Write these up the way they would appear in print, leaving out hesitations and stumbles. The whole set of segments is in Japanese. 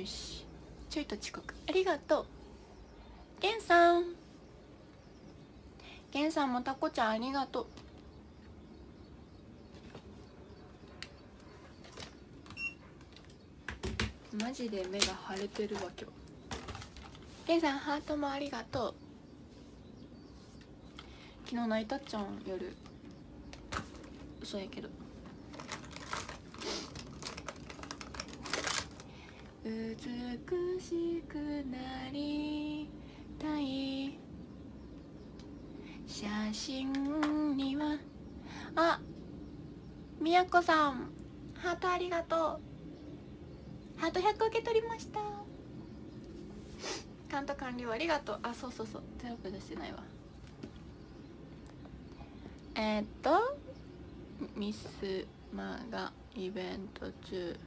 し、ちょいと遅刻ありがとう。ゲンさんもタコちゃんありがとう。マジで目が腫れてるわ今日。ゲンさんハートもありがとう。昨日泣いたっちゃん夜。嘘やけど。美しくなりたい写真には。あ、みやこさんハートありがとう。ハート100受け取りました。カウント完了ありがとう。あ、そうそうそう、テロップ出してないわ。ミスマがイベント中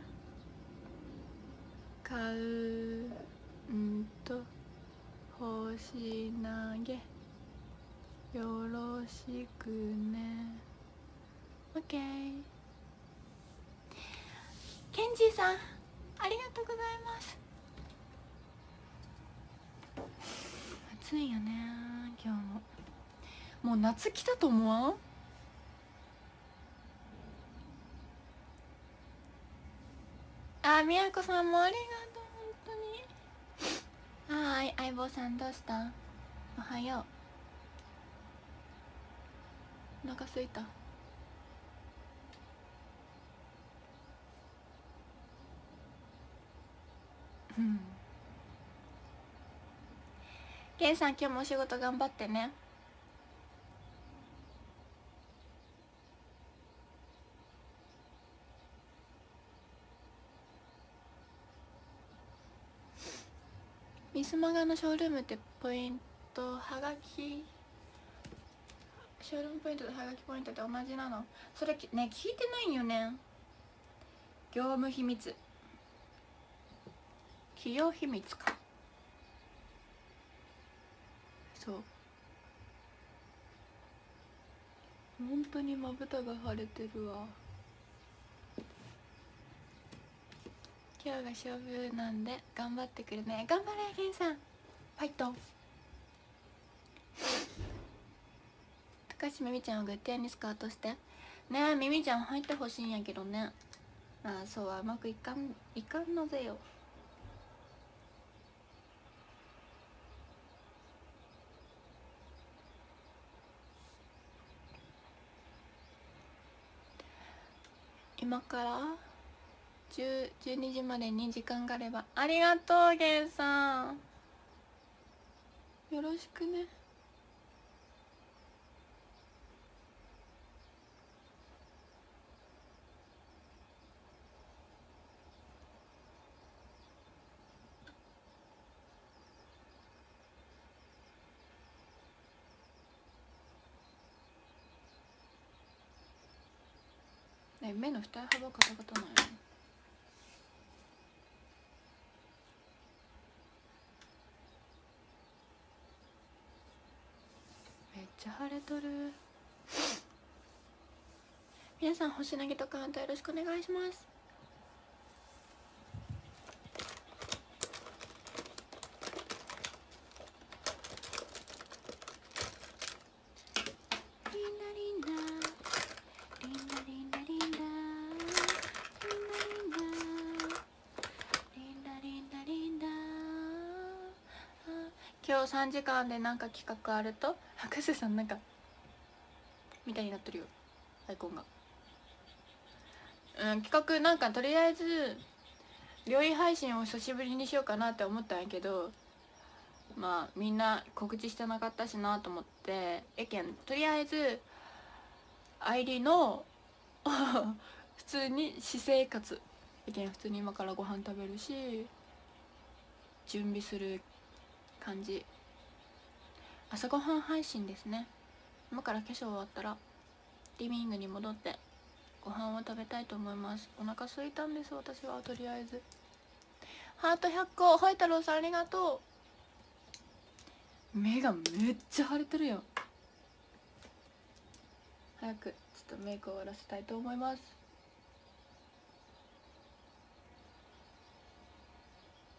カウント星投げよろしくね。オッケー。ケンジーさんありがとうございます。暑いよね今日も。もう夏来たと思わん？あ、みやこさんもありがとう本当に。はーい、相棒さんどうした？おはよう。お腹すいた。うん。ケンさん今日もお仕事頑張ってね。ミスマガのショールームってポイントはがき、ショールームポイントとはがきポイントって同じなの？それね聞いてないんよね。業務秘密、企業秘密か。そう、本当にまぶたが腫れてるわ。今日が勝負なんで頑張ってくるね。頑張れゲンさん、ファイト。高橋みみちゃんをグッディアにスカウトしてね。えみみちゃん入ってほしいんやけどね。ああ、そうはうまくいかんのぜよ。今から12時までに時間があれば。ありがとうゲンさん、よろしくね。ね、目の二重幅カタカタなんや。めっちゃ腫れとる。皆さん星投げとカウントよろしくお願いします。リンダリンダリンダリンダリンダリンダリンダリンダリンダリンダ。今日3時間でなんか企画あると、博士さんなんかみたいになってるよアイコンが。企画なんかとりあえず料理配信を久しぶりにしようかなって思ったんやけど、まあみんな告知してなかったしなと思って、とりあえず愛理の普通に私生活普通に今からご飯食べるし準備する感じ。朝ごはん配信ですね。今から化粧終わったらリビングに戻ってご飯を食べたいと思います。お腹空いたんです私は。とりあえずハート100個、ホイ太郎さんありがとう。目がめっちゃ腫れてるよ。早くちょっとメイクを終わらせたいと思います。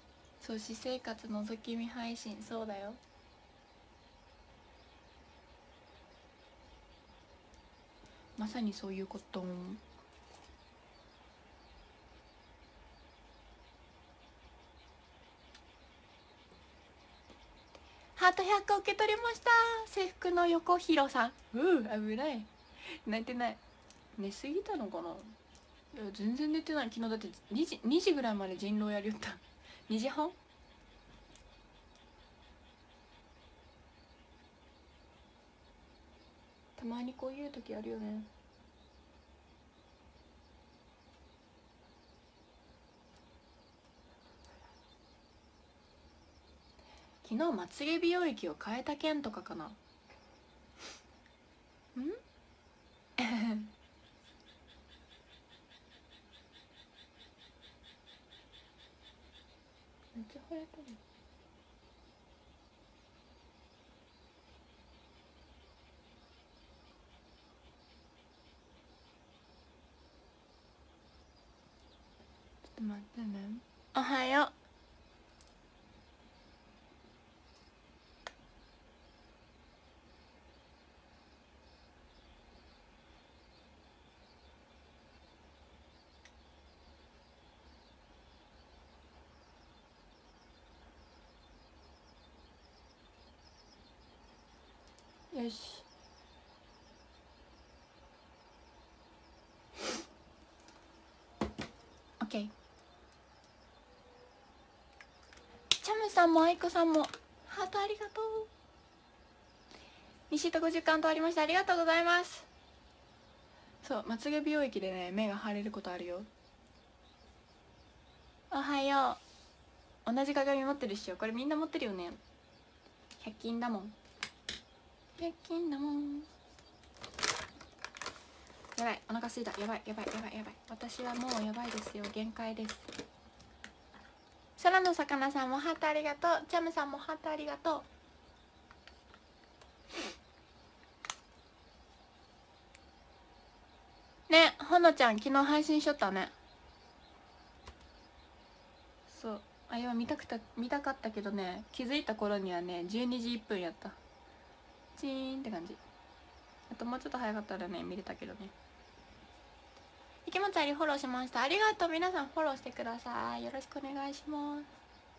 そう、私生活のぞき見配信、そうだよ。まさにそういうこと。ハート100個受け取りました。制服の横広さん。危ない。泣いてない。寝すぎたのかな。いや全然寝てない。昨日だって2時ぐらいまで人狼やりよった。2時半。たまにこういう時あるよね。昨日まつげ美容液を変えた件とかかな。んめっちゃ腫れてる。ちょっと待ってね。おはよう。よし。オッケー。チャムさんもアイコさんもハートありがとう。西と50カウントありました。ありがとうございます。そう、まつげ美容液でね、目が腫れることあるよ。おはよう。同じ鏡持ってるっしょ。これみんな持ってるよね。100均だもん。100均だもん。やばい、お腹すいた。やばい。私はもうやばいですよ。限界です。空の魚さんもハートありがとう。チャムさんもハートありがとう。ね、ほのちゃん昨日配信しとったね。そう、あれは見たかったけどね、気づいた頃にはね12時1分やった。チーンって感じ。あともうちょっと早かったらね見れたけどね。池松ありフォローしました。ありがとう。皆さんフォローしてください。よろしくお願いします。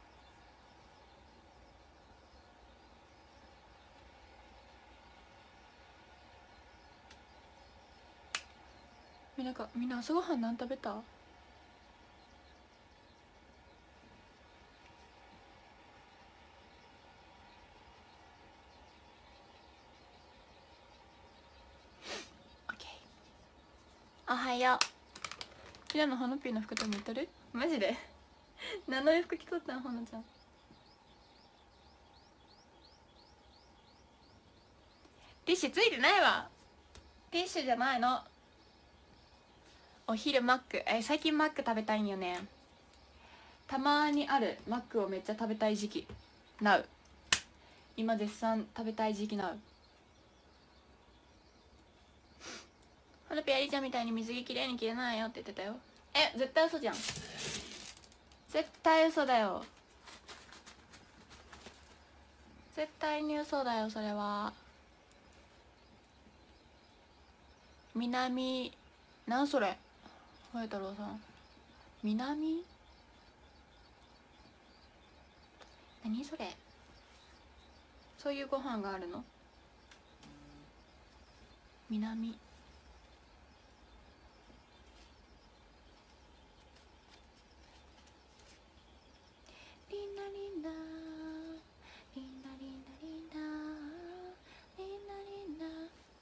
みんな朝ごはん何食べた？おはよう。平野ほのぴーの服と似とる？マジで？何の服着とったんほのちゃん。ティッシュついてないわ。ティッシュじゃないの。お昼マック。最近マック食べたいんよね。たまにあるマックをめっちゃ食べたい時期。なう。今絶賛食べたい時期なう。ほのぴーありちゃんみたいに水着きれいに着れないよって言ってたよ。絶対嘘じゃん。絶対嘘だよ。絶対に嘘だよそれは。南なんそれ。ほえ太郎さん。南何それ。そういうご飯があるの？南リンダリンダリンダリンダリンダリンダリンダ。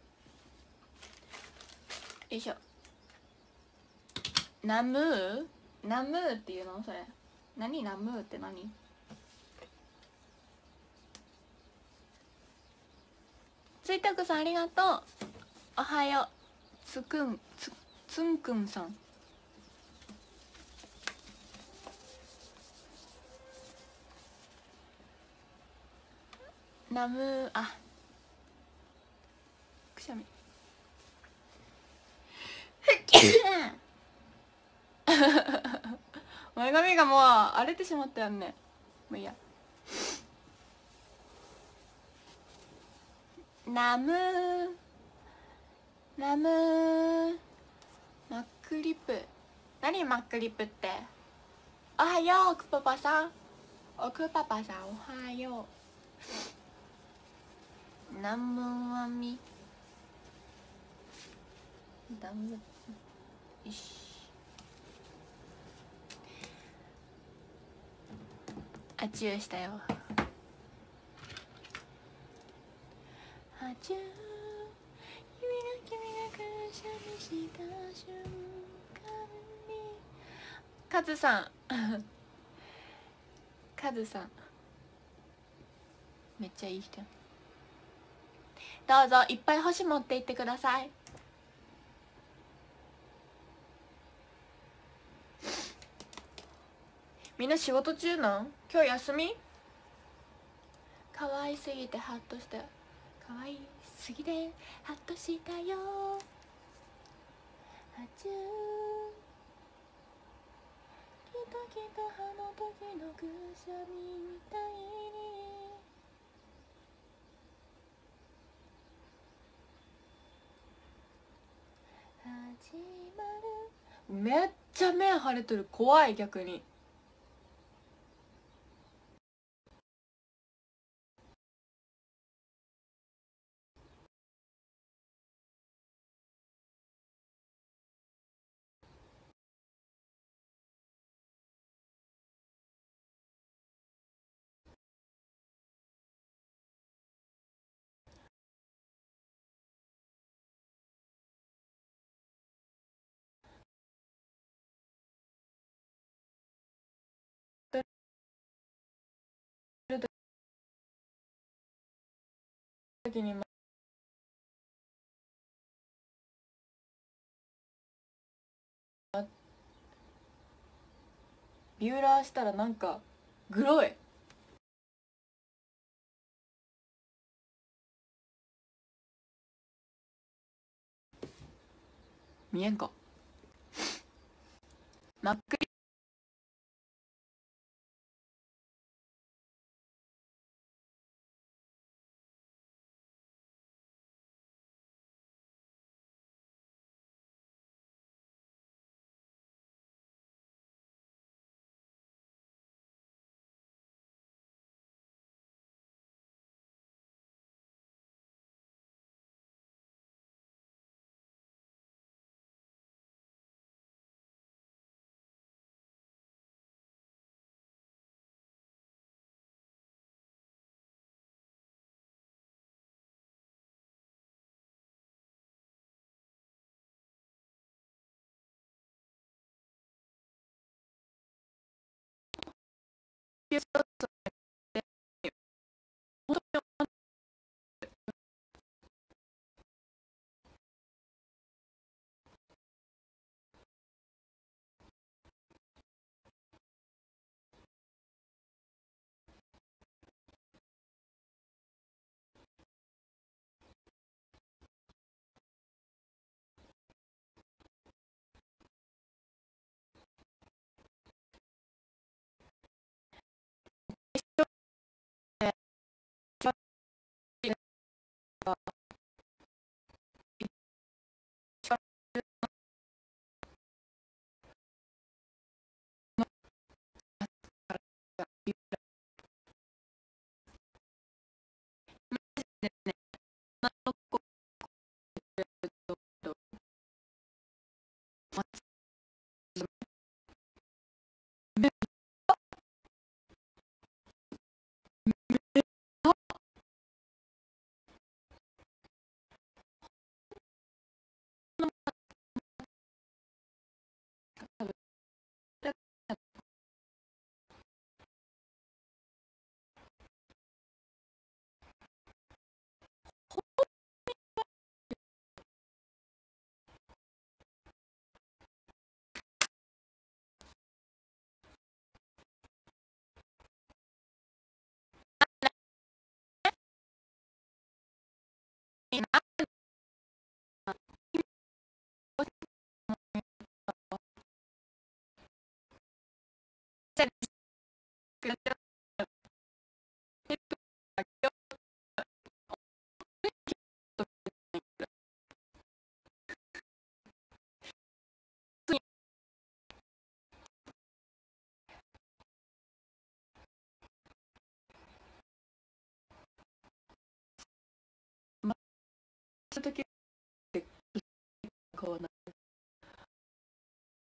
よいしょ。ナムーっていうのそれ。何ナムーって何？ついたくさんありがとう。おはよう。つんくんさん。ナムー、あ、くしゃみ。前髪がもう荒れてしまったよね。 もういいや。ナムナムマックリップ。何マックリップって。おはようクパパさん。クパパさんおはよう。ナムワミダムよし。あチューしたよ。あチュー。君がくしゃみした瞬間にカズさんカズさんめっちゃいい人。どうぞいっぱい星持っていってください。みんな仕事中なん？今日休み？可愛すぎてハッとした。可愛すぎてハッとしたよ。はちゅーきっときっとあの時のくしゃみみたいに始まる。めっちゃ目腫れてる。怖い。逆に時にビューラーしたらなんかグロい。見えんか。真っ暗。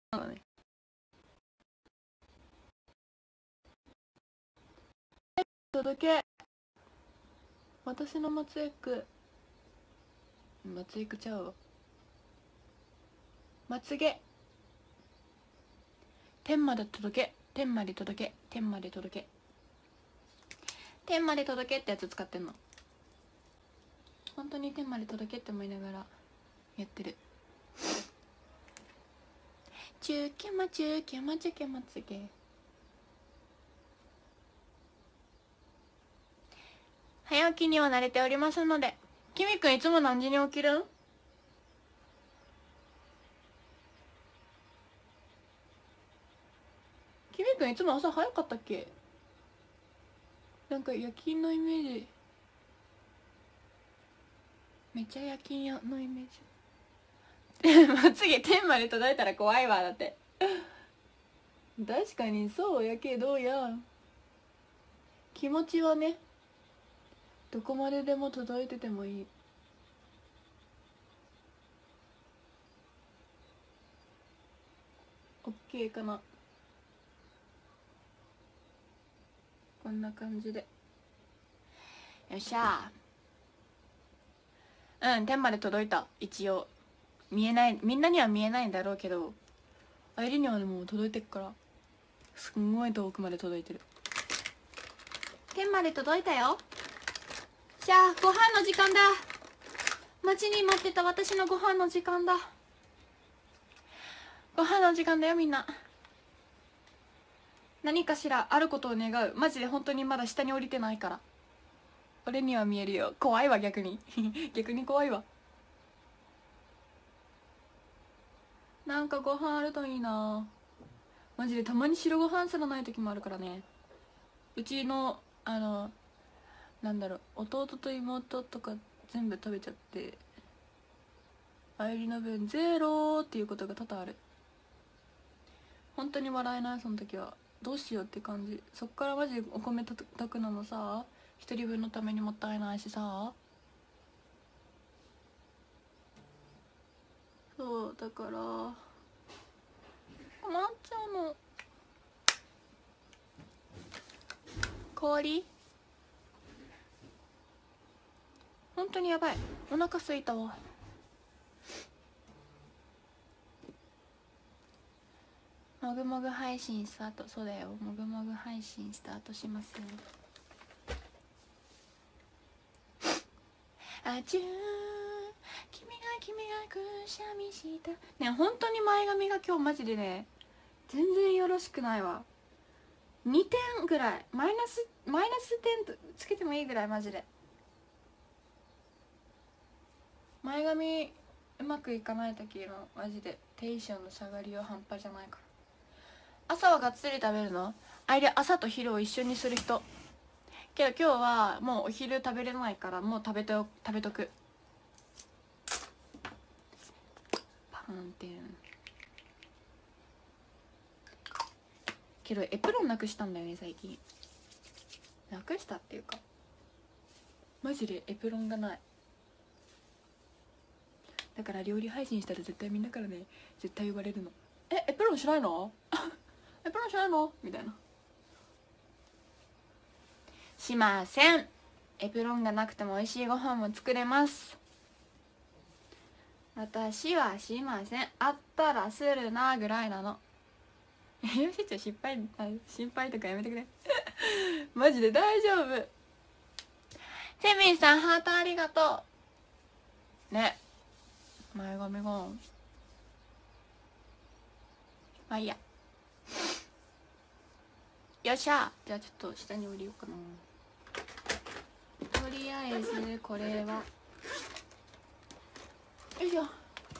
だね。届け。私の松江区ちゃうわ。まつげ。天まで届け、天まで届け、天まで届け、天まで届けってやつ使ってんの。本当に天まで届けって思いながらやってる。チューケマチューケマチュケマつげ。早起きには慣れておりますので。きみくんいつも何時に起きるん？きみくんいつも朝早かったっけ？なんか夜勤のイメージ。めっちゃ夜勤のイメージ。まつげ天まで届いたら怖いわ。だって確かにそうやけどや、気持ちはね、どこまででも届いててもいい。オッケーかな。こんな感じで。よっしゃー。うん、天まで届いた。一応見えない、みんなには見えないんだろうけど、あゆりにはでも届いてっから、すんごい遠くまで届いてる。天まで届いたよ。じゃあご飯の時間だ。待ちに待ってた私のご飯の時間だ。ご飯の時間だよみんな。何かしらあることを願う。マジで本当にまだ下に降りてないから。俺には見えるよ。怖いわ逆に。逆に怖いわ。なんかご飯あるといいな。マジでたまに白ご飯すらない時もあるからね。うちのなんだろう、弟と妹とか全部食べちゃって、あゆりの分ゼロっていうことが多々ある。本当に笑えない。その時はどうしようって感じ。そっからマジでお米炊くのもさ、一人分のためにもったいないしさ。そうだから困っちゃうの。氷本当にやばい。お腹すいたわ。もぐもぐ配信スタート。そうだよ、もぐもぐ配信スタートしますよ。あちゅー、君がくしゃみしたね。本当に前髪が今日マジでね、全然よろしくないわ。2点ぐらいマイナス点つけてもいいぐらい。マジで前髪うまくいかない時のマジでテンションの下がりは半端じゃないから。朝はがっつり食べるの？あれ朝と昼を一緒にする人。けど今日はもうお昼食べれないから、もう食べとく。パンってんけどエプロンなくしたんだよね最近。なくしたっていうかマジでエプロンがない。だから料理配信したら絶対みんなからね、絶対言われるの。エプロンしないの？エプロンしないの？みたいな。しません。エプロンがなくても美味しいご飯も作れます。私はしません。あったらするなぐらいなの。よしちゃん心配とかやめてくれ。マジで大丈夫。セミンさんハートありがとうね。前髪がまあいいや。よっしゃ。じゃあちょっと下に降りようかな。とりあえずこれはよいしょ。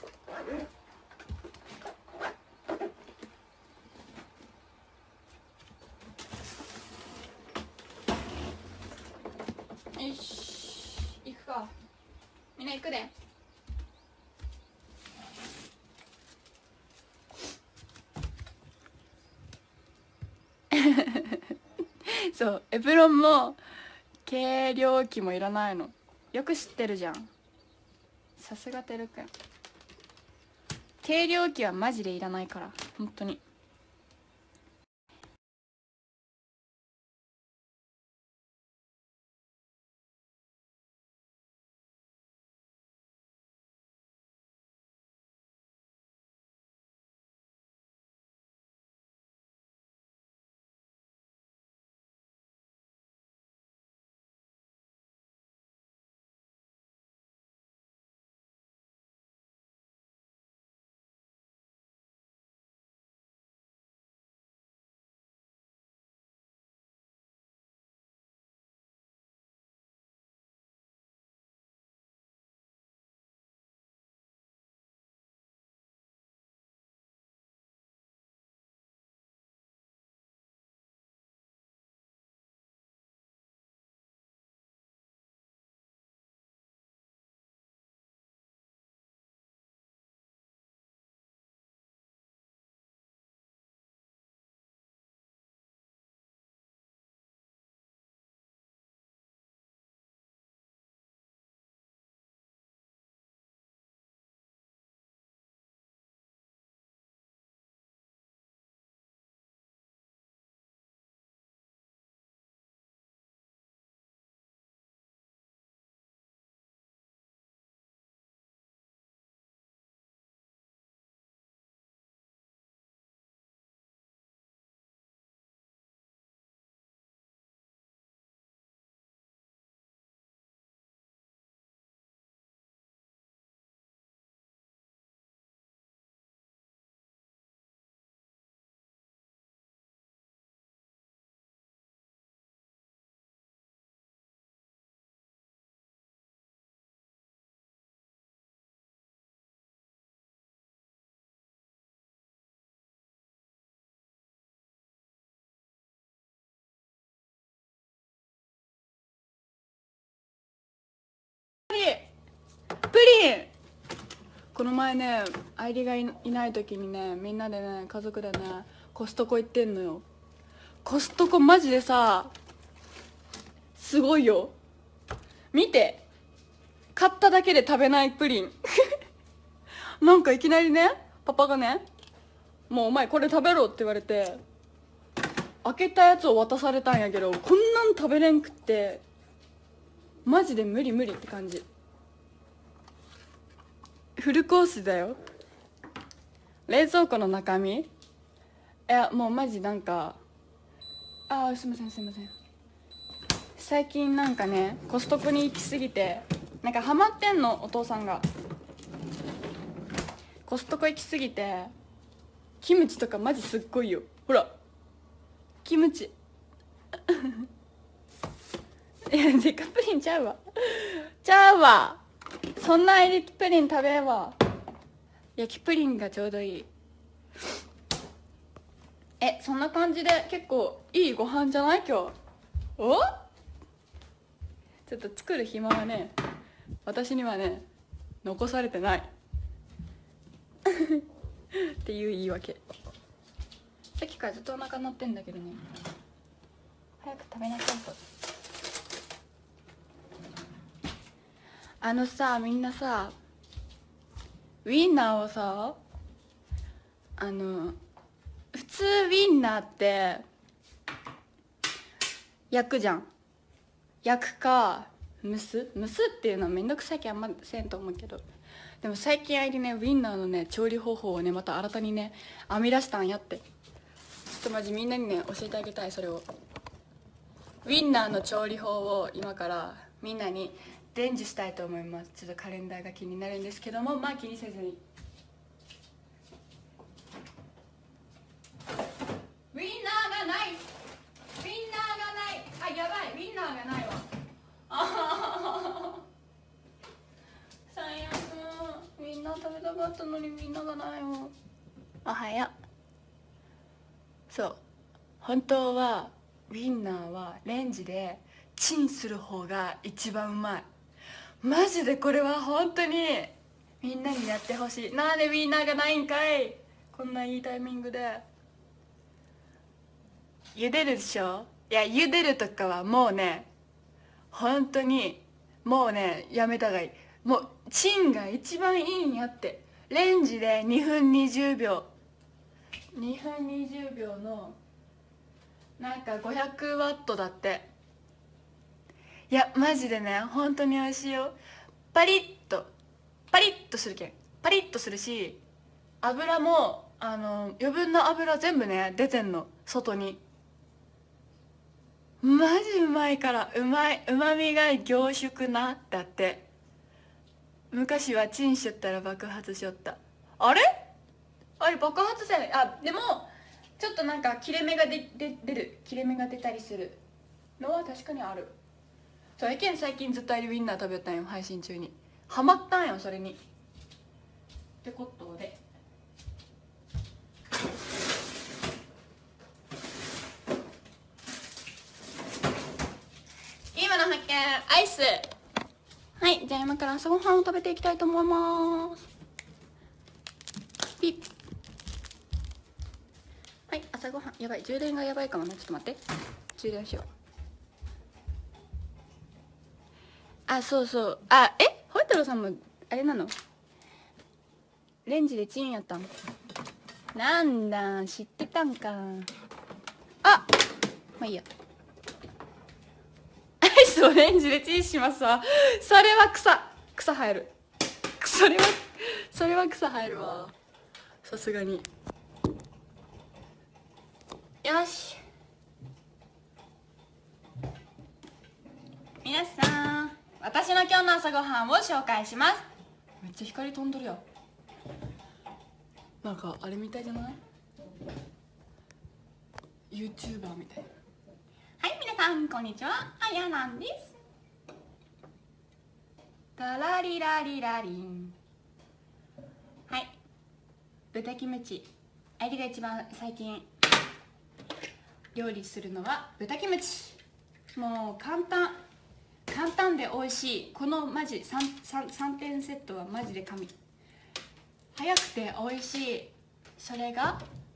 よし行くか。みんな行くで。そうエプロンも計量器もいらないの。よく知ってるじゃん。さすがてるくん。 計量器はマジでいらないから本当に。プリン、この前ね愛梨がいない時にね、みんなでね家族でねコストコ行ってんのよ。コストコマジでさすごいよ。見て、買っただけで食べないプリンなんかいきなりねパパがね、もうお前これ食べろって言われて開けたやつを渡されたんやけど、こんなん食べれんくってマジで無理無理って感じ。フルコースだよ。冷蔵庫の中身、いやもうマジなんか、すいませんすいません、最近なんかねコストコに行きすぎてなんかハマってんの、お父さんが。コストコ行きすぎてキムチとかマジすっごいよ。ほらキムチいやデカプリンちゃうわちゃうわ、そんなエリプリン食べんわ。焼きプリンがちょうどいい。そんな感じで結構いいご飯じゃない今日。お、ちょっと作る暇はね私にはね残されてないっていう言い訳。さっきからずっとお腹鳴ってんだけどね、早く食べなきゃと。さ、みんなさウインナーをさ、普通ウインナーって焼くじゃん。焼くか蒸すっていうのはめんどくさいけんあんませんと思うけど、でも最近あいりねウインナーのね調理方法をねまた新たにね編み出したんやって。ちょっとマジみんなにね教えてあげたい。それをウインナーの調理法を今からみんなに伝授したいと思います。ちょっとカレンダーが気になるんですけども、まあ気にせずに。ウインナーがない、ウインナーがない、あ、やばい、ウインナーがないわ。最悪、みんな食べたかったのにみんながないわ。おはよう。そう、本当はウインナーはレンジでチンする方が一番うまい。マジでこれは本当にみんなにやってほしい。なんでウインナーがないんかい、こんないいタイミングで。茹でるでしょ。いや茹でるとかはもうね本当にもうねやめたがいい。もうチンが一番いいんやって。 レンジで2分20秒2分20秒のなんか500ワットだって。いやマジでね本当に美味しいよ。パリッとするけん、パリッとするし、油も余分な油全部ね出てんの外に。マジうまいから、うまい、うまみが凝縮なだって。昔はチンしちゃったら爆発しよった。あれ爆発じゃない。あでもちょっとなんか切れ目が出る、切れ目が出たりするのは確かにある。そうやけん最近ずっとウインナー食べたんよ、配信中に。ハマったんよそれに。ってことで今の発見アイス。はい、じゃあ今から朝ごはんを食べていきたいと思います。ピッ。はい、朝ごはん。やばい、充電がやばいかもな。ちょっと待って、充電しよう。あ、そうそう。あ、ホイトロさんもあれなの、レンジでチンやったん。なんだ、知ってたんか。あ、まあいいや。アイスをレンジでチンしますわ。それは草生える。それは草生えるわ、さすがに。よし、皆さん、私の今日の朝ごはんを紹介します。めっちゃ光飛んどるやん。なんかあれみたいじゃない？ YouTuber みたい。はい、皆さんこんにちは、あやなんです。タラリラリラリン。はい、豚キムチ。あいりが一番最近料理するのは豚キムチ。もう簡単で美味しい。このマジ 3点セットはマジで神。早くて美味しい。それが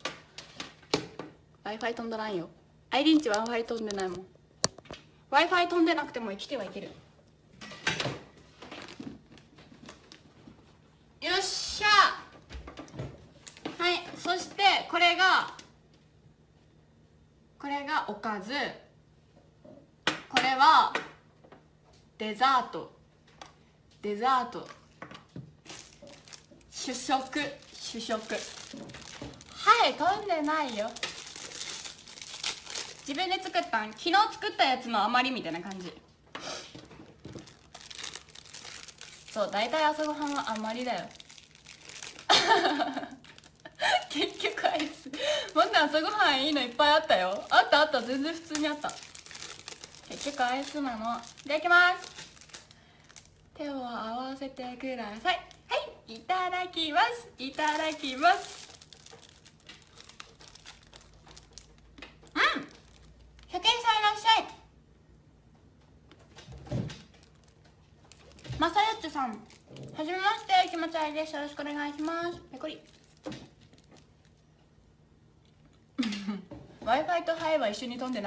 Wi-Fi 飛んだらんよ。アイリンチは Wi-Fi 飛んでないもん。 Wi-Fi 飛んでなくても生きてはいける。よっしゃ。はい、そしてこれがおかず。これはデザート。主食。はい飛んでないよ。自分で作ったん。昨日作ったやつの余りみたいな感じ。そう、大体朝ごはんは余りだよ。結局アイス。もっと朝ごはんいいのいっぱいあったよ。あった全然普通にあった。結局アイスなの。いただきます。手を合わせてください。はい、いただきます。100円さんいらっしゃい。まさよっちさん、はじめまして、気持ち悪いです。よろしくお願いします。ペコリ。Wi-Fi とハイは一緒に飛んでない。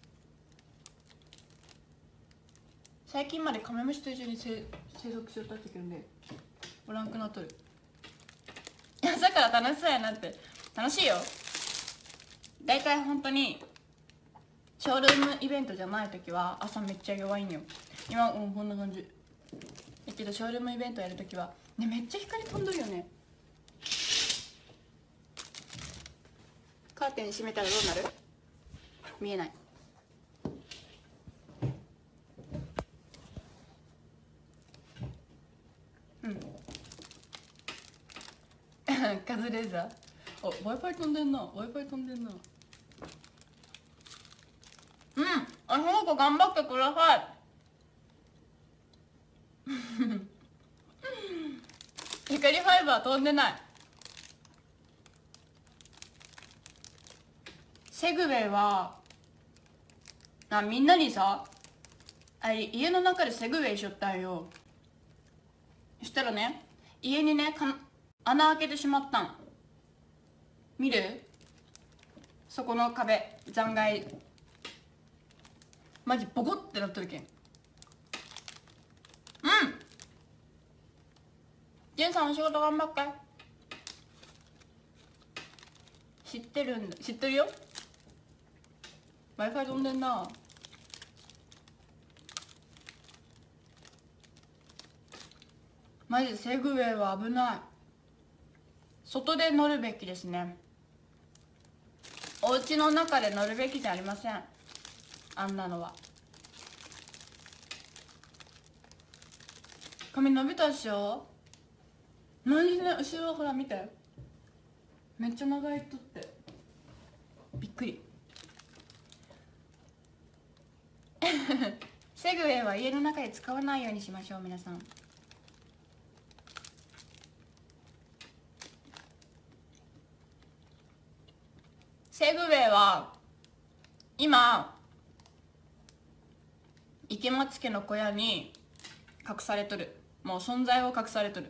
最近までカメムシと一緒に生息しよったってけどね、おらんくなっとる。朝から楽しそうやなって。楽しいよ。だいたい本当にショールームイベントじゃない時は朝めっちゃ弱いんよ。今こんな感じだけど、ショールームイベントやる時はね、めっちゃ光飛んどるよね。カーテン閉めたらどうなる？見えない。カズレーザー。あ、Wi-Fi 飛んでんな。あの子頑張ってください。光ファイバー飛んでない。セグウェイはみんなにさ、家の中でセグウェイしよったんよ。そしたらね、家にね穴開けてしまったん。見る？そこの壁、残骸マジボコってなっとるけん。純さんお仕事頑張って。知ってるんだ、知ってるよ。 Wi-Fi 飛んでんな。マジセグウェイは危ない。外で乗るべきですね。お家の中で乗るべきじゃありません、あんなのは。髪伸びたっしょ。マジで後ろほら見て、めっちゃ長いとってびっくり。セグウェイは家の中で使わないようにしましょう皆さん。セグウェイは今池松家の小屋に隠されとる。もう存在を隠されとる。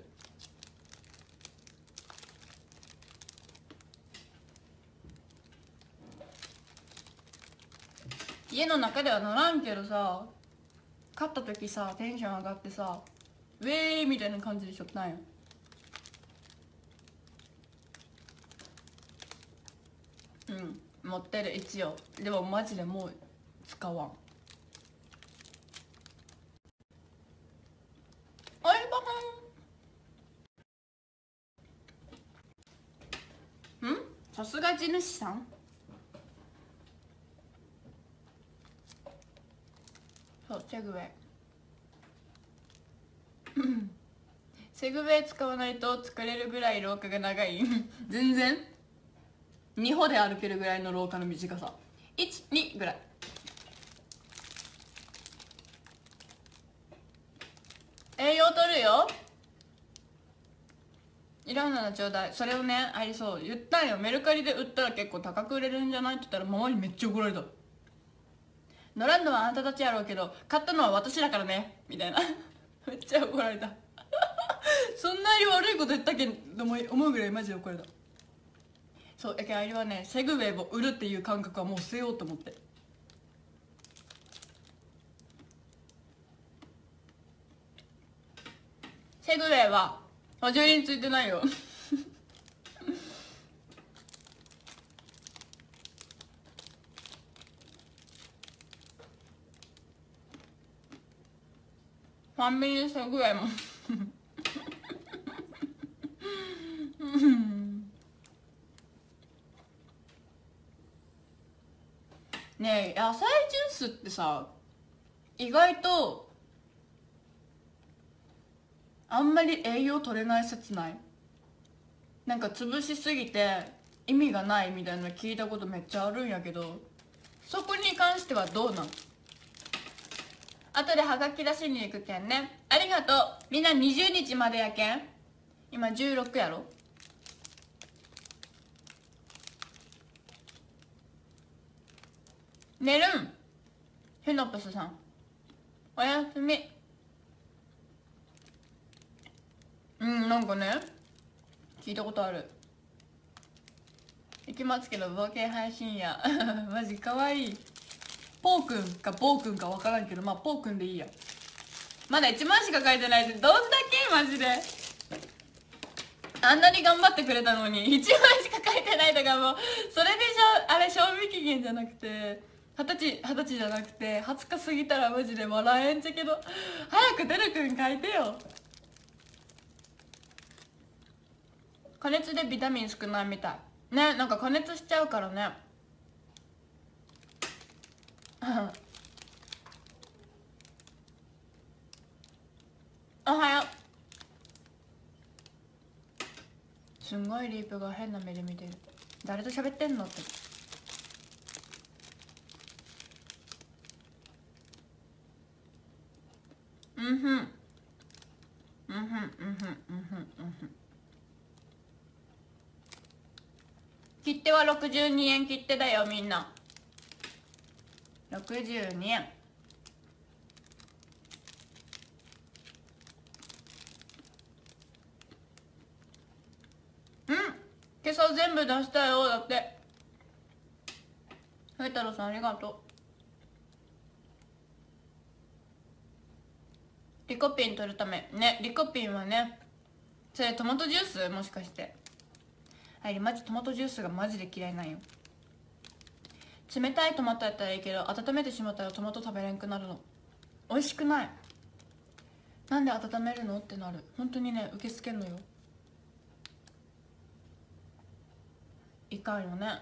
家の中では乗らんけどさ、買った時さテンション上がってさ、ウェーイみたいな感じでしょったんよ。うん持ってる一応。でもマジでもう使わん。あればはん。さすが地主さん。そうセグウェイセグウェイ使わないと疲れるぐらい廊下が長い。全然2歩で歩けるぐらいの廊下の短さ。12ぐらい。栄養取るよ。いらんならちょうだい。それをね、ありそう言ったんよ。メルカリで売ったら結構高く売れるんじゃないって言ったらママにめっちゃ怒られた。乗らんのはあなたたちやろうけど買ったのは私だからねみたいな。めっちゃ怒られた。そんなに悪いこと言ったっけと思うぐらいマジで怒られた。そうやけんあれはね、セグウェイを売るっていう感覚はもう捨てようと思って。セグウェイは補助輪ついてないよ。ファミリーセグウェイもねえ、野菜ジュースってさ意外とあんまり栄養取れない説ない？なんか潰しすぎて意味がないみたいなの聞いたことめっちゃあるんやけど、そこに関してはどうなん？後でハガキ出しに行くけんね。ありがとう。みんな20日までやけん。今16やろ。寝るんフェノプスさんおやすみ。なんかね聞いたことある。行きますけど冒険配信や。マジかわいい。ポーくんかボーくんか分からんけど、まあポーくんでいいや。まだ1万しか書いてないで、どんだけマジであんなに頑張ってくれたのに1万しか書いてないとか、もうそれであれ賞味期限じゃなくて20歳じゃなくて20日過ぎたらマジで笑えんじゃけど、早くてるくん書いてよ。加熱でビタミン少ないみたいね。なんか加熱しちゃうからね。おはよう。すんごいリープが変な目で見てる。誰と喋ってんのって。切手は62円切手だよみんな。62円。今朝全部出したよ。だってふえ太郎さんありがとう。リコピン取るためね。リコピンはねそれトマトジュースもしかして。あいりマジトマトジュースがマジで嫌いなんよ。冷たいトマトやったらいいけど温めてしまったらトマト食べれんくなるの。美味しくない。なんで温めるのってなる。本当にね受け付けんのよ。いかんよね。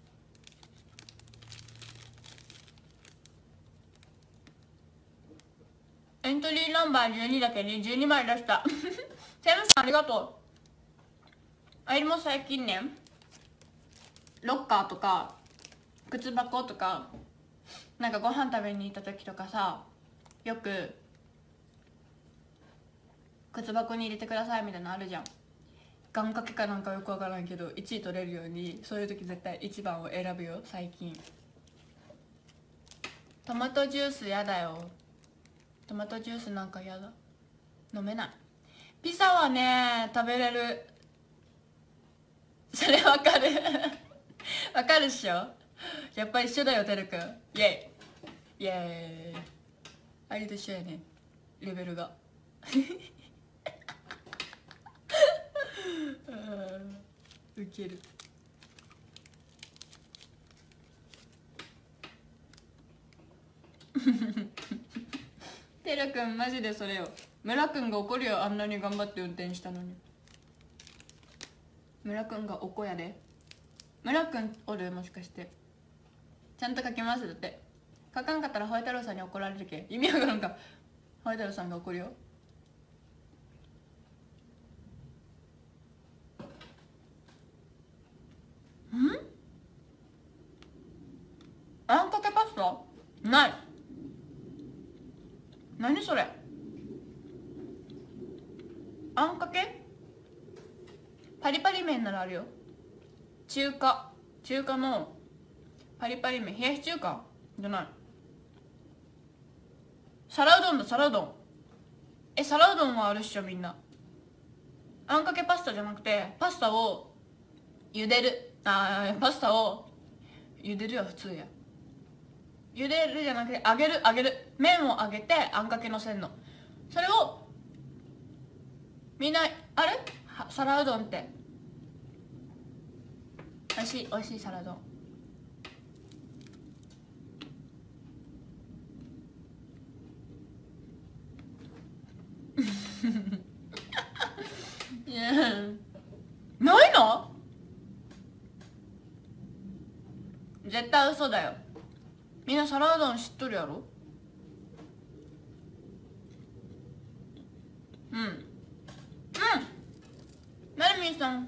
エントリーナンバー12だけに12枚出したセムさんありがとう。あいりも最近ねロッカーとか靴箱とかなんかご飯食べに行った時とかさ、よく靴箱に入れてくださいみたいなのあるじゃん。願掛けかなんかよくわからんけど1位取れるようにそういう時絶対1番を選ぶよ最近。トマトジュースやだよ。トマトジュースなんかやだ。飲めない。ピザはね食べれる。それわかるわかるっしょ。やっぱ一緒だよてるくん。イエイイエーイ。あれと一緒やねレベルがウケるてるくんマジでそれよ。村くんが怒るよ、あんなに頑張って運転したのに。村くんがおこやで。村くんおるもしかして。ちゃんと書きますだって。書かんかったらホワイ太郎さんに怒られるけ。意味わからんか。ホワイ太郎さんが怒るよ。あんかけパスタない。何それ。あんかけパリパリ麺ならあるよ。中華のパリパリ麺、冷やし中華じゃない。皿うどんだ、皿うどん。皿うどんはあるっしょみんな。あんかけパスタじゃなくてパスタを茹でる。パスタを茹でるは普通や。茹でるじゃなくて揚げる。麺を揚げてあんかけのせんの。それをみんなあれ皿うどんっておいしい皿うどんいやないの。絶対嘘だよ。みんな皿うどん知っとるやろ。なるみんさん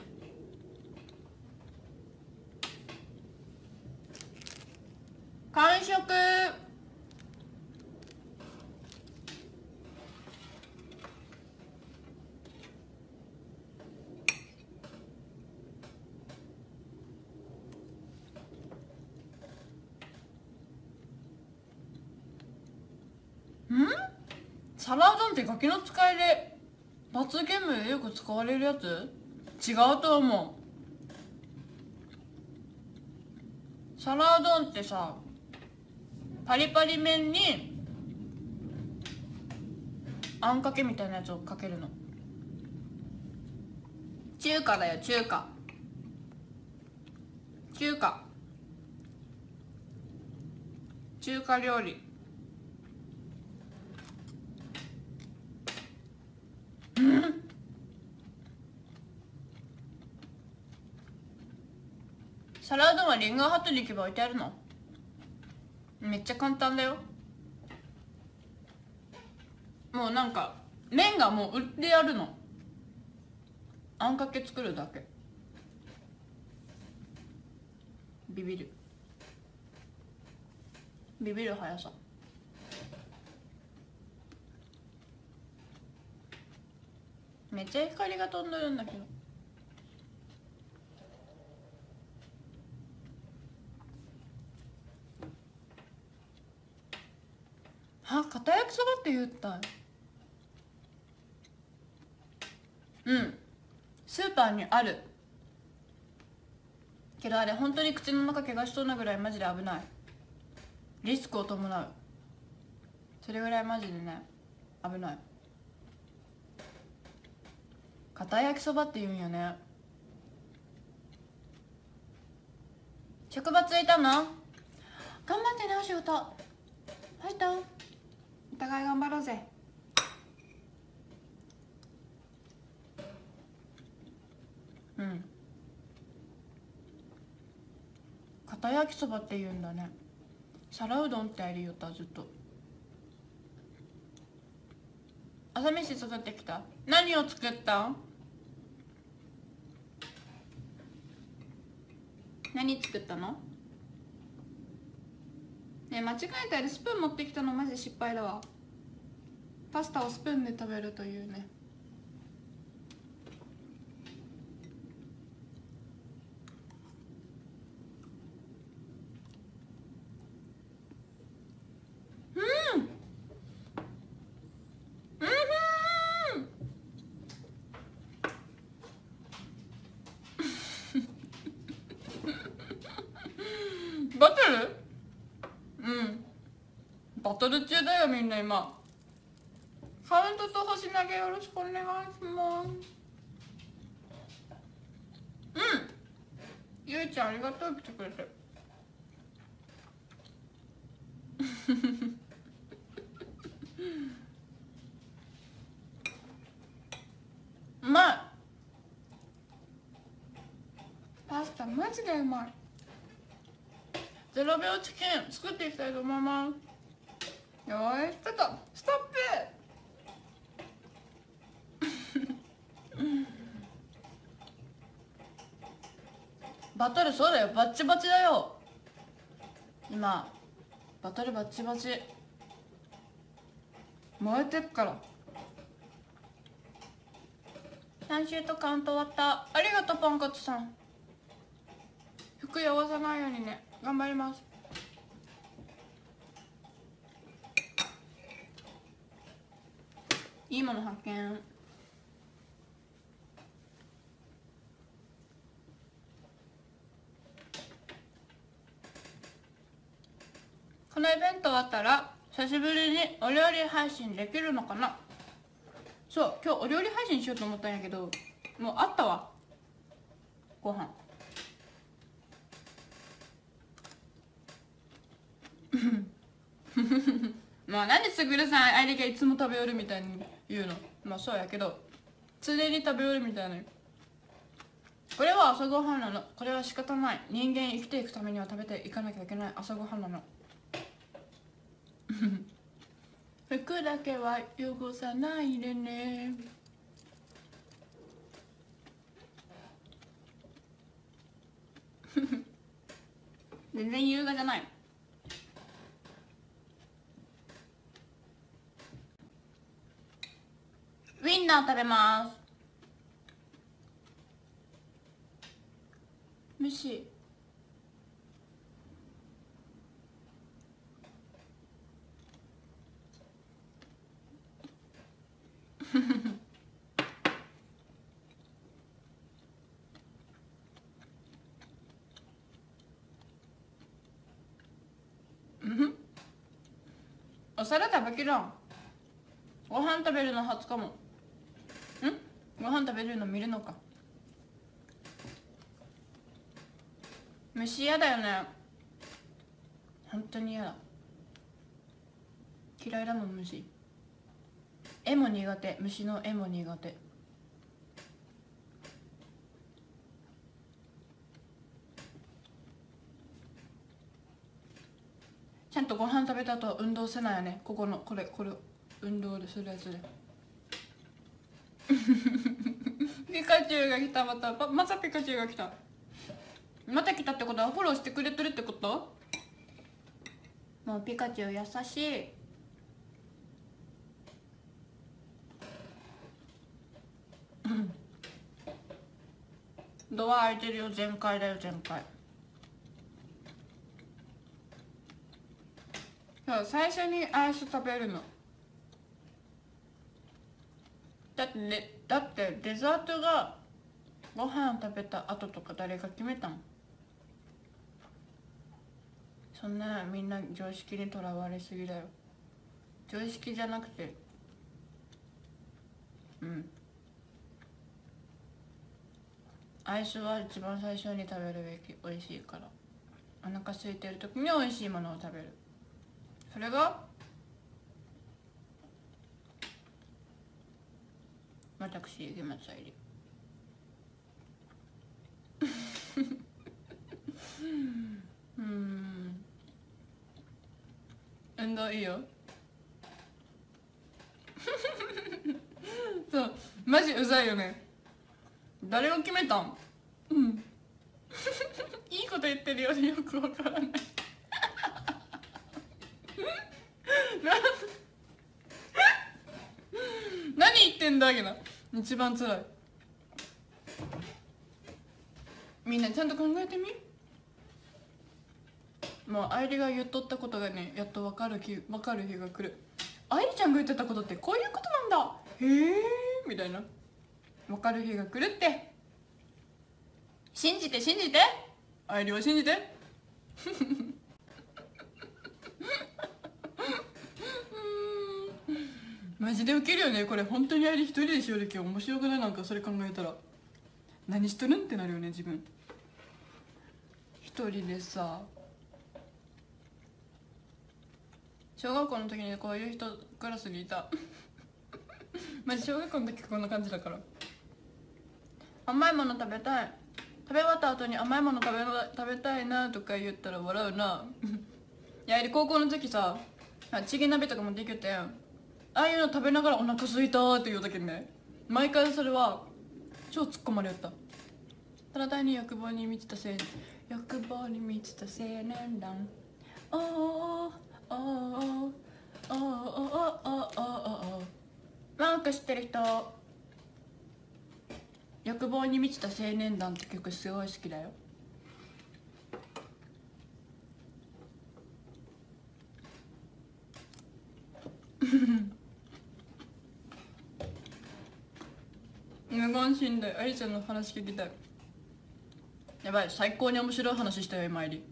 完食。皿うどんってガキの使いで罰ゲームでよく使われるやつ。違うと思う。皿うどんってさパリパリ麺にあんかけみたいなやつをかけるの。中華だよ中華料理。皿うどんはリンガーハットに行けば置いてあるの。めっちゃ簡単だよ。もうなんか麺がもう売ってあるの。あんかけ作るだけ。ビビる速さ。めっちゃ光が飛んでるんだけど。片焼きそばって言った。スーパーにあるけどあれ本当に口の中怪我しそうなぐらいマジで危ない。リスクを伴う。それぐらいマジでね危ない。 片焼きそばって言うんよね。職場着いたの？頑張ってね、お仕事。ファイト。お互い頑張ろうぜ。うん、片焼きそばって言うんだね。皿うどんってありよった、ずっと。朝飯作ってきた。何を作ったん？何作ったの？ねえ、間違えたりスプーン持ってきたのマジ失敗だわ。パスタをスプーンで食べるというね。バトル？うん、バトル中だよみんな今。カウントと星投げよろしくお願いします。うん、ゆいちゃんありがとう、来てくれて。うまい。パスタマジでうまい。0秒チキン作っていきたいと思います。よーい、スタート。ストップ。バトルそうだよ、バッチバチだよ今。バトルバッチバチ燃えてっから。3週とカウント終わった。ありがとうポンコツさん。服汚さないようにね、頑張ります。いいもの発見。このイベント終わったら久しぶりにお料理配信できるのかな。そう、今日お料理配信しようと思ったんやけど、もうあったわ、ご飯。まあなんですぐるさんあれがいつも食べよるみたいに言うの。まあそうやけど常に食べよるみたいな。これは朝ごはんなの。これは仕方ない。人間生きていくためには食べていかなきゃいけない朝ごはんなの。服だけは汚さないでね。全然優雅じゃない。ウインナー食べます。虫。お皿食べきらん。ご飯食べるの初かも。ご飯食べるの見るのか。虫嫌だよね。本当に嫌だ。嫌いだもん虫。絵も苦手。虫の絵も苦手。ちゃんとご飯食べた後運動せないよね。ここのこれ運動するやつで。ピカチュウが来た。またピカチュウが来た。また来たってことはフォローしてくれてるってこと？もうピカチュウ優しい。ドア開いてるよ。全開だよ、全開。最初にアイス食べるの。だってデザートがご飯食べた後とか誰が決めたん？そんなみんな常識にとらわれすぎだよ。常識じゃなくて、 アイスは一番最初に食べるべき。美味しいから。お腹空いてる時に美味しいものを食べる。それが私池松愛理。運動いいよ。そう、マジうざいよね。誰が決めたん？いいこと言ってるようでよくわからない。何言ってんだけど、一番辛い。みんなちゃんと考えてみ。もう愛理が言っとったことがね、やっと分かる日が来る。愛理ちゃんが言ってたことってこういうことなんだ、へえみたいな、分かる日が来るって。信じて愛理を信じて。マジでウケるよねこれ。本当に愛理一人でしよるけど面白くない？なんかそれ考えたら何しとるんってなるよね。自分一人でさ、小学校の時にこういう人クラスにいた。マジ小学校の時こんな感じだから。甘いもの食べたい、食べ終わった後に甘いもの食べたいなとか言ったら笑うな。いや、高校の時さ、チゲ鍋とかもできて、ああいうの食べながらお腹すいたって言うだけね、毎回それは超突っ込まれよった。ただ単に欲望に満ちた青年団。おーおーおーおーおーおーおーおーおー、なんか知ってる人？欲望に満ちた青年団って曲すごい好きだよ。無言しんどい。愛理ちゃんの話聞きたい。やばい、最高に面白い話したよ今愛理。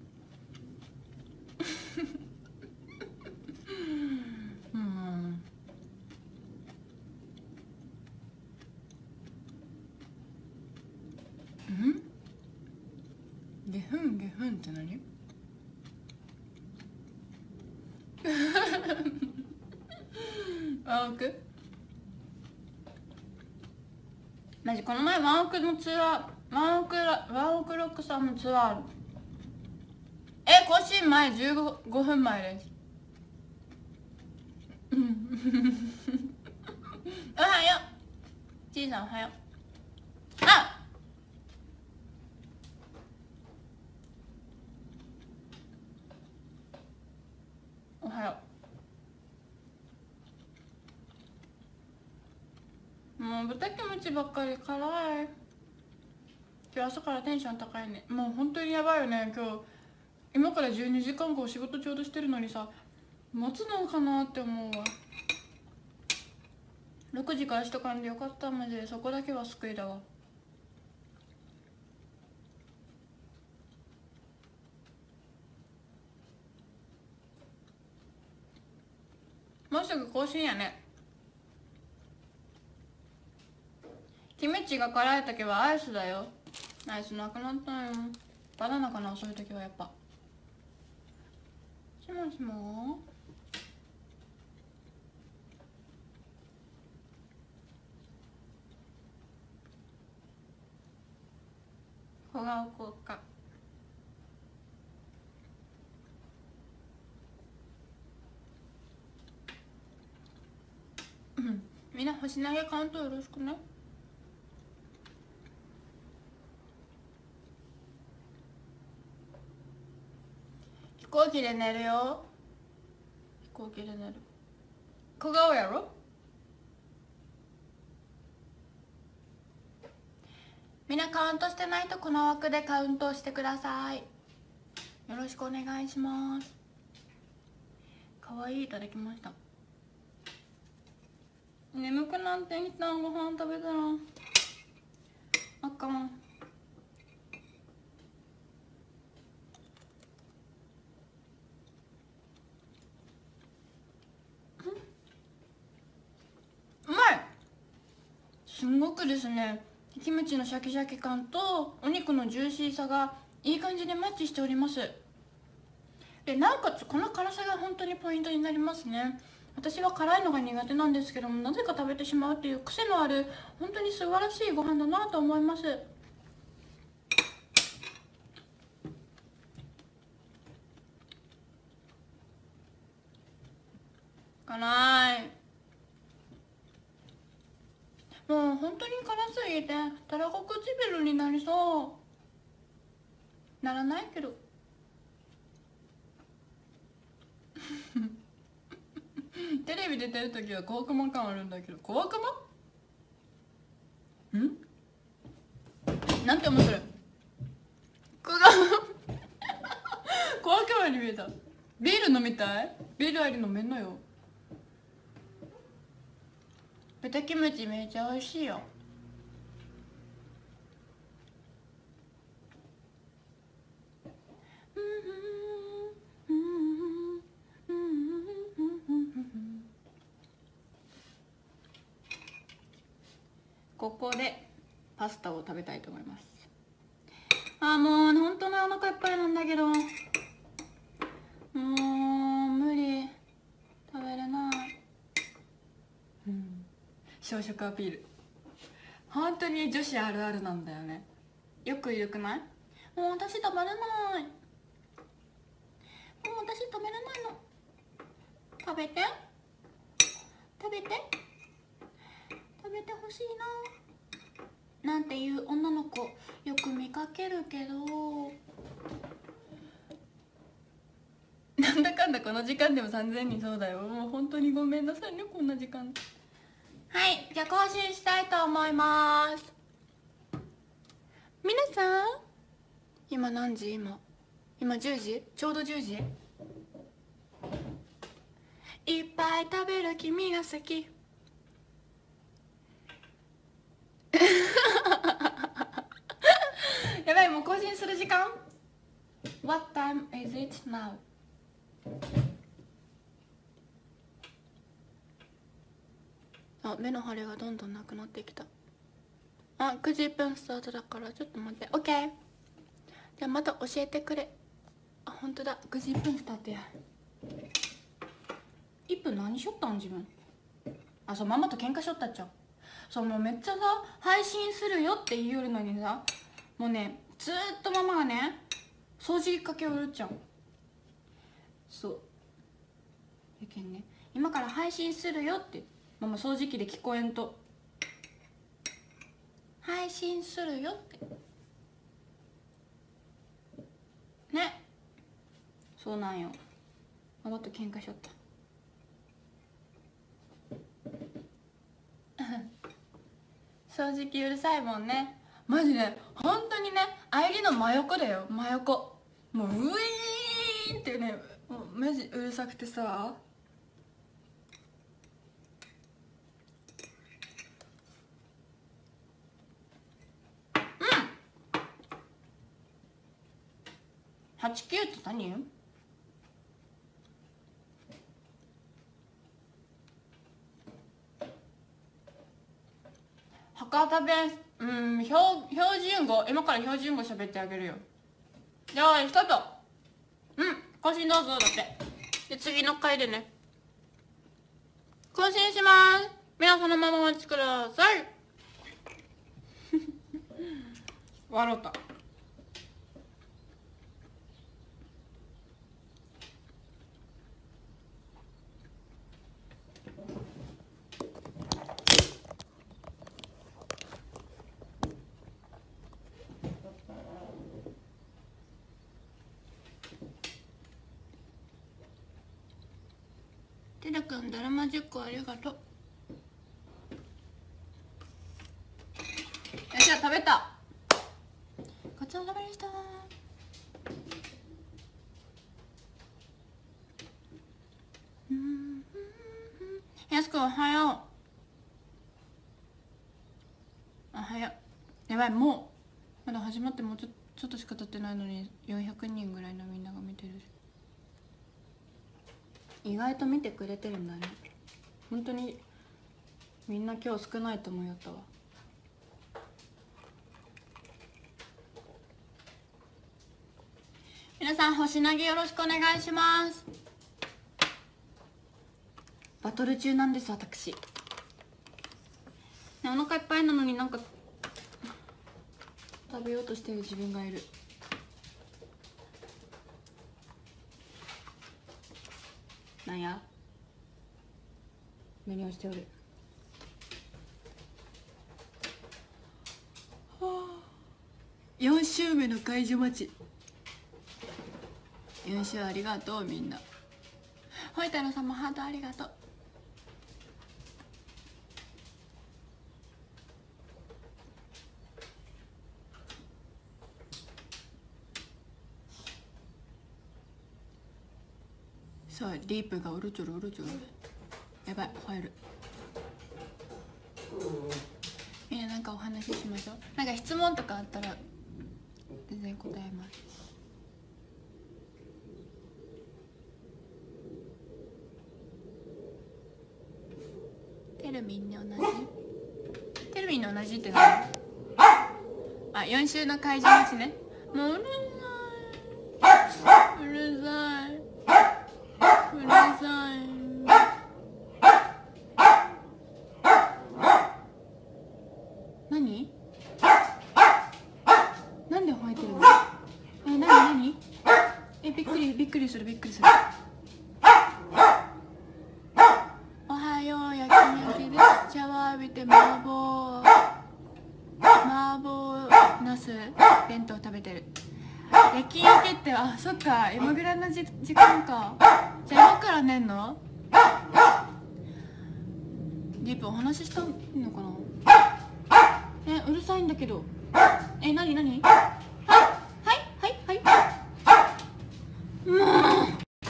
ゲフンって何？ワンオク？マジこの前ワンオクのツアー、ワンオクロックさんのツアー、更新前15分前です。おはようちいさん、おはよう。あ、おはよう。もう豚キムチばっかり辛い。今日朝からテンション高いね。もう本当にやばいよね今日。今から12時間後仕事ちょうどしてるのにさ、持つのかなって思うわ。6時からしとかんでよかった。マジでそこだけは救いだわ。もうすぐ更新やね。キムチが辛い時はアイスだよ。アイスなくなったよ。バナナかな、そういう時はやっぱ。しもしも小顔効果。みんな星投げカウントよろしくね。飛行機で寝るよ。飛行機で寝る。小顔やろ。みんなカウントしてないとこの枠でカウントしてください。よろしくお願いします。かわいい、いただきました。眠くなってきた。ご飯食べたらあかん。うまい。すんごくですね、 キムチのシャキシャキ感とお肉のジューシーさがいい感じでマッチしております。でなおかつこの辛さが本当にポイントになりますね。私は辛いのが苦手なんですけども、なぜか食べてしまうっていう癖のある本当に素晴らしいご飯だなと思います。辛い。もう本当に辛すぎてたらこ唇になりそう。ならないけどテレビ出てる時は小悪魔感あるんだけど、小悪魔なんて思ってる小悪魔に見えた。ビール飲みたい？ビールあり飲めんのよ。豚キムチめっちゃ美味しいよ。ここでパスタを食べたいと思います。あーもう本当にお腹いっぱいなんだけど、もう無理、食べれない。小食アピール、本当に女子あるあるなんだよね。よくいるくない？もう私食べれない、もう私食べれないの。食べて食べて食べてほしいななんていう女の子よく見かけるけど、なんだかんだこの時間でも3000人そうだよ。もう本当にごめんなさいね、こんな時間。はい、じゃあ更新したいと思います。皆さん今何時？今10時、ちょうど10時。いっぱい食べる君が好きやばい、もう更新する時間。 What time is it now? あ、目の腫れがどんどんなくなってきた。あ、9時1分スタートだからちょっと待って。 OK、 じゃあまた教えてくれ。あ、本当だ、9時1分スタートや。1分何しょったん自分。あ、そう、ママと喧嘩しょったっちゃう。そう、もうめっちゃさ配信するよって言いよるのにさ、もうねずーっとママがね掃除機かけおるっちゃう。そうやけんね、今から配信するよってママ掃除機で聞こえんと、配信するよってね。そうなんよ、ママと喧嘩しよった。掃除機うるさいもんね。マジね、本当にね、あいりの真横だよ、真横。もうウィーンってね、もうマジうるさくてさ。89って何？博多弁、標準語、今から標準語喋ってあげるよ。よーいスタート。更新どうぞだって。で次の回でね更新します。皆さんのままお待ちください笑った。てらくんだるま10個ありがとう。よっしゃ食べた。ごちそうさまでした。やすくんおはよう。おはよう。やばい、もうまだ始まってもうちょっとしか経ってないのに400人ぐらいのみんなが見てる。意外と見てくれてるんだね。本当にみんな今日少ないと思いよったわ。 皆さん星投げよろしくお願いします。バトル中なんです私、ね、お腹いっぱいなのになんか食べようとしてる自分がいる。なんや何をしておる。4週目の解除待ち。4週ありがとうみんな。ほいたろさんもハートありがとう。そう、リープがうろちょろうろちょろ。やばい、入る。みんななんかお話ししましょう。なんか質問とかあったら全然答えます。テルミンに同じ？テルミンに同じって何？あ、4週の会場待ちね。もううるさい。うるさい。うるさい。何？なんで吠えてるの？何？びっくりする。おはよう、焼き焼きです。シャワー浴びて麻婆ナス弁当食べてる。焼き焼きって、あ、そっか、今ぐらいの時間か。じゃあ今から寝んの？リップお話ししたのかな。うるさいんだけど。何？はいもう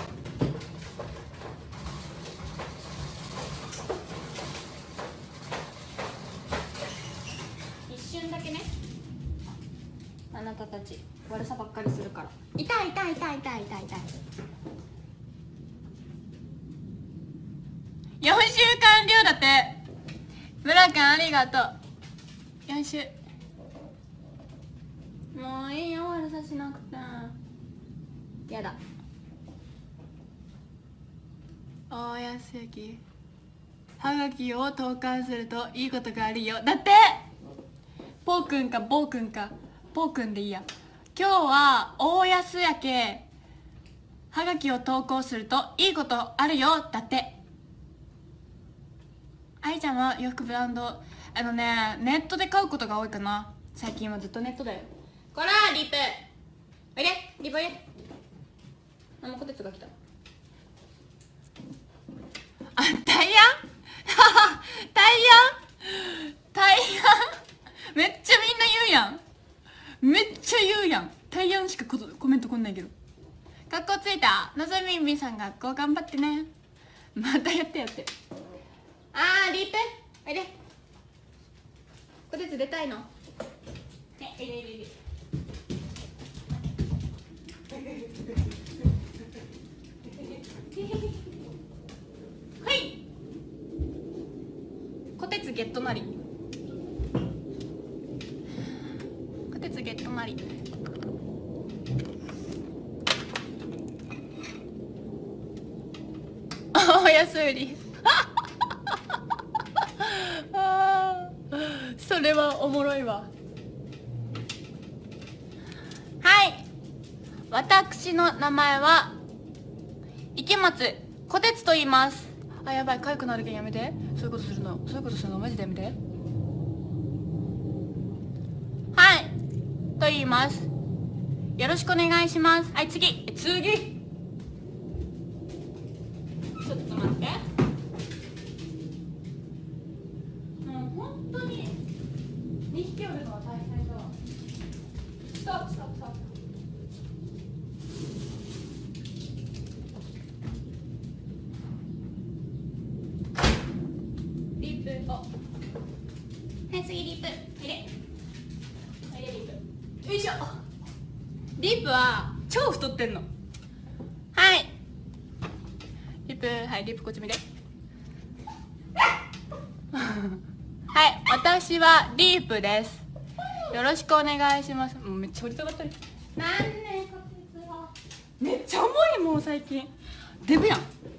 一瞬だけね。あなたたち悪さばっかりするから。痛い。4週完了だって。村君ありがとう。4週。もういいよ、悪さしなくて。やだ。大安焼はがきを投函するといいことがあるよ。だってポーくんかポーくんでいいや。今日は大安やけはがきを投稿するといいことあるよ。だって。愛ちゃんは洋服ブランドネットで買うことが多いかな。最近はずっとネットだよ。こらリップおいで、リップおいで。あ、もうコテツが来た。あ、タイヤンめっちゃみんな言うやん。めっちゃ言うやん。タイヤンしかコメントこんないけど。学校着いた。のぞみみさん学校頑張ってね。またやって。あーリップおいで。コテツ出たいの？ね、いれ。はい。コテツゲットなり。おやすみ。それはおもろいわ。はい、私の名前は池松こてつと言います。あ、やばい、かゆくなるけんやめて。そういうことするのマジでやめて。はいと言います。よろしくお願いします。はい、次ちょっと待って。もう本当に2匹おるのは大変だわ。ストップリップを。はい、次リップ入れリップ。よいしょ。リップは超太ってんの。はいリップ、はい、リップこっち見て。はい、私はリープです。よろしくお願いします。もうめっちゃ掘りたかったり。なんねこてつはもう最近デブやん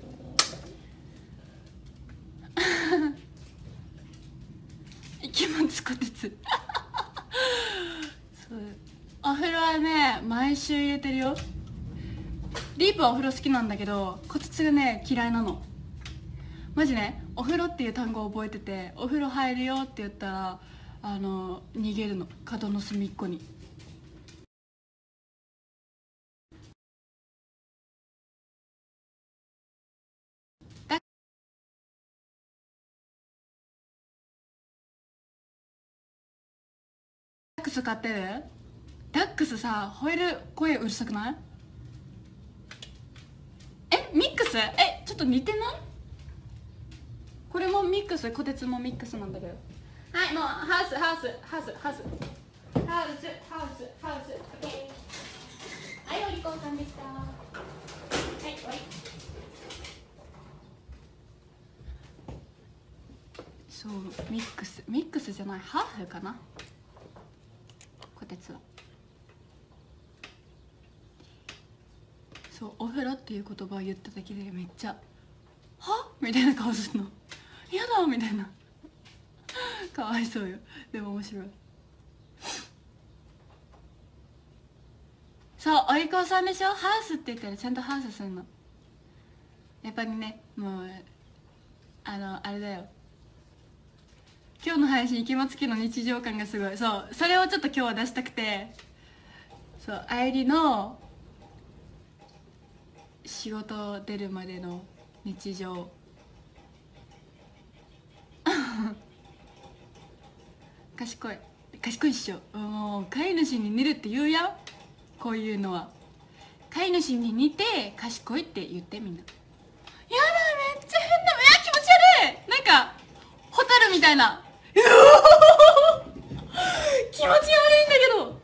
息もつこてつそう、お風呂はね毎週入れてるよ。リープはお風呂好きなんだけどこてつがね嫌いなの。マジね、お風呂っていう単語を覚えてて、お風呂入るよって言ったら逃げるの、角の隅っこに。ダックス飼ってる？ダックスさ、吠える声うるさくない？ミックス？ちょっと似てない？これもミックス、こてつもミックスなんだけど。はい、もうハウスオッケー。はい、お利口さんでした。はい、終わり。そう、ミックスじゃない、ハーフかな、こてつは。そう、お風呂っていう言葉を言っただけでめっちゃ「は？」みたいな顔するの。やだみたいなかわいそうよ。でも面白い。そう、お利口さんでしょ。ハウスって言ったらちゃんとハウスするの。やっぱりね、もうあれだよ、今日の配信、気まつきの日常感がすごい。そう、それをちょっと今日は出したくて、そう、愛理の仕事出るまでの日常賢いっしょ。もう飼い主に似るって言うやん、こういうのは。飼い主に似て賢いって言って。みんなやだ、めっちゃ変な、気持ち悪い。なんかホタルみたいな気持ち悪いんだけど、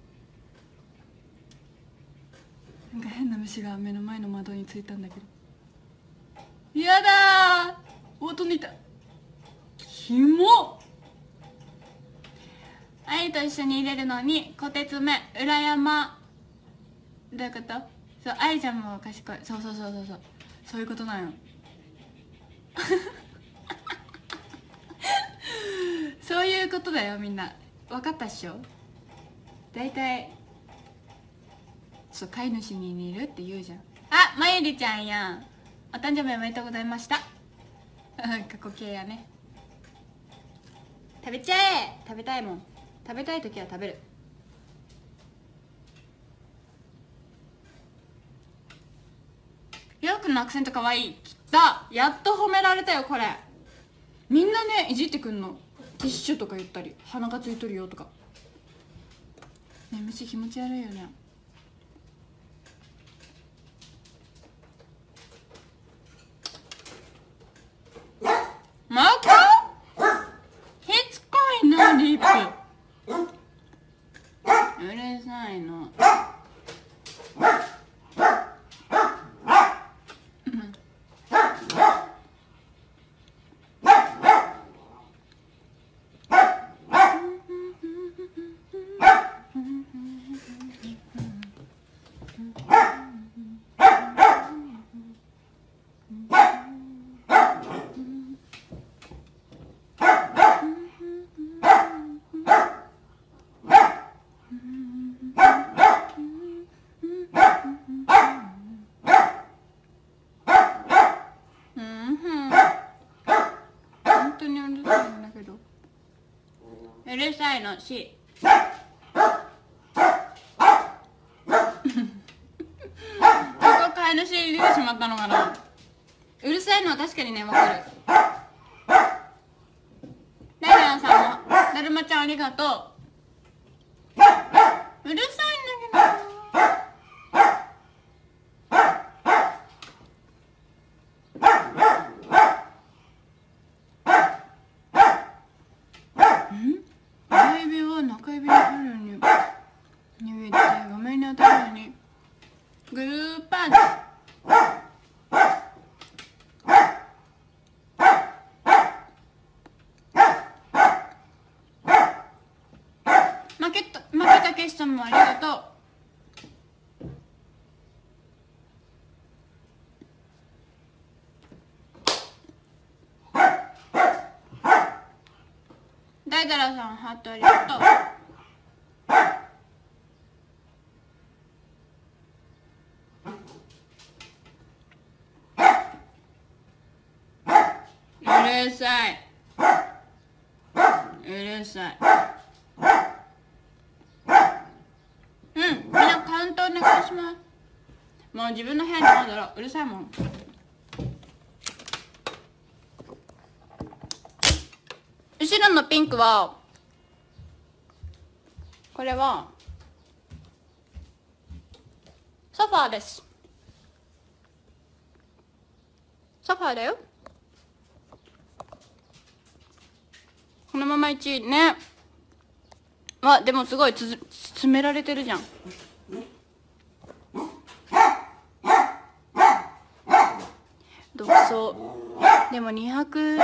なんか変な虫が目の前の窓についたんだけど、やだー、音にいた、キモ。愛と一緒に入れるのにこてつめ裏山、どういうこと？そう、愛ちゃんも賢い。そうそういうことなんよそういうことだよ。みんな分かったっしょ。大体そう、飼い主に似るって言うじゃん。あ、まゆりちゃんやん、お誕生日おめでとうございました過去形やね。食べちゃえ。食べたいもん。食べたい時は食べる。りょうくんのアクセントかわいい。きた、やっと褒められたよ。これみんなねいじってくんの。ティッシュとか言ったり、鼻がついとるよとかね。虫気持ち悪いよね。マーカーしつこいな、リップうるさいの。うるさいのしここ飼い主入れてしまったのかな。うるさいのは確かにね、わかる。ダイアンさんもだるまちゃんありがとう。うるさいんだけど。親指を中指に貼るように握って画面に当たるようにグルーパンチ。負けたけしさんもありがとう。 大太郎さんハートありがとう。うるさい、うるさい。うん、みんなカウントお願いします。もう自分の部屋に戻ろう。うるさいもん。後ろのピンクはこれはソファーです。ソファーだよ。このまま1位ね。あ、でもすごい詰められてるじゃん。独走でも200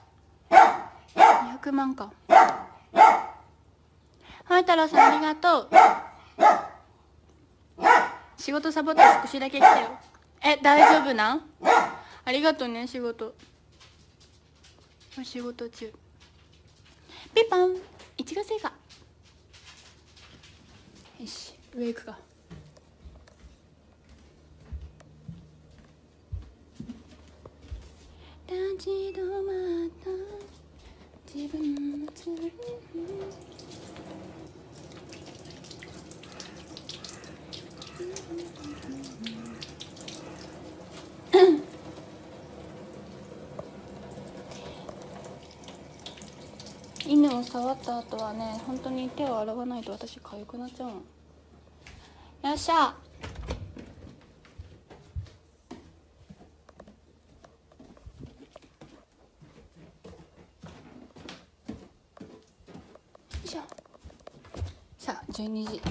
万か。はい、太郎さんありがとう。仕事サボって少しだけ来てよ。大丈夫なん？ありがとうね。仕事中。ピンポン、1月以下。よし、上行くか。立ち止まった自分のつる犬を触った後はね、本当に手を洗わないと私痒くなっちゃうの。よっしゃ。さあ12時。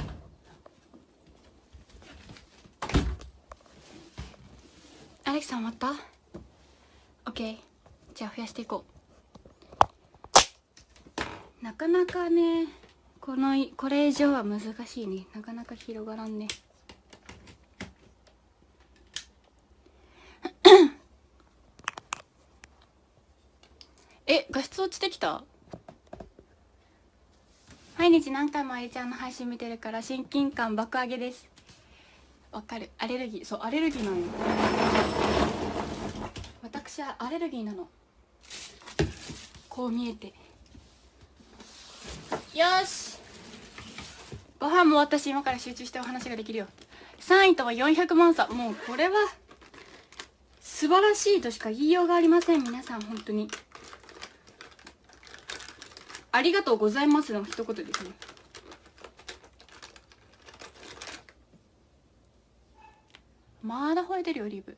アレクさん終わった？ OK。 じゃあ増やしていこう。なかなかね、これ以上は難しいね。なかなか広がらんね。画質落ちてきた？毎日何回もありちゃんの配信見てるから親近感爆上げです。わかる。アレルギー、そう、アレルギーなのよ。私はアレルギーなの。こう見えて。よし、ご飯も私今から集中してお話ができるよ。3位とは400万差。もうこれは素晴らしいとしか言いようがありません。皆さん本当にありがとうございますの一言ですね。まだ吠えてるよリブ。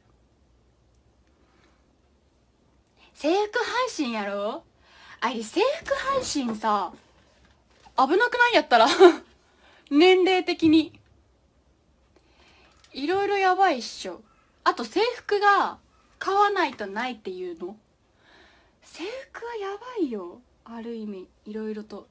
制服配信やろ。あれ制服配信さ危なくないやったら年齢的にいろいろやばいっしょ。あと制服が買わないとないっていうの。制服はやばいよ。ある意味いろいろと。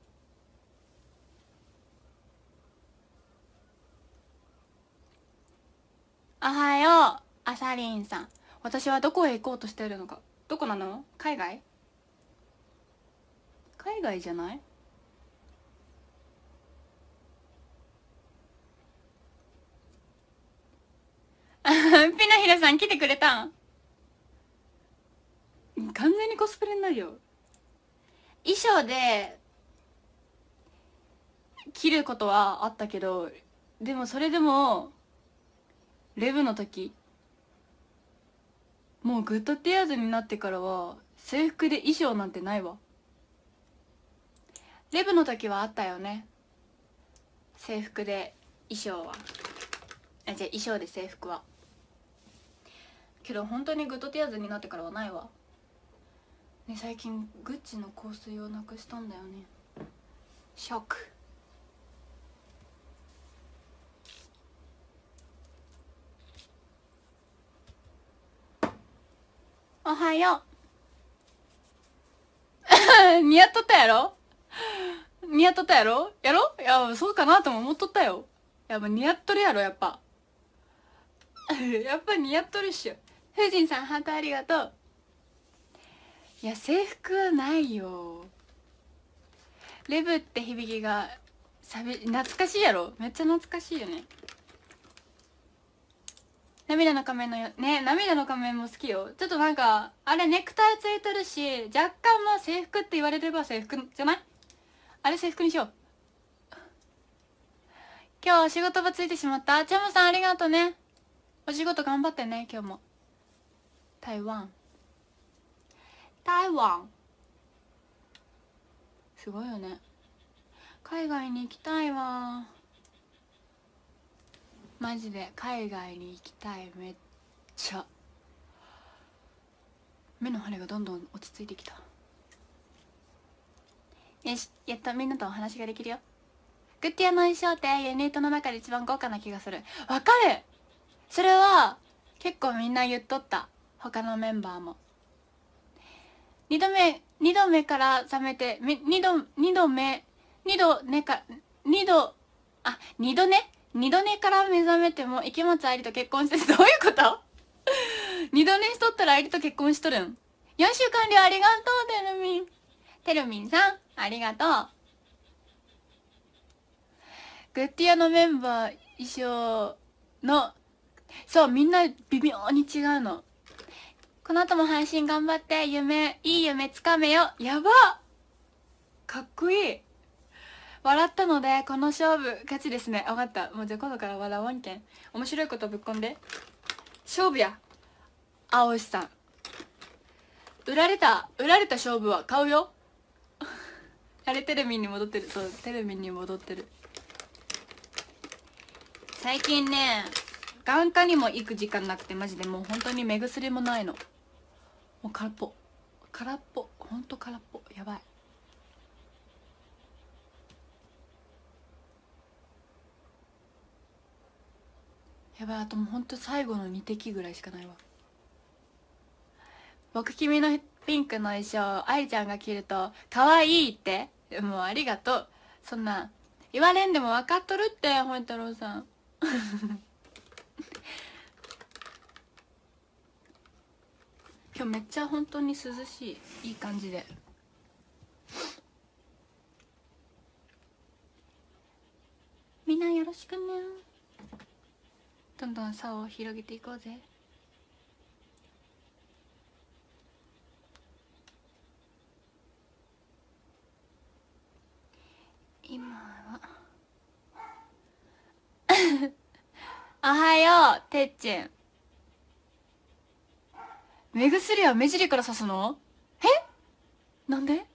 おはようあさりんさん。私はどこへ行こうとしているのか。どこなの？海外じゃない？ピノヒラさん来てくれたん？完全にコスプレになるよ。衣装で着ることはあったけど、でもそれでもレブの時、もうグッドティアーズになってからは制服で衣装なんてないわ。レブの時はあったよね、制服で衣装は。じゃあ衣装で制服は。けど本当にグッドティアーズになってからはないわ。ね、最近グッチの香水をなくしたんだよね。ショック。おはよう似合っとったやろ。似合っとったやろ。いやそうかなとも思っとったよ。やっぱ似合っとるやろやっぱやっぱ似合っとるっしょ。ふうじんさんハートありがとう。いや制服はないよ。 レブって響きが懐かしいやろ。めっちゃ懐かしいよね。涙の仮面のね、涙の仮面も好きよ。ちょっとなんかあれネクタイついてるし、若干まあ制服って言われれば制服じゃない？あれ制服にしよう。今日お仕事場ついてしまった。チャムさんありがとうね。お仕事頑張ってね今日も。台湾すごいよね。海外に行きたいわ。マジで海外に行きたい。めっちゃ目の腫れがどんどん落ち着いてきた。よし、やっとみんなとお話ができるよ。グッディアの衣装ってユニットの中で一番豪華な気がする。わかる。それは結構みんな言っとった。他のメンバーも2度目から覚めて2度寝から目覚めても池松愛理と結婚してどういうこと？二度寝しとったら愛理と結婚しとるん。4週完了。ありがとうてるみんさんありがとう。グッディアのメンバー衣装のそうみんな微妙に違うの。この後も配信頑張って、いい夢つかめよ。やばかっこいい。笑ったのでこの勝負勝ちですね。分かった。もうじゃあ今度から笑わんけん。面白いことぶっこんで勝負や。青石さん売られた勝負は買うよ。あれテレビに戻ってる。そうテレビに戻ってる。最近ね眼科にも行く時間なくて、マジでもう本当に目薬もないの。もう空っぽほんと空っぽ。やばい。やばい。あともうほんと最後の2滴ぐらいしかないわ。僕君のピンクの衣装愛ちゃんが着ると可愛いって。もうありがとう。そんな言われんでも分かっとるって本太郎さん。今日めっちゃ本当に涼しい。いい感じで。みんなよろしくね。どんどん差を広げていこうぜ。今はおはようてっちん。目薬は目尻から刺すの？え？なんで？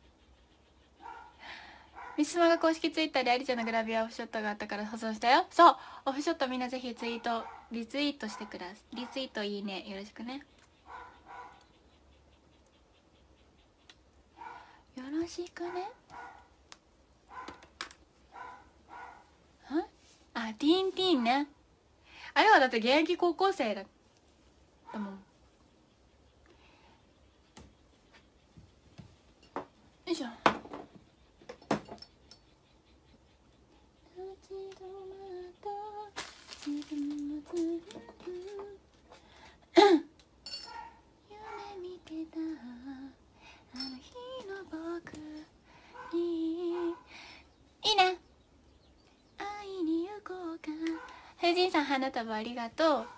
ミスマが公式ツイッターでありちゃんのグラビアオフショットがあったから保存したよ。そう、オフショットみんなぜひリツイートしてください。リツイートいいねよろしくね。よろしくね。あ、ティーンティーンね。あれはだって現役高校生だもん。よいしょ。夢見てたあの日の僕にいいね。会いに行こうか。藤井さん花束ありがとう。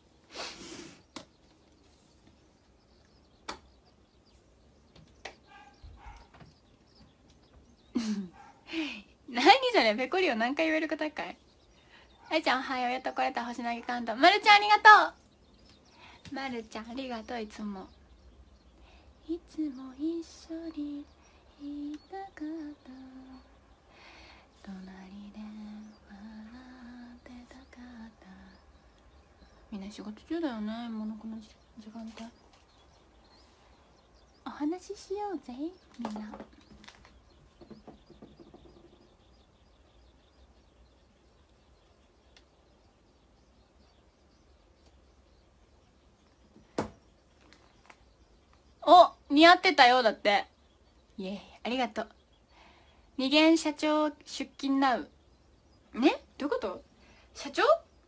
何それペコリを何回言えることかい。あいちゃんおはよう。やっと来れた。星投げカウント。まるちゃんありがとう。まるちゃんありがとう。いつも一緒にいたかった。隣で笑ってたかった。みんな仕事中だよね。もうこの時間帯お話ししようぜみんな。お、似合ってたよ。だってイエーイありがとう。二元社長出勤なうね。どういうこと？社長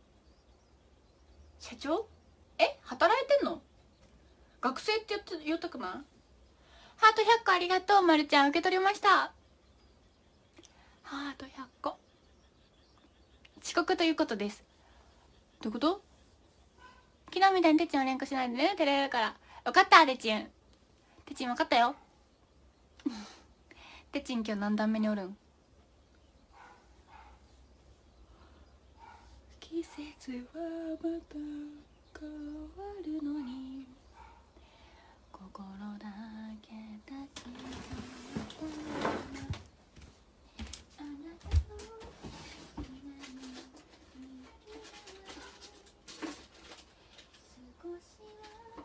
働いてんの？学生って言ったくない？ハート100個ありがとう。まるちゃん受け取りました。 ハート100個。遅刻ということです。どういうこと？昨日みたいにてっちんは連呼しないでね、照れるから。分かったてっちん。てっちん分かったよ。てっちん今日何段目におるん？季節はまた変わるのに心だけ立ち止まったあなたの少しは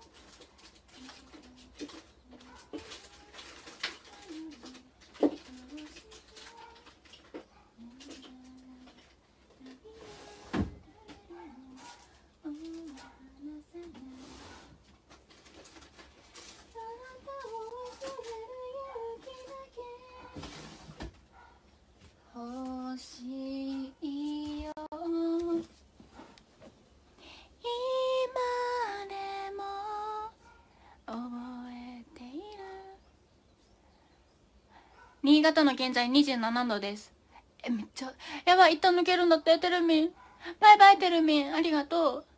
欲しいよ今でも覚えている。新潟の現在27度です。めっちゃやばい。一旦抜けるんだって。てるみんバイバイ。てるみんありがとう。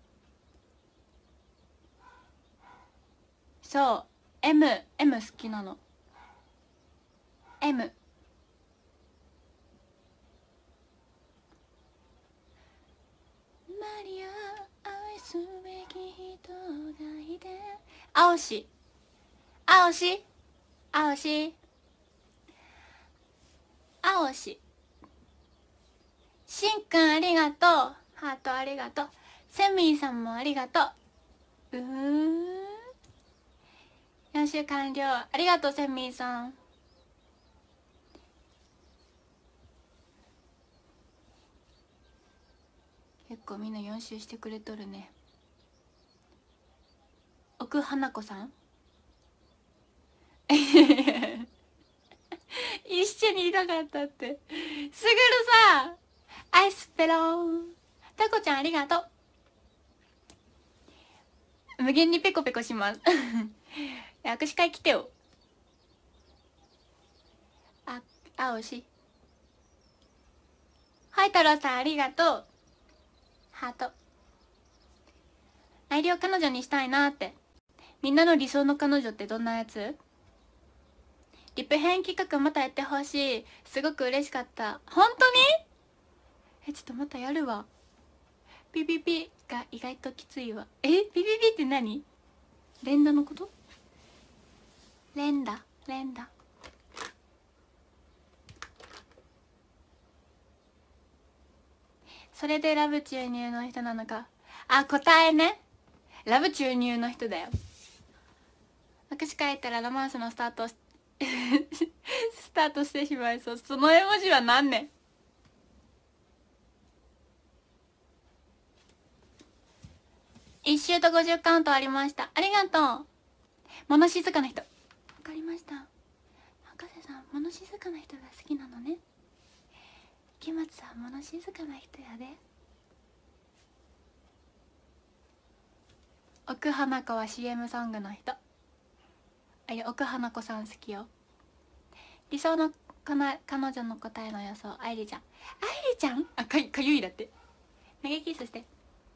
そう M 好きなの。 M マリア愛すべき人がいて。青し青し青し青し。しんくんありがとう。ハートありがとう。セミーさんもありがとう。4週完了。ありがとうセミーさん。結構みんな4週してくれとるね。奥花子さん一緒にいたかったって。すぐるさんアイスペロン。タコちゃんありがとう。無限にペコペコします握手会来てよ。青しはい太郎さんありがとう。ハート。愛梨を彼女にしたいなって。みんなの理想の彼女ってどんなやつ？リップ編企画またやってほしい。すごく嬉しかった。本当に？ちょっとまたやるわ。ピピピが意外ときついわ。ピピピって何？連打のこと？連打それでラブ注入の人なのか。答えね。ラブ注入の人だよ。握手書いたらロマンスのスタートスタートしてしまいそう。その絵文字は何ね。1周と50カウントありました。ありがとう。物静かな人。わかりました。博士さん物静かな人が好きなのね。木松さん物静かな人やで。奥花子は CM ソングの人。奥花子さん好きよ。理想の彼女の答えの予想。愛梨ちゃんかゆいだって。投げキスして。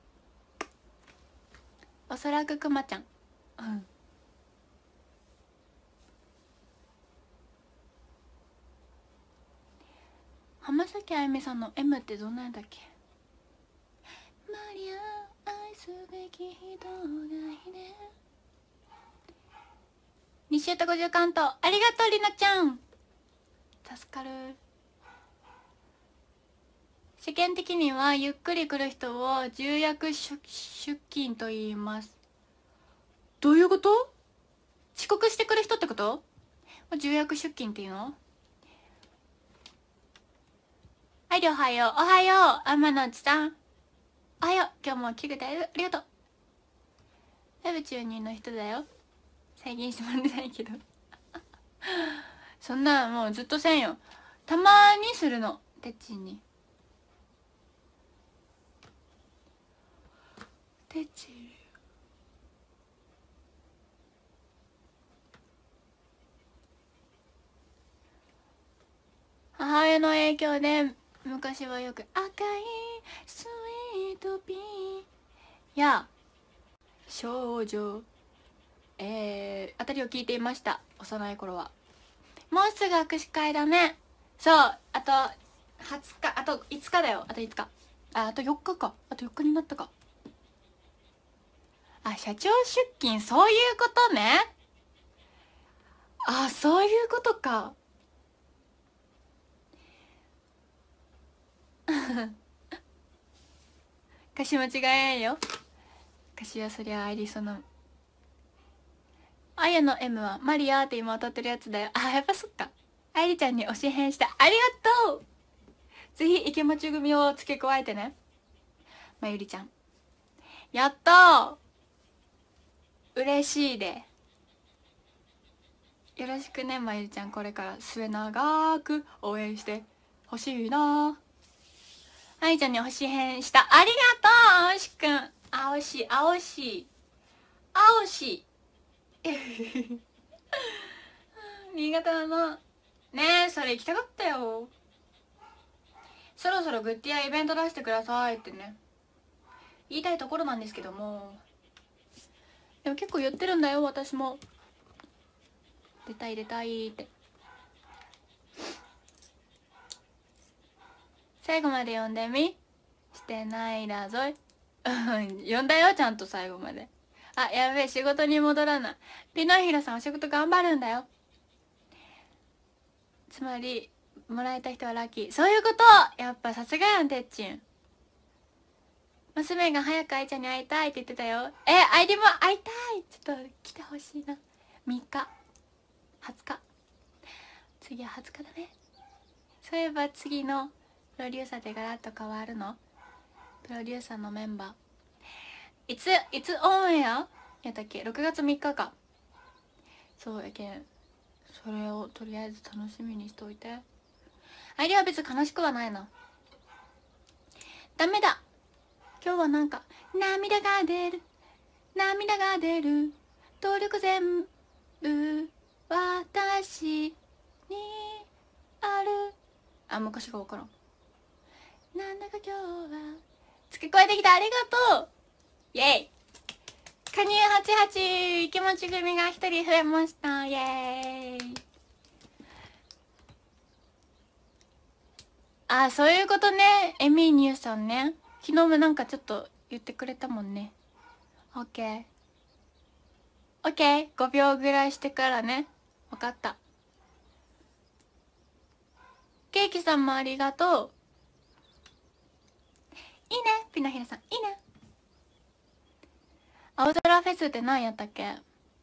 おそらくくまちゃん。浜崎あゆみさんの M ってどんなんだっけ？マリア愛すべき人がいね。2週と50カウントありがとうりなちゃん。助かる。世間的にはゆっくり来る人を重役出勤と言います。どういうこと？遅刻してくる人ってこと？重役出勤っていうの？おはよう。おはよう天野内さん。おはよう。今日も来てくれてありがとう。ラブ中入の人だよ。再現してもらってないけどそんなもうずっとせんよ。たまにするの。てっちんに。てっちん母親の影響で昔はよく赤いスイートピーや少女あたりを聞いていました。幼い頃は。もうすぐ握手会だね。そう、あと20日、あと5日だよ。あと5日、あと4日か。あと4日になったか。あ、社長出勤、そういうことね。あ、そういうことか。歌詞間違えんよ。歌詞はそりゃありそうな。あやの M はマリアーって今歌ってるやつだよ。あ、やっぱそっか。あいりちゃんに推し変した。ありがとう。ぜひ池町組を付け加えてね。まゆりちゃん。やったー。嬉しいで。よろしくね、まゆりちゃん。これから末永く応援してほしいな。あいちゃんに推し変した。ありがとう、あおしくん。あおし、あおし。あおし。新潟だな。ねえ、それ行きたかったよ。そろそろグッディアイベント出してくださいってね、言いたいところなんですけども、でも結構言ってるんだよ、私も。出たい出たいって。最後まで読んでみ。してないだぞい。読んだよ、ちゃんと最後まで。あ、やべえ、仕事に戻らない。ピノヒロさんお仕事頑張るんだよ。つまりもらえた人はラッキー。そういうこと。やっぱさすがやん、てっちん。娘が早く愛ちゃんに会いたいって言ってたよ。愛理も会いたい。ちょっと来てほしいな。3日20日、次は20日だね。そういえば次のプロデューサーでガラッと変わるの。プロデューサーのメンバーいつオンエアやったっけ。6月3日か。そうやけん、それをとりあえず楽しみにしといて。愛理は別に悲しくはないな。ダメだ、今日はなんか涙が出る涙が出る、努力全部私にある。あ、昔が分からん。なんだか今日は付け加えてきた。ありがとう。イェイ。加入88、気持ち組が1人増えました。イェーイ。あ、そういうことね。エミーニューさんね、昨日もなんかちょっと言ってくれたもんね。オッケーオッケー、5秒ぐらいしてからね。分かった。ケーキさんもありがとう。いいね、ピノヒラさん、いいね。青空フェスって何やったっけ。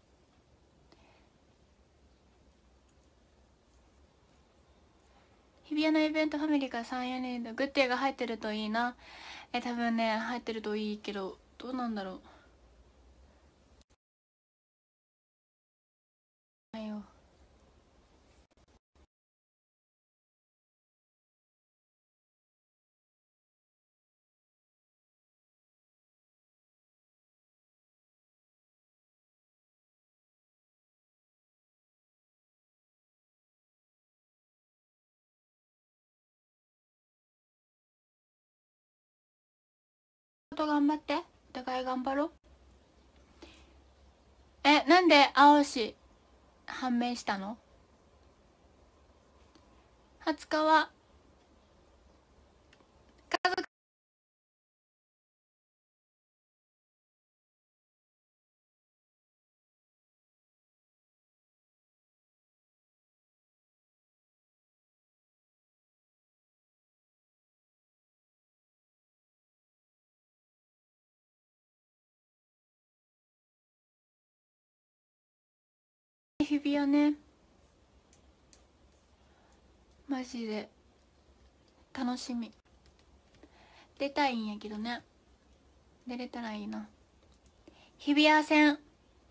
日比谷のイベントファミリーから3、4人でグッデーが入ってるといいな。多分ね、入ってるといいけど、どうなんだろう。ないよ。頑張って、お互い頑張ろう。なんで青し判明したの。20日は家族日比谷ね、マジで楽しみ。出たいんやけどね、出れたらいいな。日比谷線、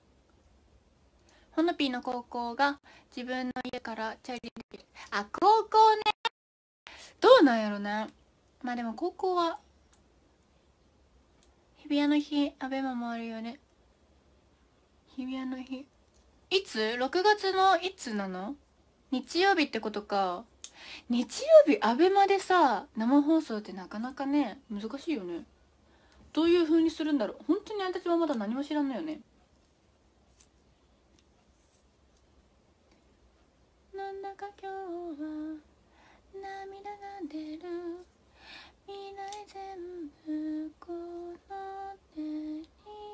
ほのぴーの高校が自分の家からチャリで、あ、高校ね、どうなんやろね。まあでも高校は日比谷の日アベマもあるよね。日比谷の日いつ？ 6 月のいつなの？日曜日ってことか。 日曜日アベマでさ生放送ってなかなかね難しいよね。どういう風にするんだろう。本当に私はまだ何も知らんのよね。なんだか今日は涙が出る、未来全部この手に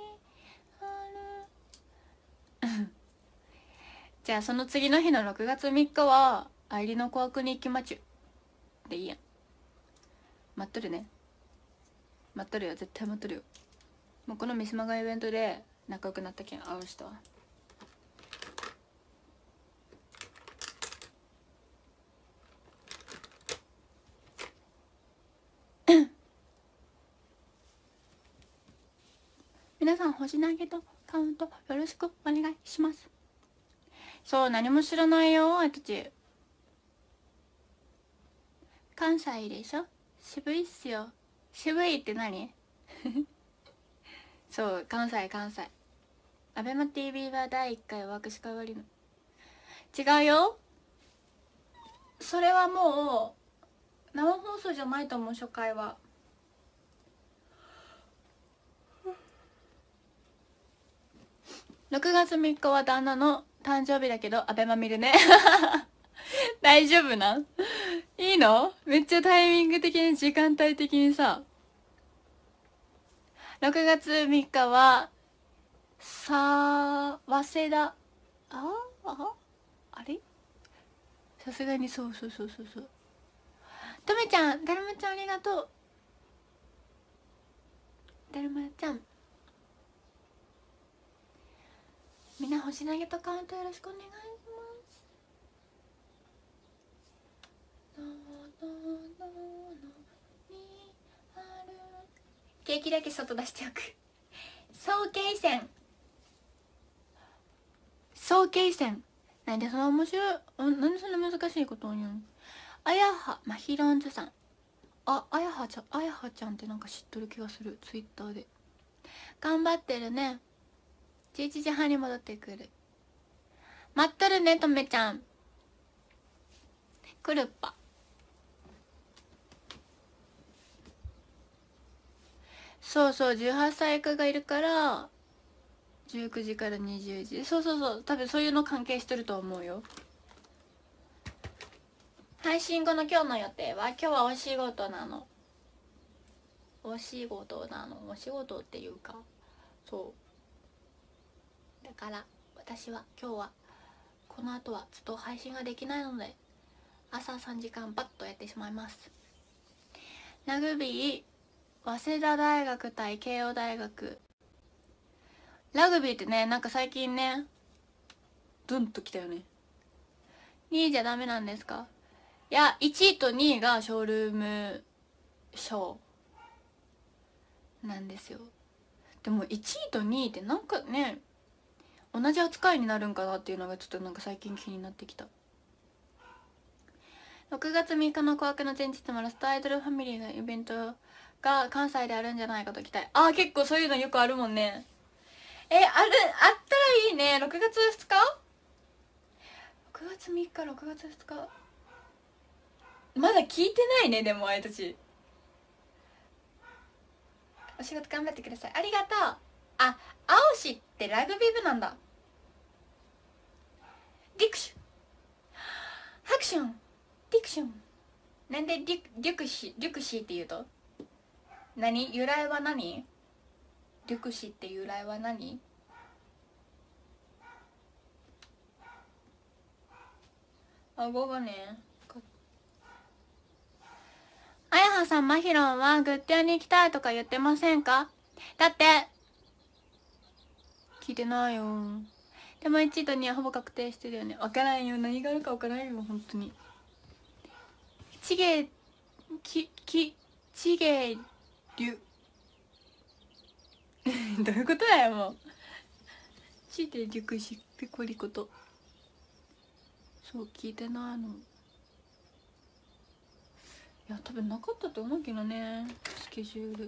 あるじゃあその次の日の6月3日は愛理の琥珀に行きまちゅでいいやん。待っとるね。待っとるよ、絶対待っとるよ。もうこの三島がイベントで仲良くなったけん会う人は皆さん星投げとカウントよろしくお願いします。そう、何も知らないよあいたち。関西でしょ、渋いっすよ。渋いって何そう関西関西。アベマ TV は第1回は握手会割りの違うよ。それはもう生放送じゃないと思う。初回は6月3日は旦那の誕生日だけどアベマ見るね大丈夫なんいいの。めっちゃタイミング的に時間帯的にさ6月3日は早稲田あれさすがにそうとめちゃん、だるまちゃんありがとう。だるまちゃんみんな星投げとカウントよろしくお願いしますケーキだけ外出しておく早慶戦なんでそんな面白いなんでそんな難しいことを言うの。あやはまひろんずさん、あやはちゃんってなんか知っとる気がする。ツイッターで頑張ってるね。11時半に戻ってくる。待っとるねとめちゃん。くるっぱそう18歳以下がいるから19時から20時。そう多分そういうの関係してると思うよ。配信後の今日の予定は、今日はお仕事っていうかそうだから私は今日はこの後はちょっと配信ができないので朝3時間バッとやってしまいます。ラグビー早稲田大学対慶応大学。ラグビーってねなんか最近ねドンときたよね。2位じゃダメなんですか。いや1位と2位がショールーム賞なんですよ。でも1位と2位ってなんかね同じ扱いになるんかなっていうのがちょっとなんか最近気になってきた。6月3日の紅白の前日もラストアイドルファミリーのイベントが関西であるんじゃないかと期待。結構そういうのよくあるもんね。あったらいいね。6月2日6月3日6月2日まだ聞いてないね。でもあいたちお仕事頑張ってください。ありがとう。青しってラグビー部なんだ。ディクシュハクションディクションなんでデュクシって言うと由来は何。デュクシって由来は何。顎がね。あやはさん、まひろんはグッディアに行きたいとか言ってませんか。だって聞いてないよ。でも1位と2位はほぼ確定してるよね。分からんよ。何があるか分からんよ本当に。ちげりゅどういうことだよもう。ちでりゅくしペコリことそう聞いてないの。いや多分なかったと思うけどねスケジュール。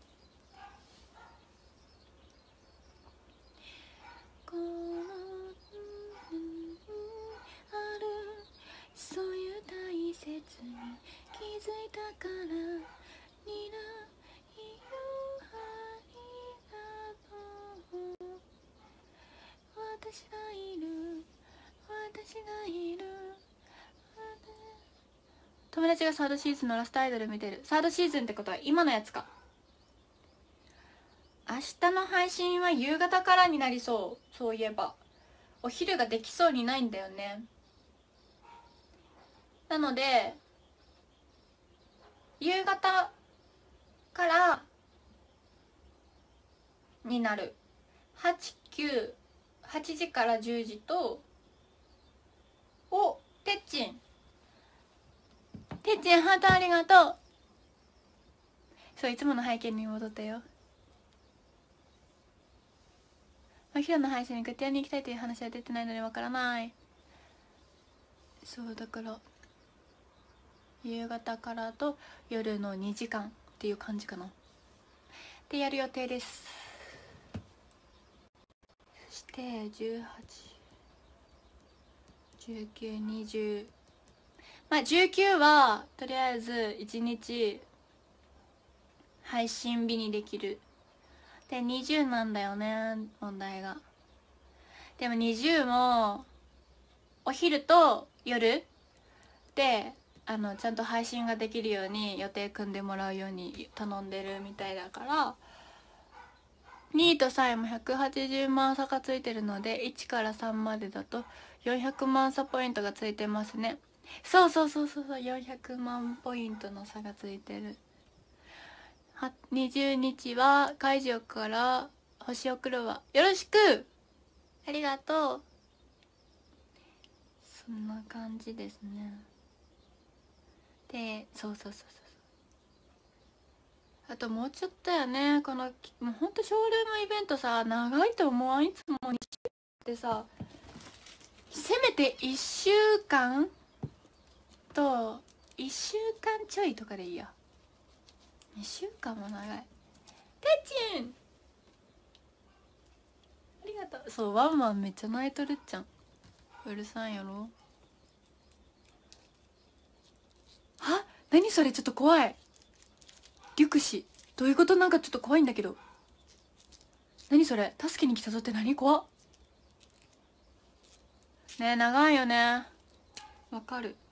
このあるそういう大切私がいる私がいる。友達がサードシーズンのラストアイドル見てる。サードシーズンってことは今のやつか。明日の配信は夕方からになりそう。そういえばお昼ができそうにないんだよね。なので夕方からになる。8時から10時と、お、てっちんハートありがとう。そう、いつもの背景に戻ったよ。お昼の配信にグッティアに行きたいという話は出てないのでわからない。そうだから夕方からと夜の2時間っていう感じかなでやる予定です。そして181920、まあ19はとりあえず1日配信日にできる。で20なんだよね問題が。でも20もお昼と夜でちゃんと配信ができるように予定組んでもらうように頼んでるみたいだから、2位と3位も180万差がついてるので1から3までだと400万差ポイントがついてますね。そう400万ポイントの差がついてる。20日は会場から星送るわ。よろしくありがとう。そんな感じですね。でそうあともうちょっとやね。このもうほんとショールームイベントさ長いと思わん。いつも2週間ってさ、せめて1週間と1週間ちょいとかでいいや。2週間も長い。てっちんありがとう。そうワンワンめっちゃ泣いとるっちゃん。うるさいやろ。あ、何それちょっと怖い。リュクシどういうこと。なんかちょっと怖いんだけど。何それ助けに来たぞって何。怖っねえ長いよね。わかる。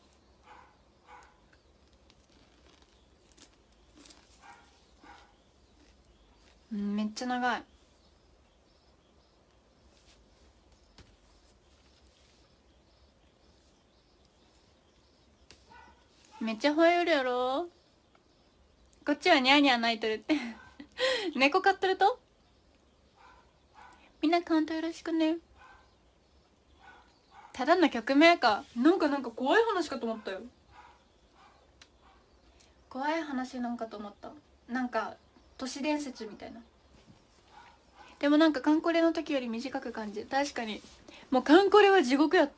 めっちゃ長い。めっちゃ吠えよるやろ。こっちはニャーニャー泣いとるって猫飼っとると。みんなカウントよろしくね。ただの曲名か。なんか怖い話かと思ったよ。怖い話なんかと思った。なんか都市伝説みたいな。でもなんかカンコレの時より短く感じる。確かにもうカンコレは地獄やった。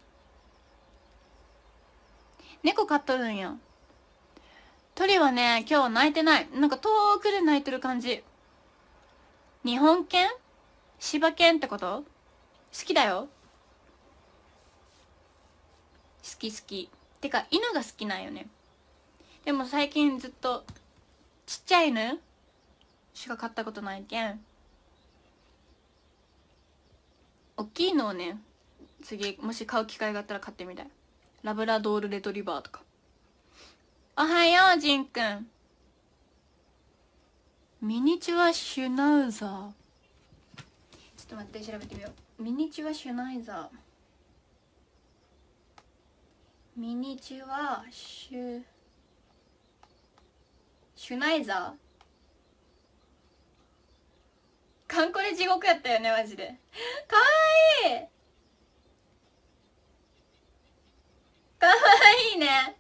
猫飼っとるんや。鳥はね今日泣いてない。なんか遠くで泣いてる感じ。日本犬柴犬ってこと。好きだよ。好きてか犬が好きなんよね。でも最近ずっとちっちゃい犬しか飼ったことないけん、大きいのをね次もし買う機会があったら買ってみたい。ラブラドールレトリバーとか。おはようジンくん。ミニチュアシュナウザー。ちょっと待って調べてみよう。ミニチュアシュナイザー。ミニチュアシュナイザー。カンコレ地獄やったよねマジで。かわいいかわいいね。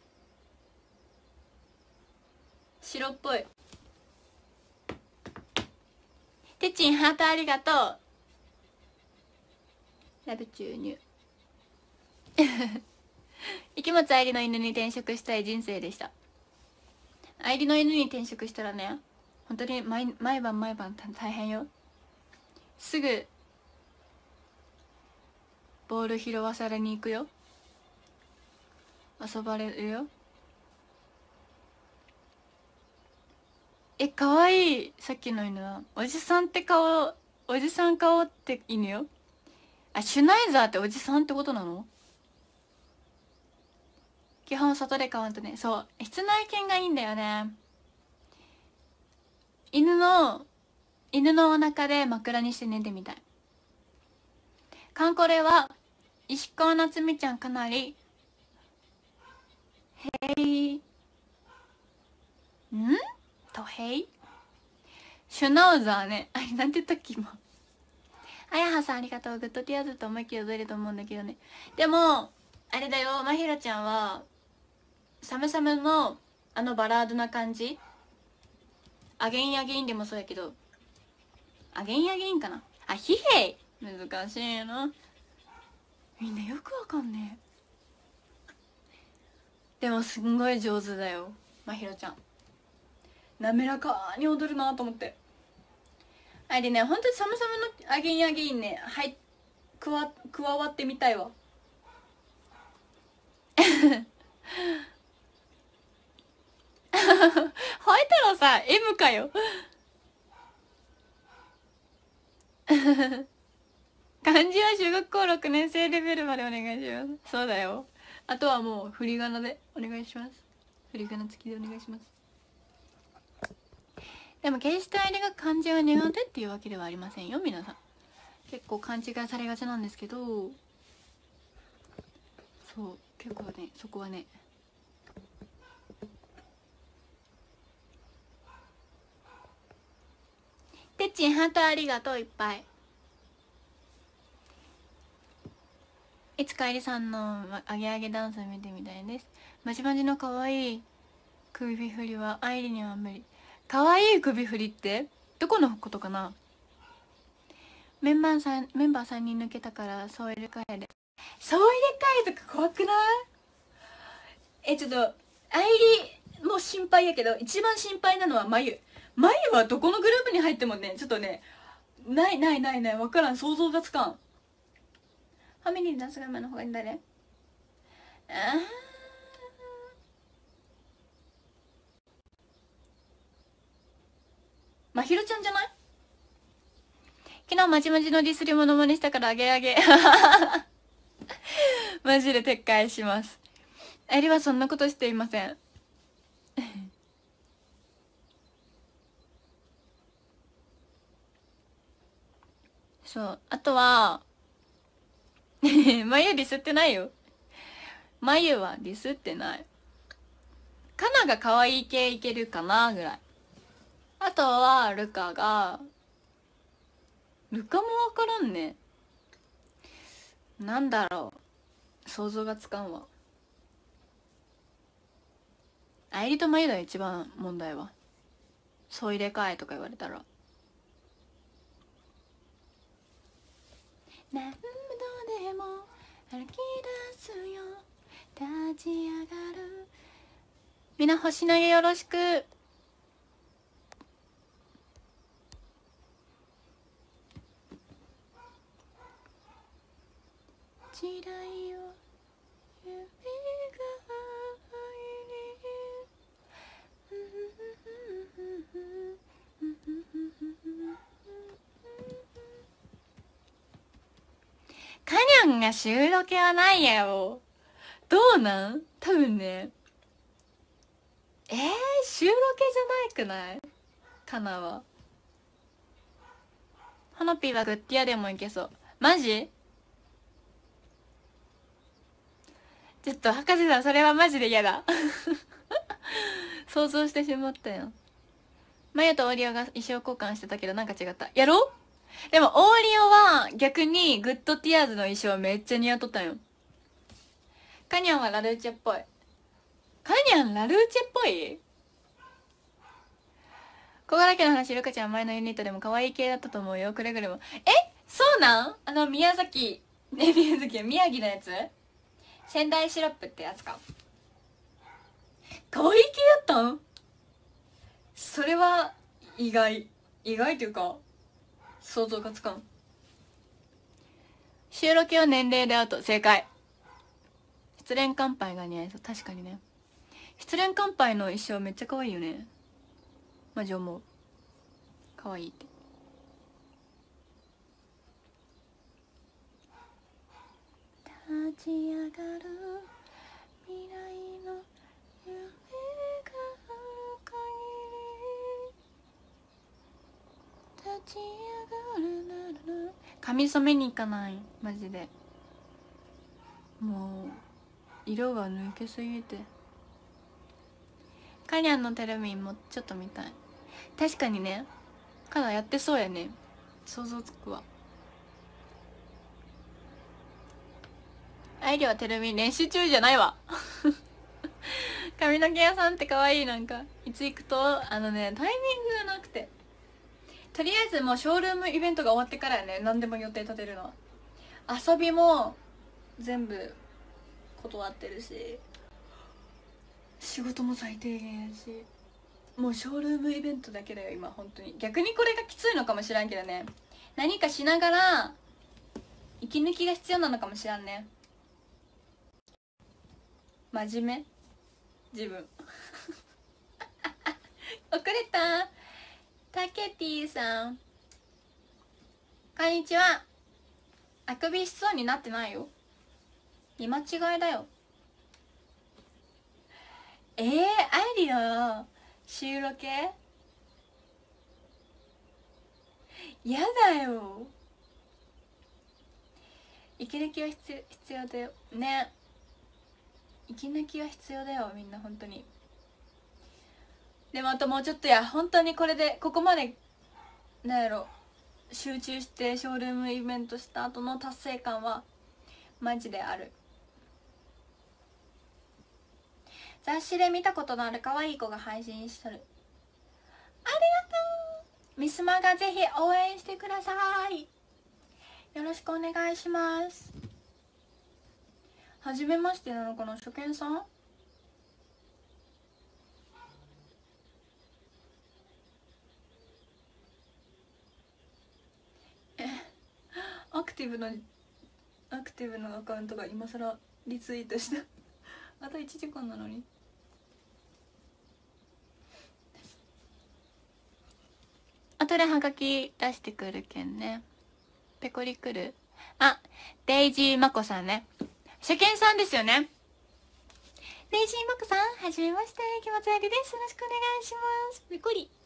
白っぽい。てっちんハートありがとう。ラブ注入池松愛理の犬に転職したい人生でした。愛理の犬に転職したらね本当に毎晩大変よ。すぐボール拾わされに行くよ。遊ばれるよ。かわいい。さっきの犬はおじさんって顔おじさん顔って犬よ。あ、シュナイザーっておじさんってことなの？基本外で飼わんとね。そう、室内犬がいいんだよね。犬のお腹で枕にして寝てみたい。カンコレは石川夏美ちゃんかなりへいとへいシュナウザーね。あれなんて言ったっけ今。あやはさんありがとう。グッドティアーズと思いっきり踊れると思うんだけどね。でもあれだよ、まひろちゃんはサムサムのあのバラードな感じ、アゲインアゲインでもそうやけど、アゲインアゲインかな、あ、ヒヘイ難しいな、みんなよくわかんねえ。でもすんごい上手だよまひろちゃん。滑らかに踊るなと思って。あれね、ほんとにサムサムのアゲインアゲインね、はい、加わってみたいわ吠えたらさ M かよ漢字は小学校6年生レベルまでお願いします。そうだよ。あとはもう振り仮名でお願いします。振り仮名付きでお願いします。でも決してあれが漢字が苦手っていうわけではありませんよ皆さん。結構勘違いされがちなんですけど、そう結構ね、そこはね、てっちんハートありがとういっぱい。いつかえりさんのアゲアゲダンス見てみたいです。まじまじの可愛い首振りは愛理には無理。可愛い首振りってどこのことかな。メンバー3人抜けたから総入れ替えで。総入れ替えとか怖くない？ちょっと愛理も心配やけど、一番心配なのはまゆはどこのグループに入ってもね、ちょっとね、ない分からん、想像がつかん。ファミリーでダンスガーマンの方がいいんだね。まひろちゃんじゃない？昨日まちまちのディスりモノマネしたからあげあげマジで撤回します。エリはそんなことしていませんそう、あとは眉ディスってないよ。眉はディスってない。カナが可愛い系いけるかなぐらい。あとはルカもわからんね。なんだろう、想像がつかんわ。愛理と眉が一番問題は。そう入れ替えとか言われたら何度でも歩き出すよ、立ち上がる。みんな星投げよろしく。時代を指がカニャンが収録はないやろ。どうなん？多分ね。収録じゃないくない？カナは。ハナピーはグッディアでもいけそう。マジ？ちょっと博士さんそれはマジで嫌だ想像してしまったよ。マヤとオーリオが衣装交換してたけどなんか違った。やろう？でもオーリオは逆にグッドティアーズの衣装めっちゃ似合っとったんよ。カニャンはラルーチェっぽい。カニャンラルーチェっぽい？ここだけの話、ルカちゃん前のユニットでも可愛い系だったと思うよ。くれぐれも。そうなん？宮崎宮城のやつ、仙台シロップってやつか。可愛い系だったん？それは意外というか想像がつかん。収録は年齢でアウト。正解。失恋乾杯が似合いそう。確かにね、失恋乾杯の衣装めっちゃ可愛いよね。マジ思う。可愛いって。 ち上がる未来の夢がある限り立ち上がるなら髪染めに行かないマジでもう色が抜けすぎてカニャンのテレビもちょっと見たい確かにねカナやってそうやね想像つくわアイリはテレビ練習中じゃないわ髪の毛屋さんって可愛いなんかいつ行くとタイミングがなくてとりあえずもうショールームイベントが終わってからやね何でも予定立てるのは遊びも全部断ってるし仕事も最低限やしもうショールームイベントだけだよ今本当に逆にこれがきついのかもしらんけどね何かしながら息抜きが必要なのかもしらんね真面目自分遅れたタケティさんこんにちはあくびしそうになってないよ見間違いだよアイリア収録やだよ息抜きは必要だよね息抜きは必要だよみんな本当にでもあともうちょっとや本当にこれでここまでなんやろ集中してショールームイベントした後の達成感はマジである雑誌で見たことのある可愛い子が配信しとるありがとうミスマがぜひ応援してくださいよろしくお願いしますはじめましてなのかな初見さんアクティブのアカウントが今さらリツイートしたあと1時間なのに後でハガキ出してくるけんねペコリ来るあデイジーマコさんね初見さんですよねデイジーマコさんはじめまして気持ち悪いですよろしくお願いしますペコリ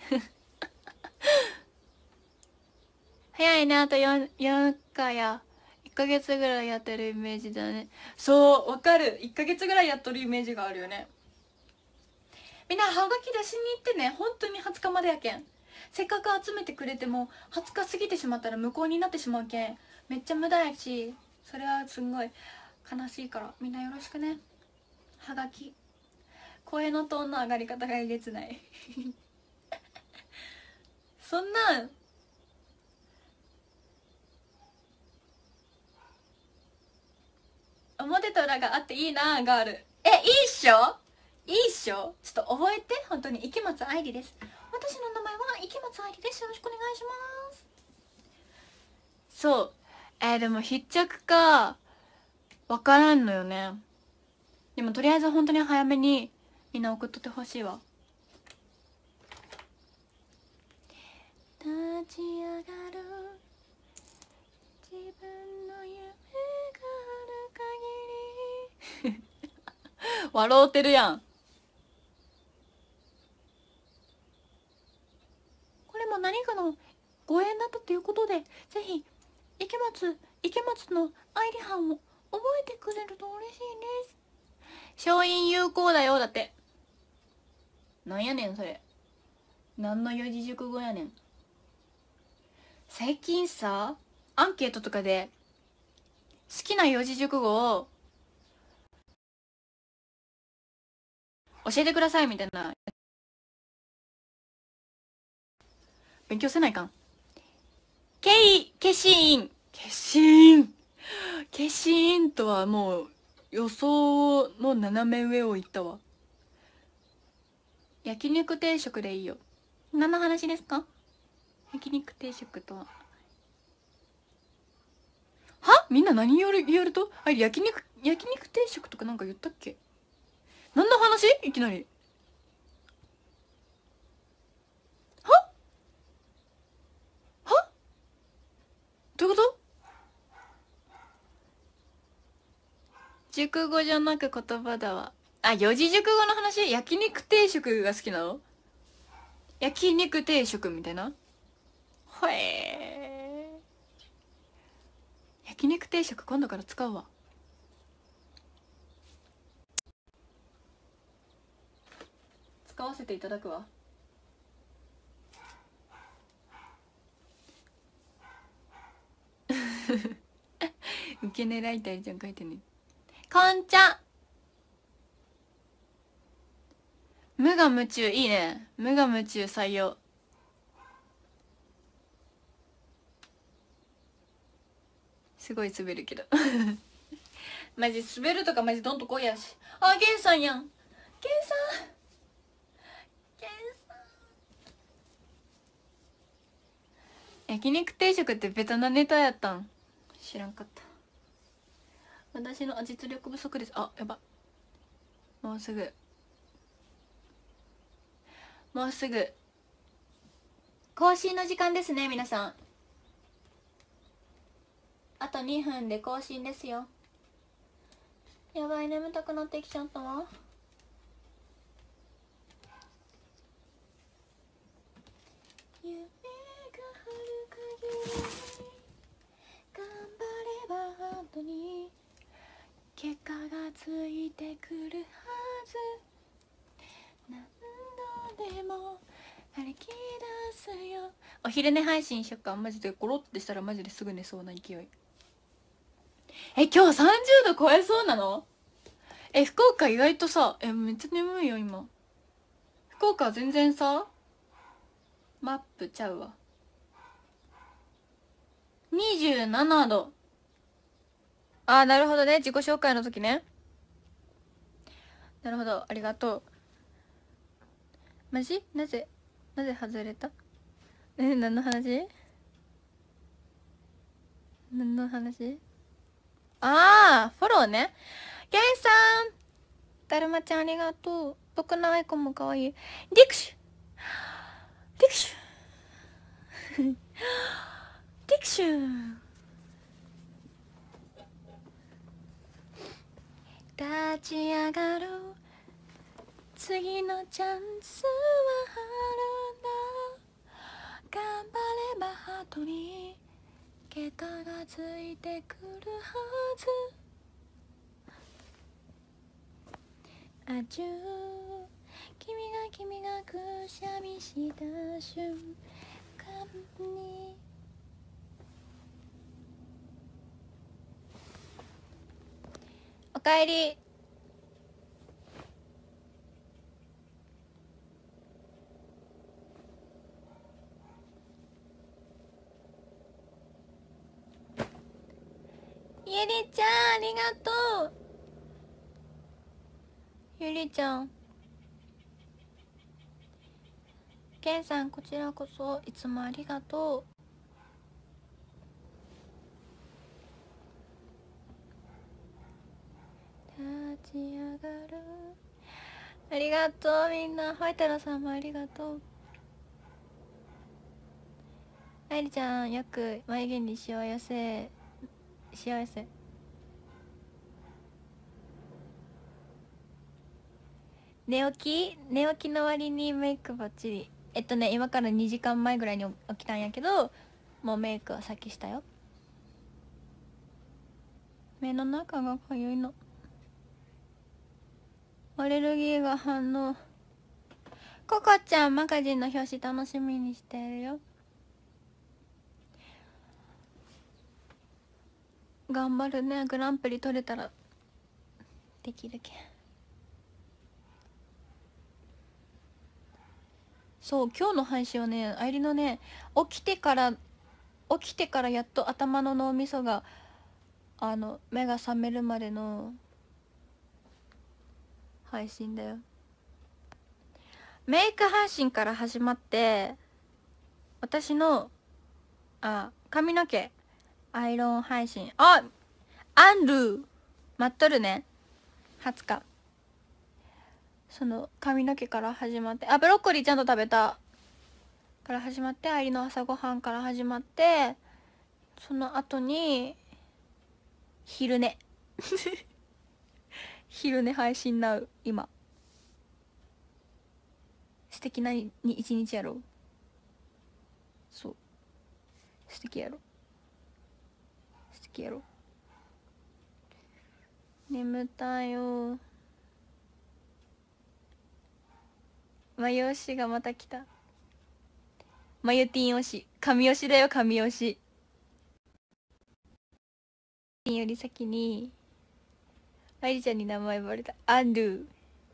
早いねあと 4回や1ヶ月ぐらいやってるイメージだねそうわかる1ヶ月ぐらいやっとるイメージがあるよねみんなハガキ出しに行ってね本当に20日までやけんせっかく集めてくれても20日過ぎてしまったら無効になってしまうけんめっちゃ無駄やしそれはすんごい悲しいからみんなよろしくねハガキ声のトーンの上がり方がえげつないそんな表と裏があっていいなガールいいっしょいいっしょちょっと覚えて本当に池松愛理です私の名前は池松愛理ですよろしくお願いしますそうでも必着かわからんのよねでもとりあえず本当に早めにみんな送っとってほしいわ立ち上がる自分の夢がある限り笑うてるやんこれも何かのご縁だったということでぜひ池松の愛理班を覚えてくれると嬉しいです勝因有効だよだってなんやねんそれ何の四字熟語やねん最近さアンケートとかで好きな四字熟語を教えてくださいみたいな勉強せないかん消印とはもう予想の斜め上を言ったわ焼肉定食でいいよ何の話ですか焼肉定食とはみんな何言えると焼肉定食とかなんか言ったっけ何の話いきなりどういうこと熟語じゃなく言葉だわ。あ、四字熟語の話。焼肉定食が好きなの？焼肉定食みたいな。ほえー、焼肉定食今度から使うわ。使わせていただくわ。受け狙いたいじゃん、書いてね。こんちゃ。無我夢中いいね。無我夢中採用。すごい滑るけどマジ滑るとかマジどんとこいやし。あ、ゲンさんやん。ゲンさん、ゲンさん。焼肉定食ってベタなネタやったん？知らんかった。私の実力不足です。あ、やば。もうすぐ更新の時間ですね、皆さん。あと2分で更新ですよ。やばい、眠たくなってきちゃったわ。夢がある限り頑張れば本当に結果がついてくるはず。何度でも歩き出すよ。お昼寝配信しよっか。マジでゴロってしたらマジですぐ寝そうな勢い。今日30度超えそうなの？福岡意外とさ、めっちゃ眠いよ今。福岡は全然さ、マップちゃうわ。27度。あー、なるほどね。自己紹介の時ね。なるほど、ありがとう。マジ？なぜ外れた？何の話？何の話？あー、フォローね。ゲンさん、だるまちゃんありがとう。僕のアイコンもかわいい。ディクシュディクシュディクシュ。立ち上がる、次のチャンスはあるんだ。頑張ればハートに結果がついてくるはず。あちゅー、君がくしゃみした瞬間に。おかえり。ゆりちゃんありがとう。ゆりちゃん、けんさんこちらこそいつもありがとう。立ち上がる、ありがとうみんな。ホワイタロさんもありがとう。あいりちゃん、よく眉毛にしわ寄せ。寝起きの割にメイクバッチリ。今から2時間前ぐらいに起きたんやけど、もうメイクは先したよ。目の中がかゆいの。アレルギーが反応。ココちゃん、マガジンの表紙楽しみにしてるよ。頑張るね。グランプリ取れたらできるけん。そう、今日の配信はね、あいりのね、起きてからやっと頭の脳みそが目が覚めるまでの配信だよ。メイク配信から始まって、私の髪の毛アイロン配信。アンルー待っとるね。20日。その髪の毛から始まって、ブロッコリーちゃんと食べたから始まって、アイリの朝ごはんから始まって、その後に昼寝昼寝配信なう今。素敵な一日やろ。そう素敵やろ、素敵やろ。眠たいよ。まゆ推しがまた来た。まゆティーン推し、神推しだよ、神推し。ティーンより先にあいりちゃんに名前呼ばれた。アンドゥ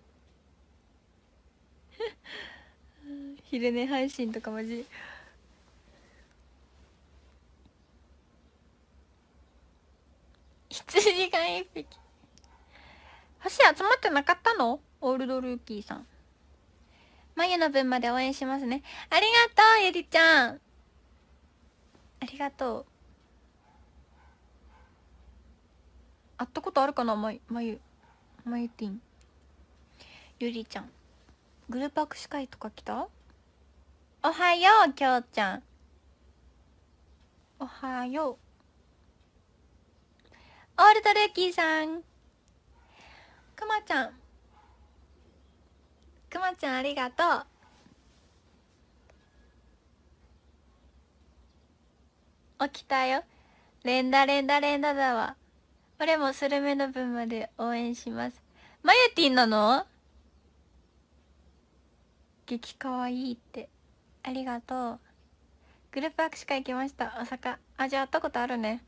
昼寝配信とかマジ羊が一匹。星集まってなかったの？オールドルーキーさん。まゆの分まで応援しますね。ありがとうゆりちゃん、ありがとう。会ったことあるかな、まゆティン。ゆりちゃんグループ握手会とか来た？おはようきょうちゃん、おはよう。オールドルーキーさん、くまちゃん、くまちゃんありがとう。起きたよ。連打だわ。俺もスルメの分まで応援します。まゆティンなの？激かわいいって。ありがとう。グループ握手会行きました、大阪。あ、じゃあ会ったことあるね。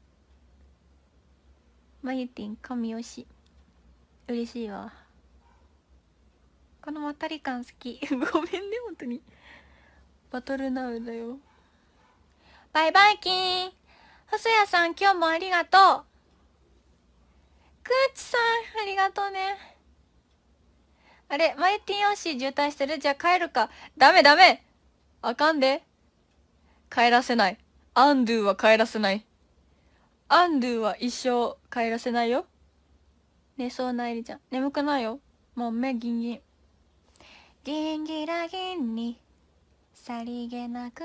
まゆティン神推し、嬉しいわ。このまったり感好きごめんね本当に。バトルナウだよ。バイバイキン。細谷さん今日もありがとう。くーちさんありがとうね。あれマイティン推し渋滞してる。じゃあ帰るか。ダメあかんで。帰らせない。アンドゥは帰らせない。アンドゥは一生帰らせないよ。寝そうなエリちゃん眠くないよ。もう目ギンギン。ギンギラギンにさりげなく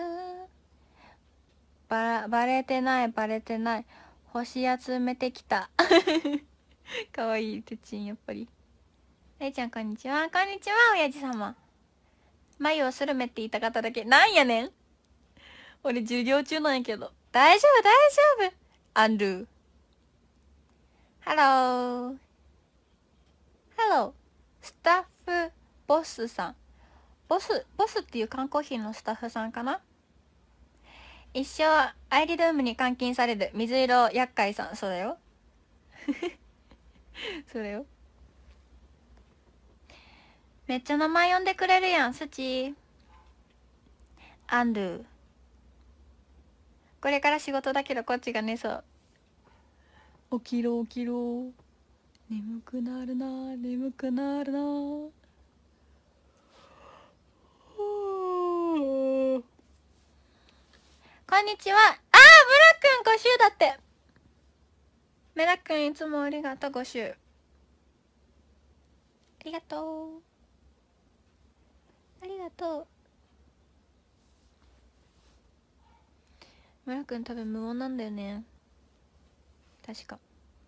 バレてない星集めてきたかわいいてちんやっぱり。えいちゃんこんにちは。こんにちは親父様。眉をスルメって言いたかっただけ。なんやねん俺授業中なんやけど。大丈夫アンドゥ。ハロースタッフボスさん。ボスっていう缶コーヒーのスタッフさんかな。一生アイリドームに監禁される水色厄介さん。そうだよそうだよ。めっちゃ名前呼んでくれるやんスチ。アンドゥ。これから仕事だけどこっちが寝そう。起きろ眠くなるなこんにちは。あー、ムラくん5週だって。ムラくんいつもありがとう。5週ありがとう。ムラくん多分無音なんだよね確か。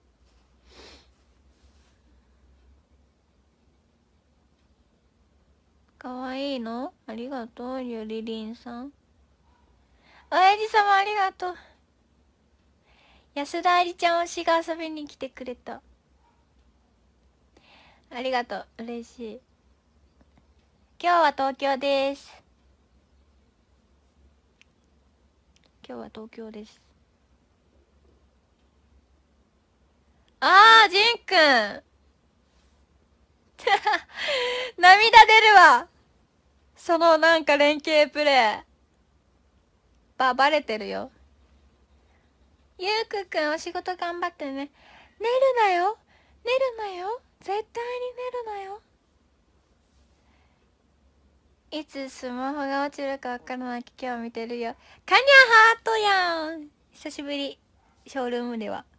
かわいいのありがとう。ゆりりんさんおやじさまありがとう。安田ありちゃん推しが遊びに来てくれた。ありがとう嬉しい。今日は東京です。あージンくん涙出るわ。そのなんか連携プレーバレてるよ。ゆうくくんお仕事頑張ってね。寝るなよ絶対に寝るなよ。いつスマホが落ちるかわからない今日見てるよ。カニャハートやん。久しぶり。ショールームでは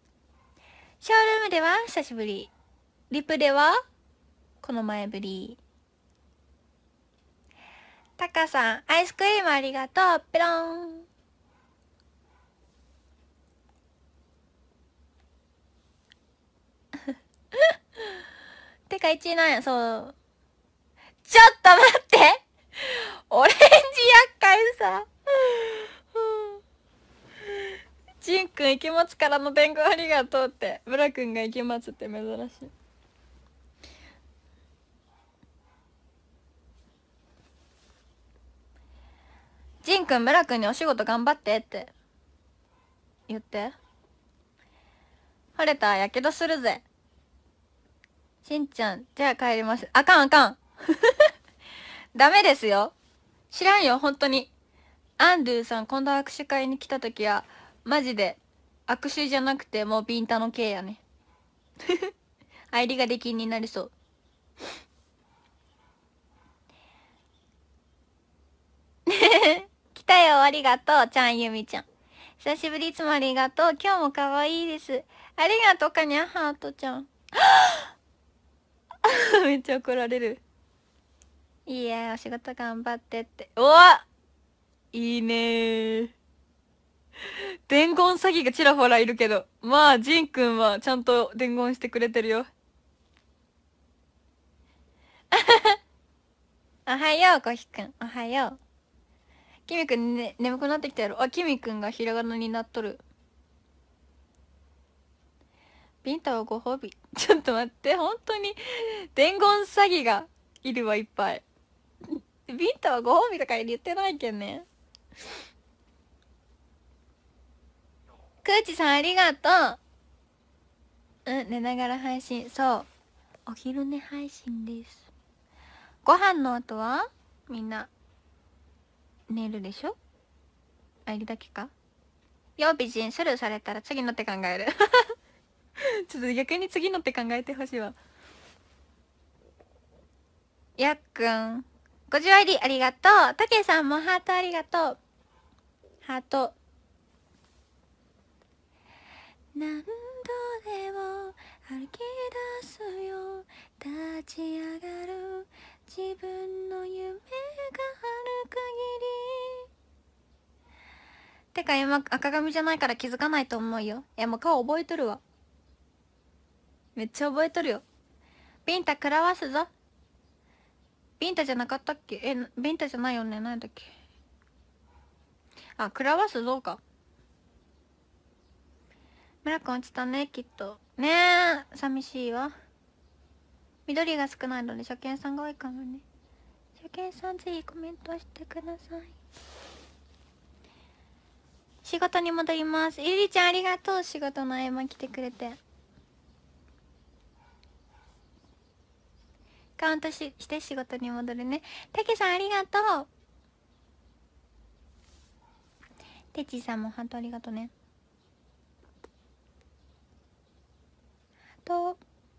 久しぶり。リプではこの前ぶり。タカさんアイスクリームありがとう。ペロンてか1位なんや。そう。ちょっと待って、オレンジ厄介さ。ジンくん池松からの伝言ありがとうって。ブラくんが池松って珍しい。ジンくんブラくんにお仕事頑張ってって言って。晴れた、やけどするぜ。しんちゃん、じゃあ帰ります。あかんあかん。ダメですよ。知らんよ、本当に。アンドゥさん、今度握手会に来た時は、マジで、握手じゃなくて、もうビンタの系やね。入りが出禁になりそう。来たよ、ありがとう、ちゃんゆみちゃん。久しぶり、いつもありがとう。今日も可愛いです。ありがとうかにゃ、ハートちゃん。めっちゃ怒られる。いいえ、お仕事頑張ってって。おわいいねー。伝言詐欺がちらほらいるけど。まあ、ジンくんはちゃんと伝言してくれてるよ。おはよう、コヒくん。おはよう。キミくん、ね、眠くなってきたやろ。あ、キミくんがひらがなになっとる。ビンタはご褒美。ちょっと待って、本当に伝言詐欺がいるわ、いっぱい。ビンタはご褒美とか言ってないけんね。くーちさんありがとう。うん、寝ながら配信。そう。お昼寝配信です。ご飯の後はみんな寝るでしょ。あれだけか。よ、美人、スルーされたら次の手考える。ちょっと逆に次の手考えてほしいわ。やっくん、50入りありがとう。たけさんもハートありがとう。ハート。何度でも歩き出すよ、立ち上がる自分の夢がある限り。てか今赤髪じゃないから気づかないと思うよ。いやもう顔覚えとるわ。めっちゃ覚えとるよ。ビンタ食らわすぞ。ビンタじゃなかったっけ。ビンタじゃないよね。何だっけ。あ、食らわすぞか。村くん落ちたね、きっと。ねえ、寂しいわ。緑が少ないので初見さんが多いかもね。初見さんぜひコメントしてください。仕事に戻ります。ゆりちゃんありがとう。仕事の合間来てくれて。カウントして仕事に戻るね。たけさんありがとう。てちさんもハートありがとうね。あと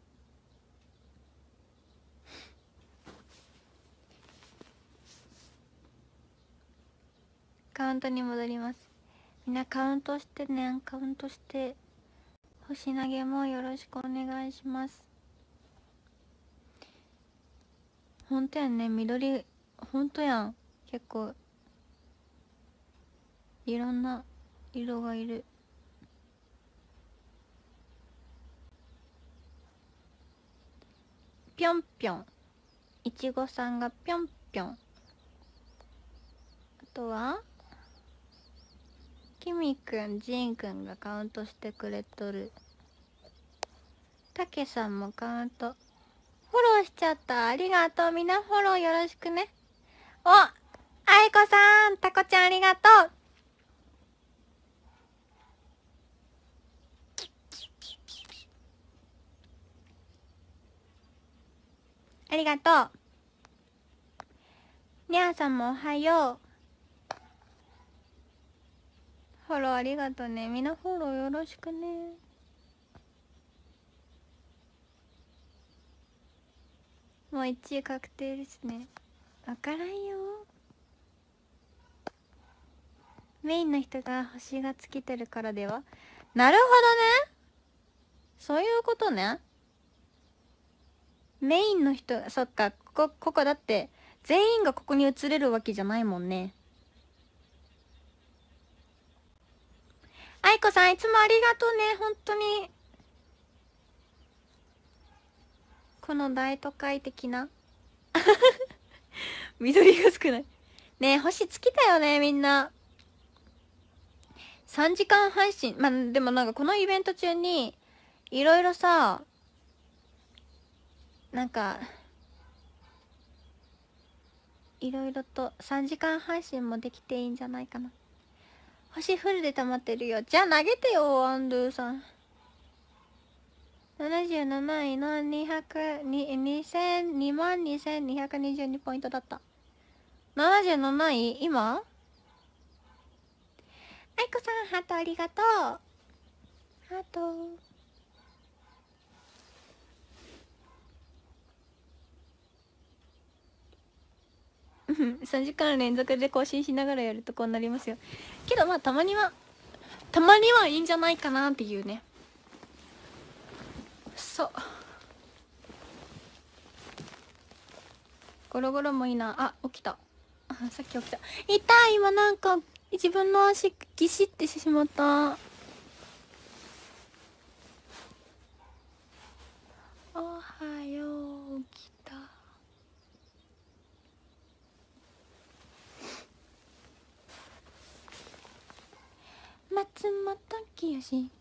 カウントに戻ります。みんなカウントしてね。カウントして星投げもよろしくお願いします。ほんとやんね。緑ほんとやん。結構いろんな色がいる。ぴょんぴょん。いちごさんがぴょんぴょん。あとはきみくん、じんくんがカウントしてくれとる。たけさんもカウント。フォローしちゃった。ありがとう。みんなフォローよろしくね。お、あいこさん、たこちゃんありがとう。ありがとう。にゃんさんもおはよう。フォローありがとうね。みんなフォローよろしくね。もう1位確定ですね。わからんよ。メインの人が星が尽きてるからでは。なるほどね。そういうことね。メインの人、そっか、ここだって、全員がここに移れるわけじゃないもんね。あいこさん、いつもありがとうね、本当に。 この大都会的な緑が少ないね。え星尽きたよねみんな。3時間配信。まあでもなんかこのイベント中にいろいろさ、なんかいろいろと3時間配信もできていいんじゃないかな。星フルで溜まってるよ。じゃあ投げてよアンドゥさん。77位の22,2222ポイントだった。77位今あいこさんハートありがとう。ハート3時間連続で更新しながらやるとこうなりますよ。けどまあたまにはいいんじゃないかなっていうね。そうゴロゴロもいいな。あ起きた。さっき起きた。痛い。今なんか自分の足ギシってしてしまった。おはよう起きた。松本清。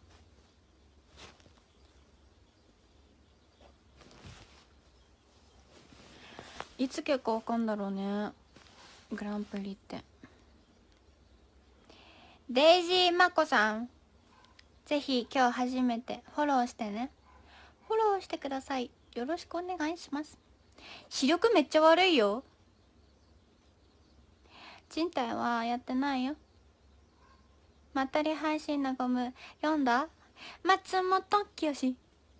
いつ結構わかんだろうねグランプリって。デイジーマコさんぜひ今日初めてフォローしてね。フォローしてください。よろしくお願いします。視力めっちゃ悪いよ。賃貸はやってないよ。まったり配信のゴム読んだ？松本清。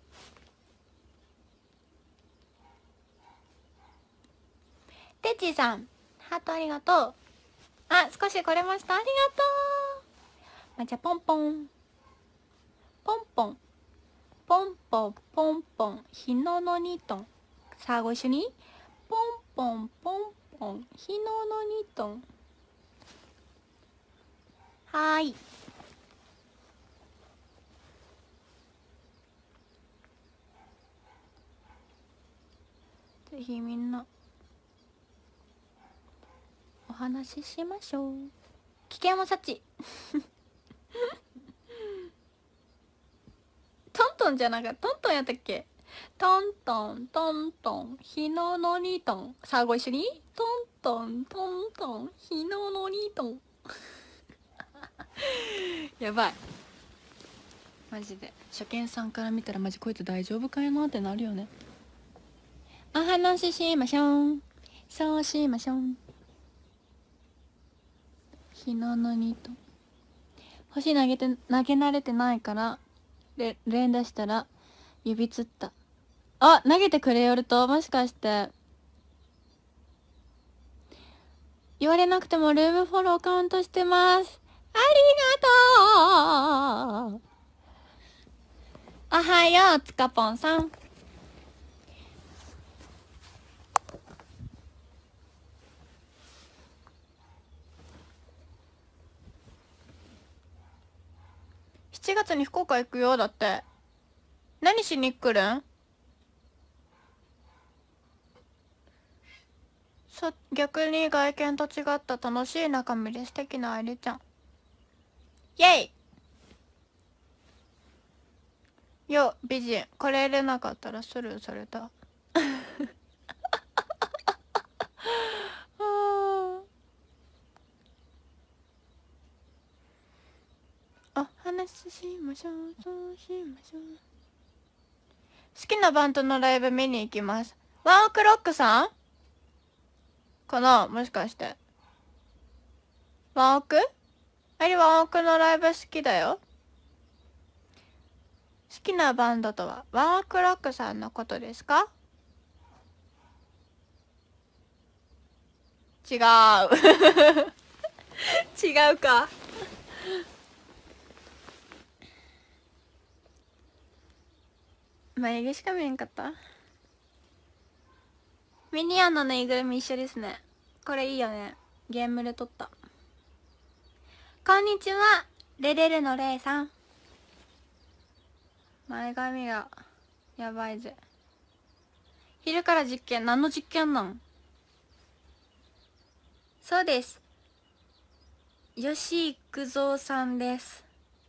てっちーさんハートありがとう。あ少し来れました。ありがとう。じゃあポンポンポンポンポンポンポンポン日野の2トン。さあご一緒にポンポンポンポン日野の2トン。はーい。ぜひみんなお話ししましょう。危険を察知トントンじゃなかった。トントンやったっけ。トントントントン日野の2トン。さあご一緒にトントントントン日野の2トンやばいマジで。初見さんから見たらマジこいつ大丈夫かいなってなるよね。お話ししましょう。そうしましょう。日野の2トン。星投げ慣れてないから連打したら指つった。あ投げてくれよるともしかして言われなくてもルームフォローカウントしてます。ありがとう。おはようつかぽんさん。7月に福岡行くよ。だって何しに来るん？逆に外見と違った楽しい中身で素敵なありちゃん。イェイよ美人。これ入れなかったらスルーされたお話ししましょう。そうしましょう。好きなバンドのライブ見に行きます。ワンオクロックさんかな。もしかしてワンオクあれワンオクのライブ好きだよ。好きなバンドとはワンオクロックさんのことですか？違う違うか。眉毛しか見えんかった。ミニオンのぬいぐるみ一緒ですね。これいいよね。ゲームで撮った。こんにちはレレルのレイさん。前髪がやばいぜ。 昼から実験。何の実験なん？そうです。吉幾三さんです。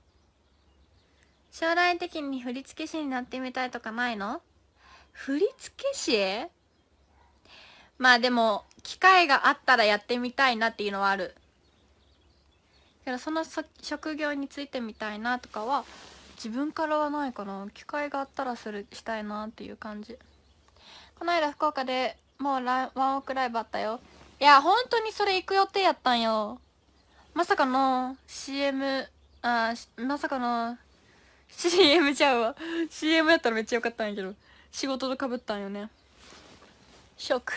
将来的に振付師になってみたいとかないの？振付師？まあでも機会があったらやってみたいなっていうのはあるけど、その職業についてみたいなとかは自分からはないかな。機会があったらしたいなっていう感じ。この間福岡でもうワンオクライブあったよ。いや本当にそれ行く予定やったんよ。まさかの CM、まさかの CM ちゃうわ。CM やったらめっちゃよかったんやけど、仕事と被ったんよね。ショック。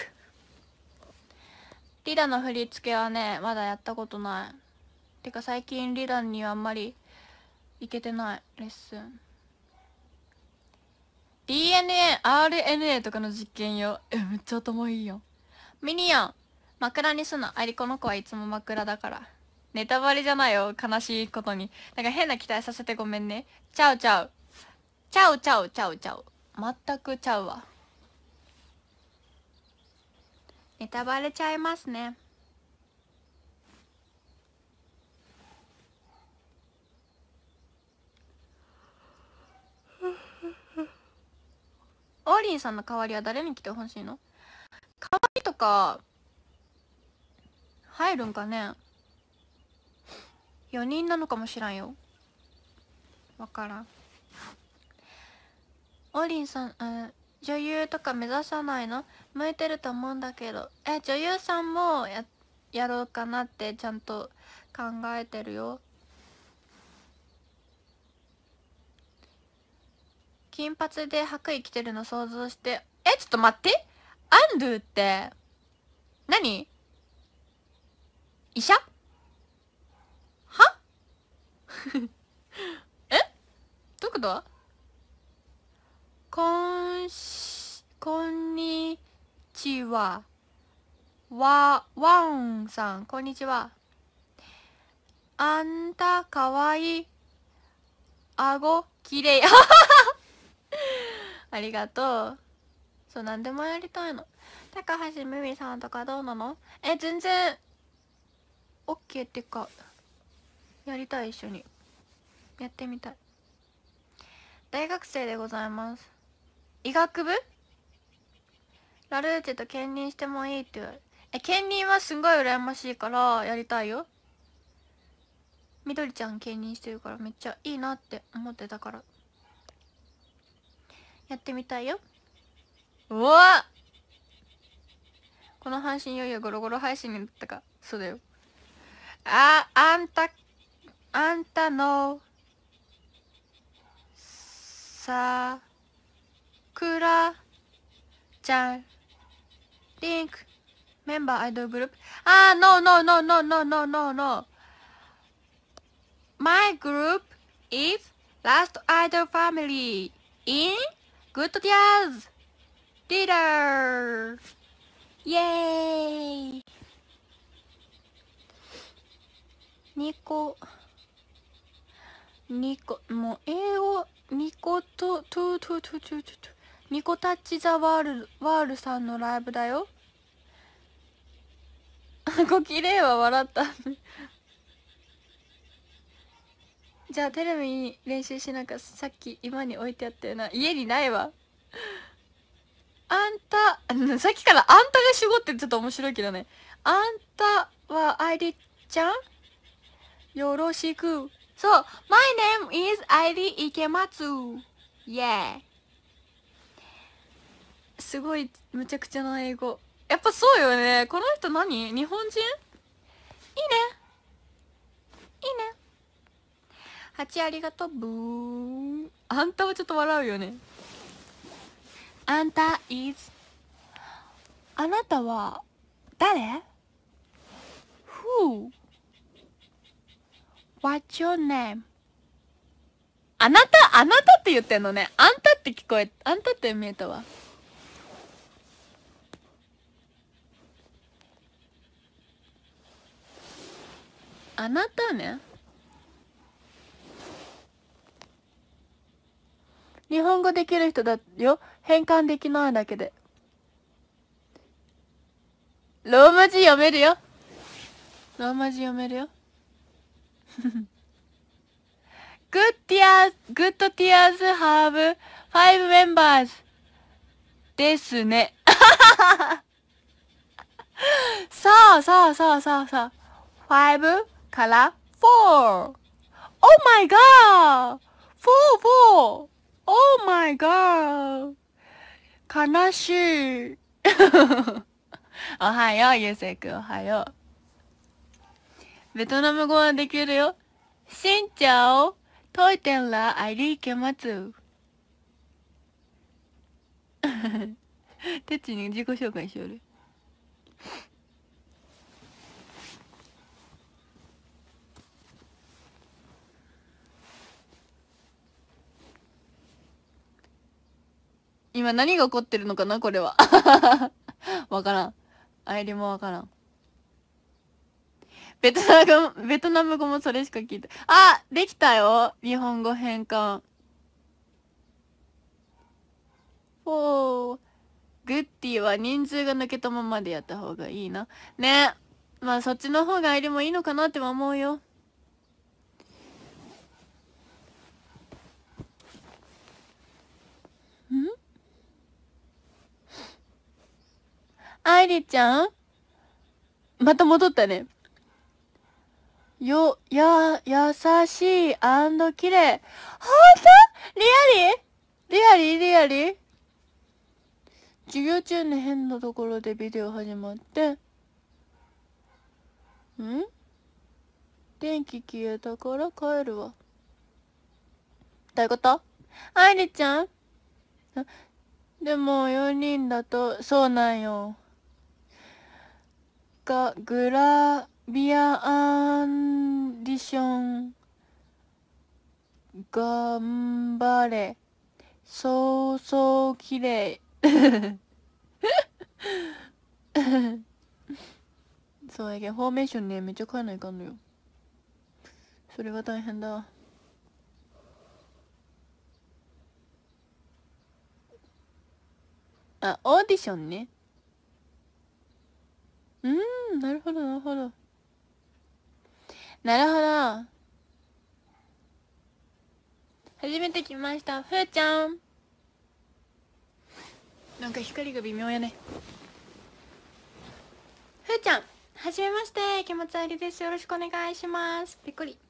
リラの振り付けはね、まだやったことない。てか最近リラにはあんまり行けてない。レッスン。DNA、RNA とかの実験よ。めっちゃ頭いいやん。ミニオン、枕にすな。この子はいつも枕だから。ネタバレじゃないよ、悲しいことに。なんか変な期待させてごめんね。ちゃうちゃう。ちゃうちゃうちゃうちゃう。全くちゃうわ。ネタバレちゃいますね。オーリンさんの代わりは誰に来てほしいの？代わりとか入るんかね。4人なのかもしらんよ。わからん。オーリンさん、女優とか目指さないの？向いてると思うんだけど。女優さんもやろうかなってちゃんと考えてるよ。金髪で白衣着てるの想像して。ちょっと待って。アンドゥって何？医者？はどういうこと？こんにちは。ワンさん、こんにちは。あんたかわいい。顎きれい。ありがとう。そう、なんでもやりたいの。高橋みみさんとかどうなの？全然 OK っていうか、やりたい。一緒にやってみたい。大学生でございます。医学部？ラルーチェと兼任してもいいって言われる。兼任はすんごい羨ましいからやりたいよ。みどりちゃん兼任してるからめっちゃいいなって思ってたからやってみたいよ。うわ、この配信いよいよゴロゴロ配信になったか。そうだよ。あんたのさくらちゃんリンクメンバーアイドルグループ。No no no no no no no no. My group is Last Idol Family in Good Tears Leader. イエーイ。ニコもう英語ニコニコタッチザワールさんのライブだよ。ごきれいは笑った。じゃあテレビに練習しなかさっき今に置いてあったよな。家にないわ。さっきからあんたが主語ってちょっと面白いけどね。あんたはアイリちゃんよろしく。そう、My name is アイリ池松。イエーイ。すごいむちゃくちゃな英語。やっぱそうよね。この人何？日本人？いいね。いいね。8ありがとう。ブーン。あんたはちょっと笑うよね。あんた is あなたは誰？ Who? What's your name? あなたって言ってんのね。あんたって聞こえ、あんたって見えたわ。あなたね。日本語できる人だよ。変換できないだけで。 ローマ字読めるよ。ローマ字読めるよ。Good tears have 5 members ですね。そうそうそうそうそう。5から4。Oh my god! 4! Oh my god! 悲しい。おはよう、ゆうせいくん、おはよう。ベトナム語はできるよ。しんちゃお、トイテンラ、アイリーケマツ。てっちに自己紹介しよる。今何が起こってるのかなこれは。わからん。あいりもわからん。ベトナム語もそれしか聞いて。あ、できたよ。日本語変換。おー。グッディは人数が抜けたままでやった方がいいな。ね。まあそっちの方があいりもいいのかなっても思うよ。ん？愛理ちゃんまた戻ったね。優しい綺麗。ほんと？リアリ授業中に変なところでビデオ始まって。電気消えたから帰るわ。どういうこと？愛理ちゃん？でも4人だと、そうなんよ。グラビアアンディション頑張れ。そう綺麗。そうやけんフォーメーションねめっちゃ変えないかんのよ。それが大変だ。あ、オーディションね。なるほどなるほど。初めて来ましたふーちゃん。なんか光が微妙やね。ふーちゃんはじめまして、気持ちありです。よろしくお願いします。びっくり。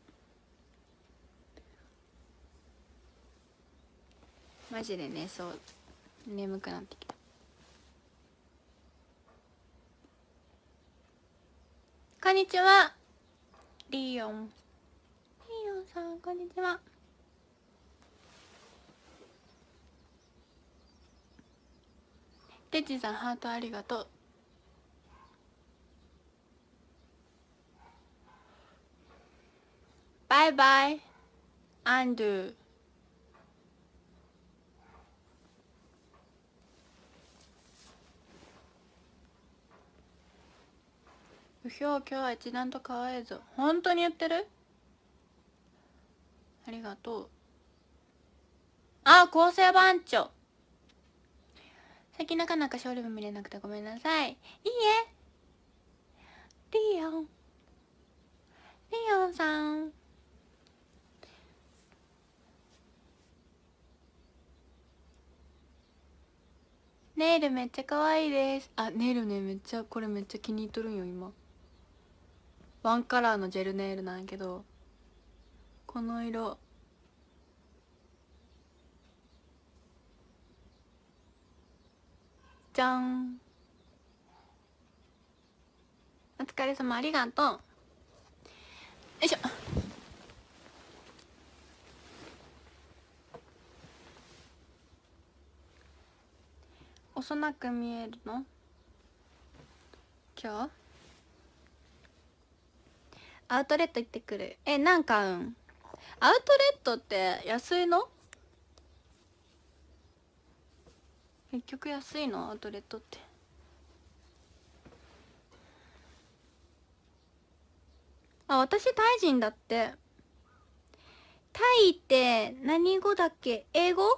マジでね、そう眠くなってきた。こんにちは。リオンさん、こんにちは。てっちさん、ハートありがとう。バイバイアンドゥ。今日は一段と可愛いぞ。本当に言ってる？ありがとう。あ、構成番長。最近なかなかショールーム見れなくてごめんなさい。いいえ。リオンさん。ネイルめっちゃ可愛いです。あ、ネイルね、これめっちゃ気に入っとるんよ今。ワンカラーのジェルネイルなんやけど、この色じゃん。お疲れ様、ありがとう。よいしょ。遅なく見えるの？今日アウトレット行ってくる。なんかアウトレットって安いの？結局安いの？アウトレットって。あ、私タイ人だって。タイって何語だっけ？英語？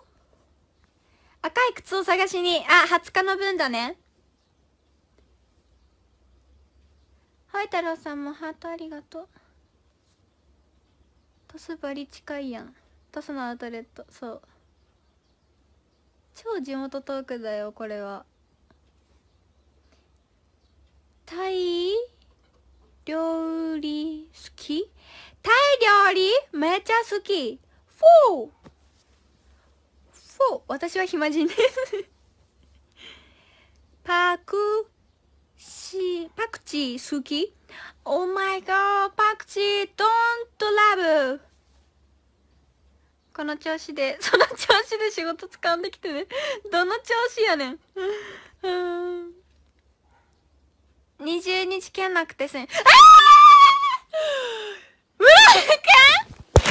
赤い靴を探しに。あ、20日の分だね。 はい太郎さんもハートありがとう。トスバリ近いやん。トスのアウトレット。そう、超地元トークだよこれは。タイ料理好き？タイ料理めっちゃ好き。フォー私は暇人ですパクチー好き？ Oh my god パクチー don't love。 この調子でその調子で仕事掴んできてね。どの調子やねん20日券なくてせん。あーうわーくんがタワーくれま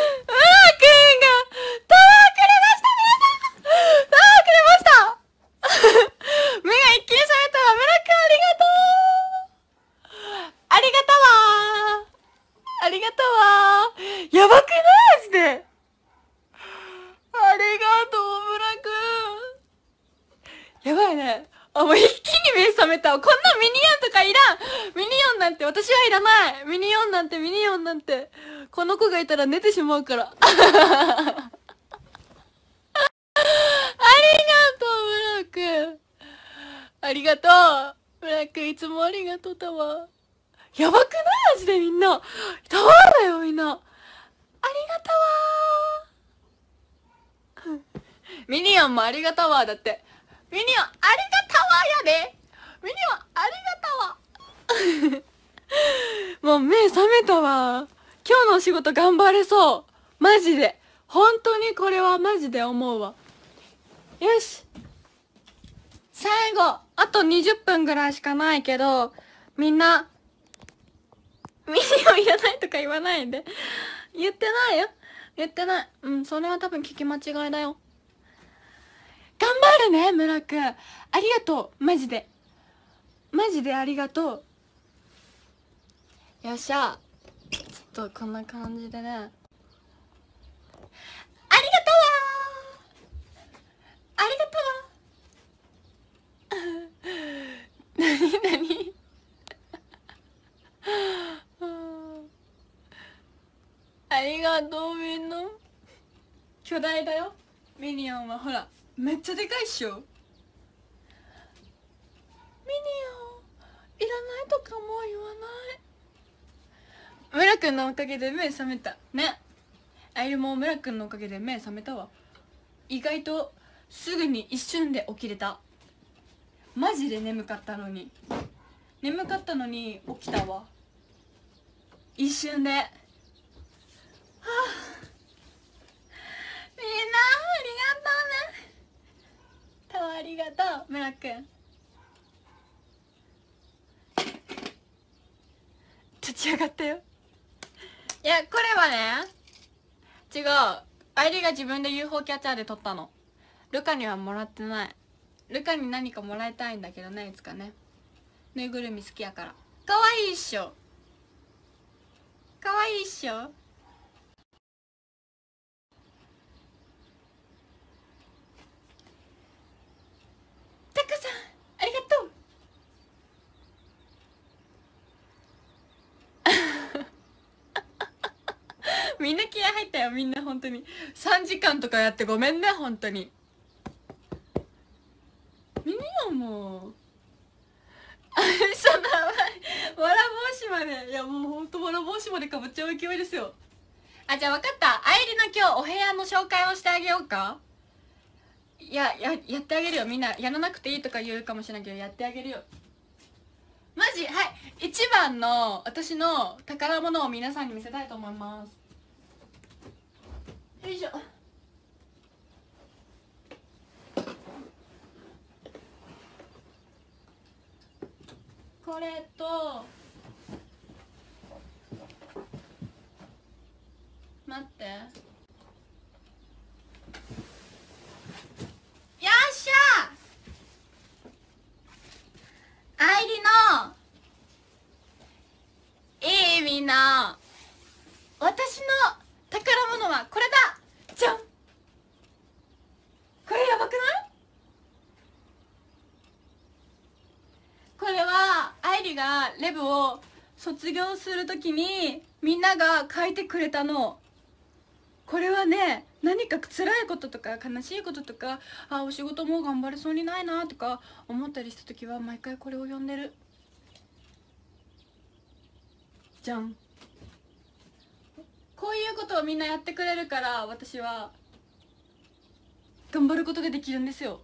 した。タワーくれました目が一気に覚めたわ。村くんありがとう。ありがとうわ。やばくないマジで。ありがとう村くん。やばいね。あ、もう一気に目覚めたわ。こんなミニオンとかいらん。ミニオンなんて私はいらない。ミニオンなんてこの子がいたら寝てしまうからありがとう村くん。ありがとう村くん。いつもありがとうだわ。やばくないマジで。みんなタワーだよみんな。ありがとうミニオンもありがとうわ。だってミニオンありがとうわやで。ミニオンありがとうわもう目覚めたわ。今日のお仕事頑張れそう。マジで。本当にこれはマジで思うわ。よし。最後。あと20分ぐらいしかないけど、みんな、ミニオンいらないとか言わないで。言ってないよ。言ってない。うん、それは多分聞き間違いだよ。頑張るね、村くん。ありがとう。マジで。マジでありがとう。よっしゃ。ちょっとこんな感じでね。ありがとうわありがとうわなにありがとうみんな。巨大だよミニオンは。ほらめっちゃでかいっしょ。ミニオンいらないとかも言わない。村くんのおかげで目覚めたね。あゆも村くんのおかげで目覚めたわ。意外とすぐに一瞬で起きれた。マジで眠かったのに起きたわ。一瞬で。はあ、みんなありがとうね。タワーありがとう村くん。立ち上がったよ。いやこれはね違う。愛梨が自分で UFO キャッチャーで撮ったの。ルカにはもらってない。ルカに何かもらいたいんだけどね、いつかね。ぬいぐるみ好きやから。かわいいっしょ。かわいいっしょ。タカさんありがとうみんな気合入ったよ。みんな本当に3時間とかやってごめんね本当に。ミニオンもそんなわら帽子まで。いやもうほんとわら帽子までかぶっちゃう勢いですよ。あ、じゃあ分かった。愛梨の今日お部屋の紹介をしてあげようか。やってあげるよ。みんなやらなくていいとか言うかもしれないけどやってあげるよ。マジ。はい、一番の私の宝物を皆さんに見せたいと思います。よいしょ。これと待って、よっしゃ愛梨のいいみんな、私の宝物はこれだ。じゃん。これやばくない？これは愛梨がレブを卒業する時にみんなが書いてくれたの。これはね、何か辛いこととか悲しいこととか、あ、お仕事もう頑張れそうにないなとか思ったりした時は毎回これを読んでる。じゃん。こういうことをみんなやってくれるから私は頑張ることができるんですよ。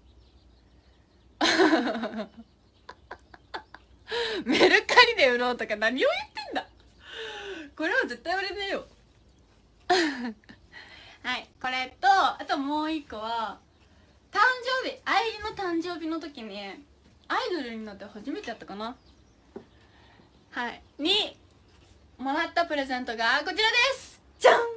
メルカリで売ろうとか何を言ってんだ。これは絶対売れねえよ。はい、これとあともう一個は誕生日、愛理の誕生日の時にアイドルになって初めてやったかな、はいにもらったプレゼントがこちらです。じゃん。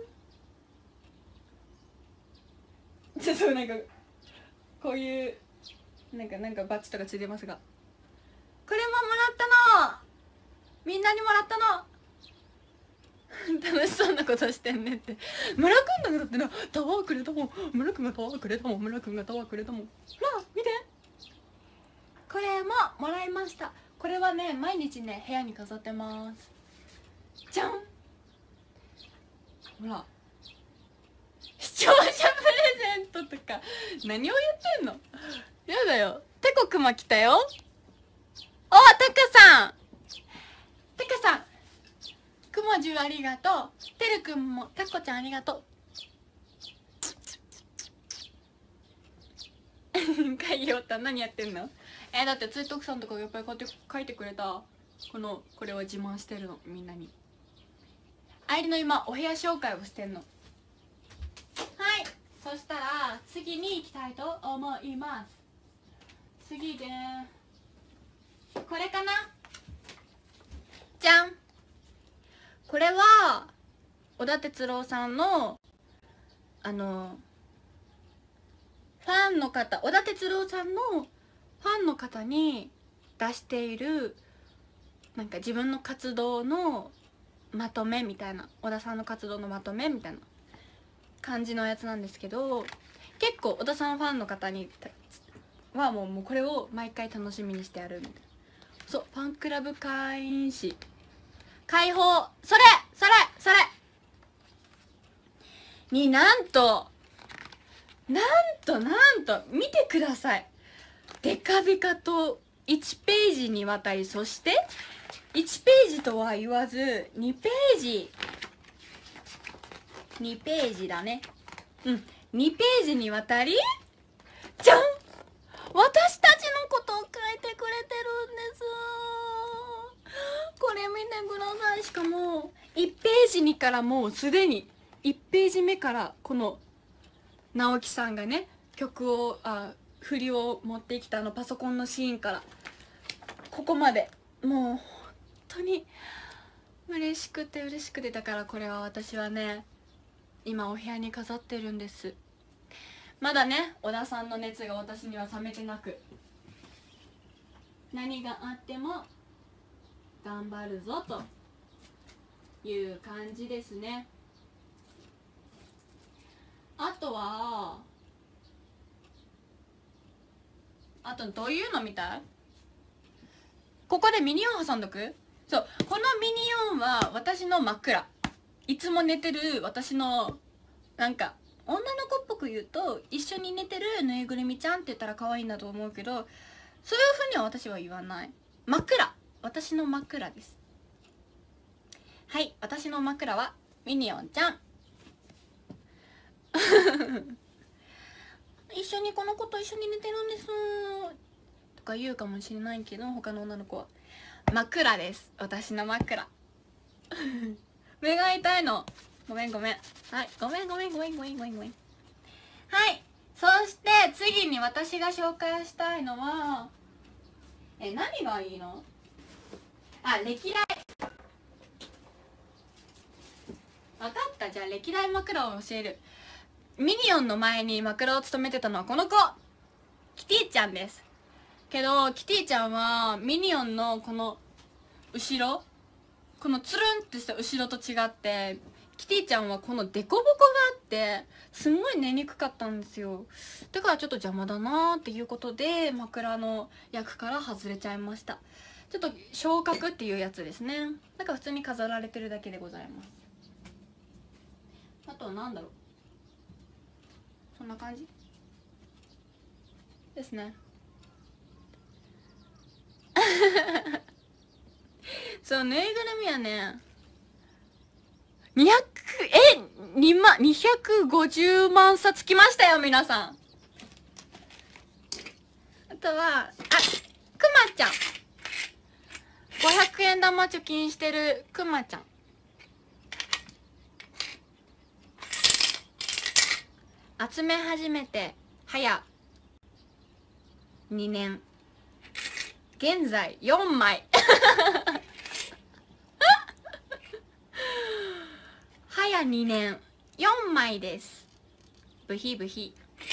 ちょっとなんかこういうなんかバッジとかついてますが、これももらったの。みんなにもらったの。楽しそうなことしてんねって。村くんだってな、タワーくれたもん。村くんがタワーくれたもん。村くんがタワーくれたもん。ほら見て、これももらいました。これはね、毎日ね部屋に飾ってます。じゃん。ほら、視聴者プレゼントとか何を言ってんの。やだよ。てこくま来たよ。お、たかさん、たかさん、くもじゅうありがとう。てるくんもたこちゃんありがとう。会議終わった。何やってんの。だってついとくさんとかやっぱりこうやって書いてくれたこれを自慢してるの、みんなに。愛理の今お部屋紹介をしてんの。はい、そしたら次に行きたいと思います。次でこれかな。じゃん。これは小田哲郎さんのファンの方、小田哲郎さんのファンの方に出しているなんか自分の活動のまとめみたいな、小田さんの活動のまとめみたいな感じのやつなんですけど、結構小田さんファンの方にはもうこれを毎回楽しみにしてやるみたいな。そう、ファンクラブ会員誌開放、それになんと見てください。デカデカと1ページにわたり、そして1ページとは言わず2ページだね。2ページにわたり、じゃん、私たちのことを書いてくれてるんです。これ見てください。しかも1ページにからもうすでに1ページ目からこの直樹さんがね曲を振りを持ってきたパソコンのシーンからここまでもう本当に嬉しくて、だからこれは私はね今お部屋に飾ってるんです。まだね小田さんの熱が私には冷めてなく、何があっても頑張るぞという感じですね。あとはどういうのみたい。ここでミニオン挟んどく。そう、このミニオンは私の枕、いつも寝てる私のなんか女の子っぽく言うと一緒に寝てるぬいぐるみちゃんって言ったら可愛いんだと思うけど、そういうふうには私は言わない。枕、私の枕です。はい、私の枕はミニオンちゃん。一緒にこの子と一緒に寝てるんですとか言うかもしれないけど、他の女の子は枕です。私の枕。目が痛いの。ごめん。はい、ごめん。はい、そして次に私が紹介したいのは何がいいの。歴代。分かった。じゃあ歴代枕を教える。ミニオンの前に枕を務めてたのはこの子、キティちゃんです。けどキティちゃんはミニオンのこの後ろ、このつるんってした後ろと違って、キティちゃんはこのデコボコがあってすんごい寝にくかったんですよ。だからちょっと邪魔だなーっていうことで枕の役から外れちゃいました。 ちょっと昇格っていうやつですね。なんか普通に飾られてるだけでございます。あとはなんだろう、そんな感じですね。そう、ぬいぐるみはね、250万冊来ましたよ皆さん。あとはくまちゃん、500円玉貯金してるくまちゃん。集め始めて早2年、現在4枚早2年4枚です。ブヒブヒ。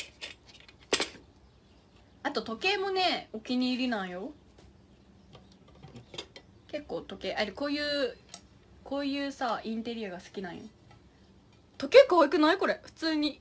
あと時計もねお気に入りなんよ。結構時計こういうさインテリアが好きなんよ。時計可愛くない？これ普通に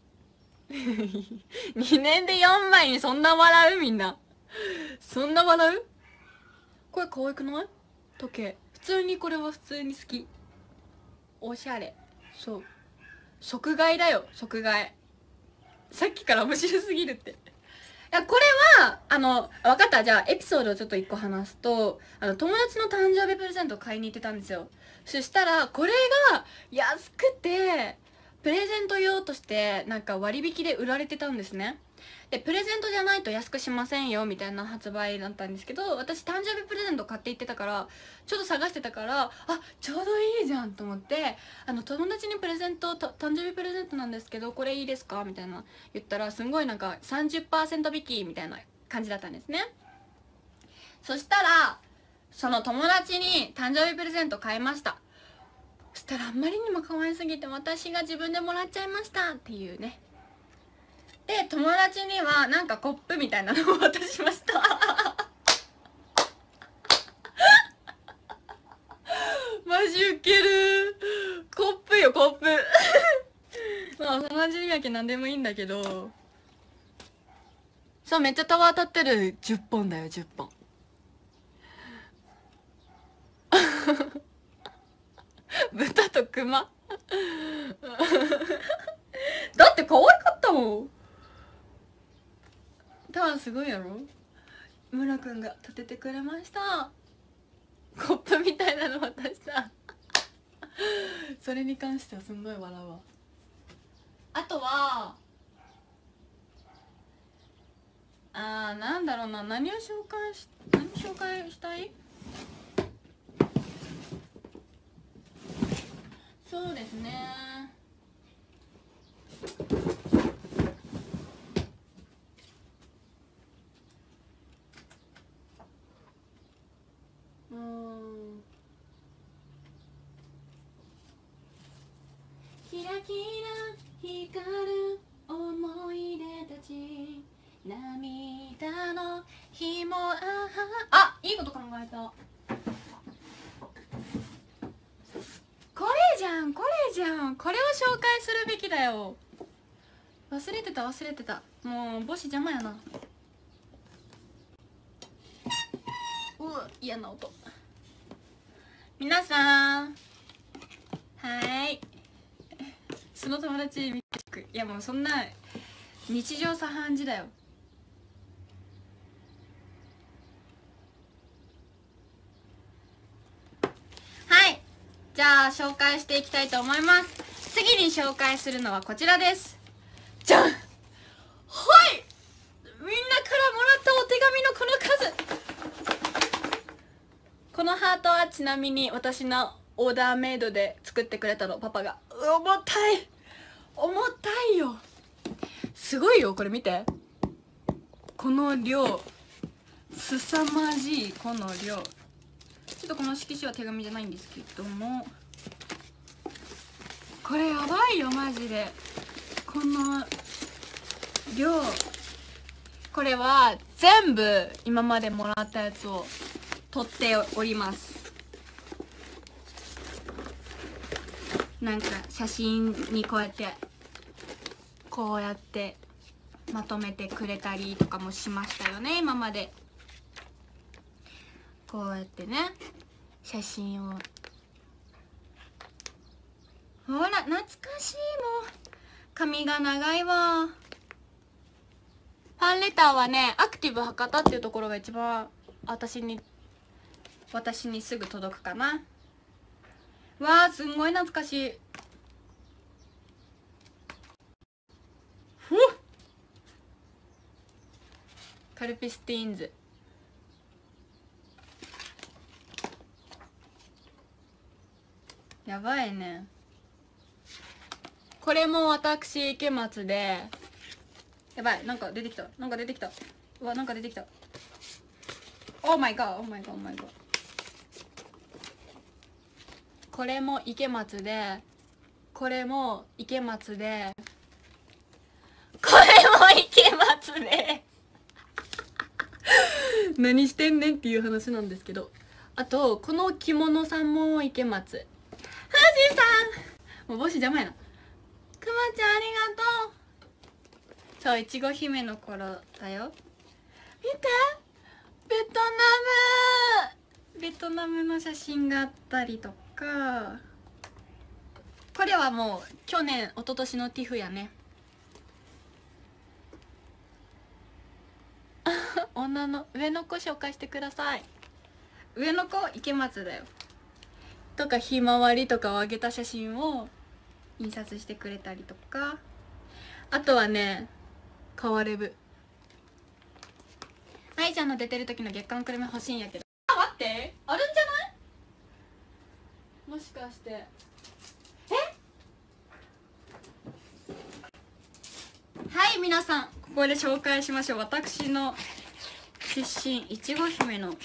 2年で4枚にそんな笑う？みんなそんな笑う？これ可愛くない？時計普通に、これは普通に好き。おしゃれ。そう、即買いだよ、即買い。さっきから面白すぎるって。いや、これは分かった。じゃあエピソードをちょっと1個話すと、友達の誕生日プレゼントを買いに行ってたんですよ。そしたらこれが安くてプレゼント用としてなんか割引で売られてたんですね。でプレゼントじゃないと安くしませんよみたいな発売だったんですけど、私誕生日プレゼント買って行ってたから、ちょっと探してたから、ちょうどいいじゃんと思って、友達に誕生日プレゼントなんですけどこれいいですかみたいな言ったら、すんごいなんか 30% 引きみたいな感じだったんですね。そしたらその友達に誕生日プレゼント買いました。そしたらあんまりにも可愛すぎて私が自分でもらっちゃいましたっていうね。で友達にはなんかコップみたいなのを渡しましたマジウケる。コップよ、コップまあ幼馴染やけなんでもいいんだけど、そう、めっちゃタワー当たってる。10本だよ、10本豚と熊だって可愛かったもん。タワーすごいやろ。村くんが立ててくれました。コップみたいなの渡したそれに関してはすんごい笑うわ。あとはなんだろうな、何紹介したい？そうですね、キラキラ光る思い出たち、涙の日もいいこと考えた。これじゃん、これじゃん、これを紹介するべきだよ。忘れてた。もう帽子邪魔やな。嫌な音。皆さんその友達見てく。いやもうそんな日常茶飯事だよ。はい、じゃあ紹介していきたいと思います。次に紹介するのはこちらです。じゃん。はい、みんなからもらったお手紙のこの数。このハートはちなみに私のオーダーメイドで作ってくれたの、パパが。重たいよ、すごいよ。これ見て、この量、すさまじいこの量。ちょっとこの色紙は手紙じゃないんですけども、これやばいよマジで。この量、これは全部今までもらったやつを取っております。なんか写真にこうやってまとめてくれたりとかもしましたよね今まで。 こうやってね写真を、ほら懐かしい。もう髪が長いわ。ファンレターはね、アクティブ博多っていうところが一番私にすぐ届くかな。わあすんごい懐かしい。ふっ、カルピスティーンズ、やばいね。これも私池松で、やばい、なんか出てきた、なんか出てきた、うわなんか出てきた。オーマイガー、オーマイガー、オーマイガー。これも池松で、これも池松で、これも池松で何してんねんっていう話なんですけど、あとこの着物さんも池松。富士さん、もう帽子邪魔やな。くまちゃんありがとう。そう、いちご姫の頃だよ。見て、ベトナムの写真があったりとか、これはもう去年一昨年のティフやね。女の上の子紹介してください。上の子池松だよ。とかひまわりとかをあげた写真を印刷してくれたりとか、あとはね、カワレブ。愛ちゃんの出てる時の月刊くるめ欲しいんやけど。あ、待って、あるんじゃない？もしかして。はい、皆さんここで紹介しましょう。私の出身いちご姫の、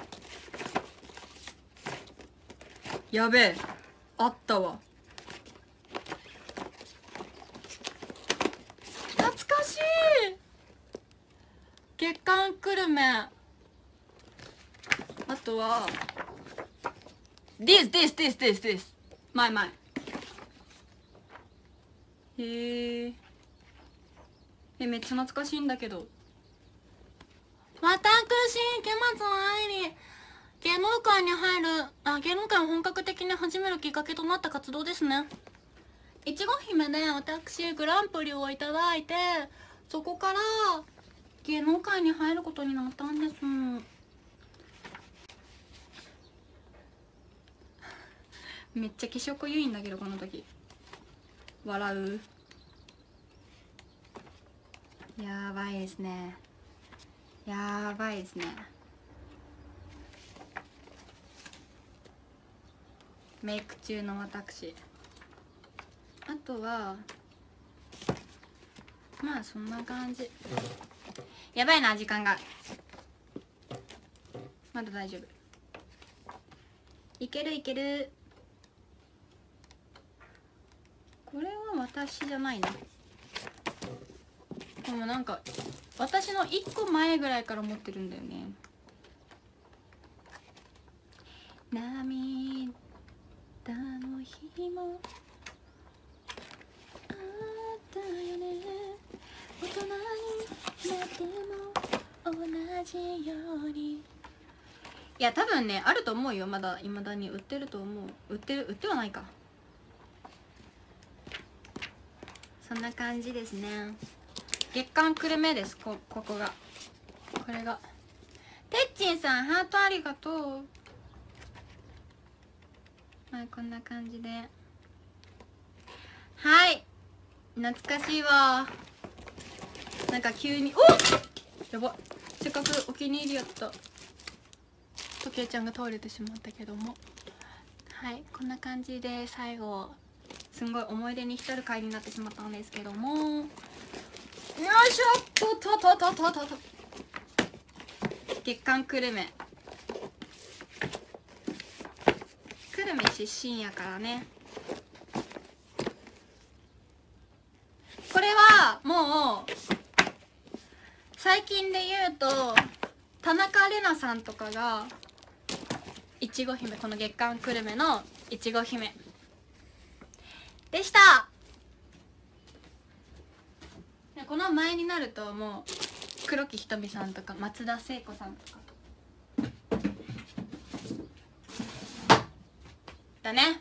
やべえ、あったわ。懐かしい。月刊くるめ。あとは this 前へえ、めっちゃ懐かしいんだけど。私池松愛に芸能界に入る、芸能界を本格的に始めるきっかけとなった活動ですね。いちご姫で私グランプリをいただいて、そこから芸能界に入ることになったんです。めっちゃ気色いいんだけど、この時笑う。やばいですね、やばいですね。メイク中の私。あとはまあそんな感じ。やばいな、時間が。まだ大丈夫、いけるいける。これは私じゃないな。でもなんか私の1個前ぐらいから持ってるんだよね。涙の日もあったよね、大人になっても同じように。いや多分ね、あると思うよ。まだ未だに売ってると思う。売ってはないか。そんな感じですね。月刊くるめです。ここが、これが。てっちんさんハートありがとう。まあこんな感じで、はい、懐かしいわ。なんか急に、おっやば、せっかくお気に入りやった時計ちゃんが倒れてしまったけども、はい、こんな感じで最後すんごい思い出に浸る回になってしまったんですけども、よいしょっと月刊くるめ、久留米出身やからね。これはもう最近で言うと田中玲奈さんとかがいちご姫、この月刊くるめのいちご姫でした。この前になるともう黒木瞳さんとか松田聖子さんとかったね。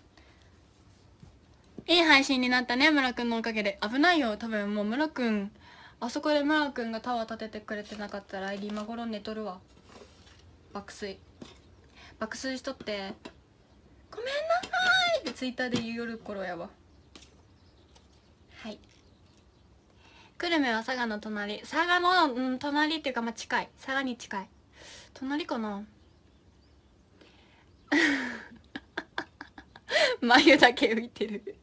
いい配信になったね、村くんのおかげで。危ないよ、多分もう村くん、あそこで村くんがタワー立ててくれてなかったらアイリ今頃寝とるわ。爆睡しとって「ごめんなさい」ってツイッターで言うよる頃やわ。はい。久留米は佐賀の隣、佐賀の、隣っていうか、まあ近い、佐賀に近い隣かな。眉だけ浮いてる。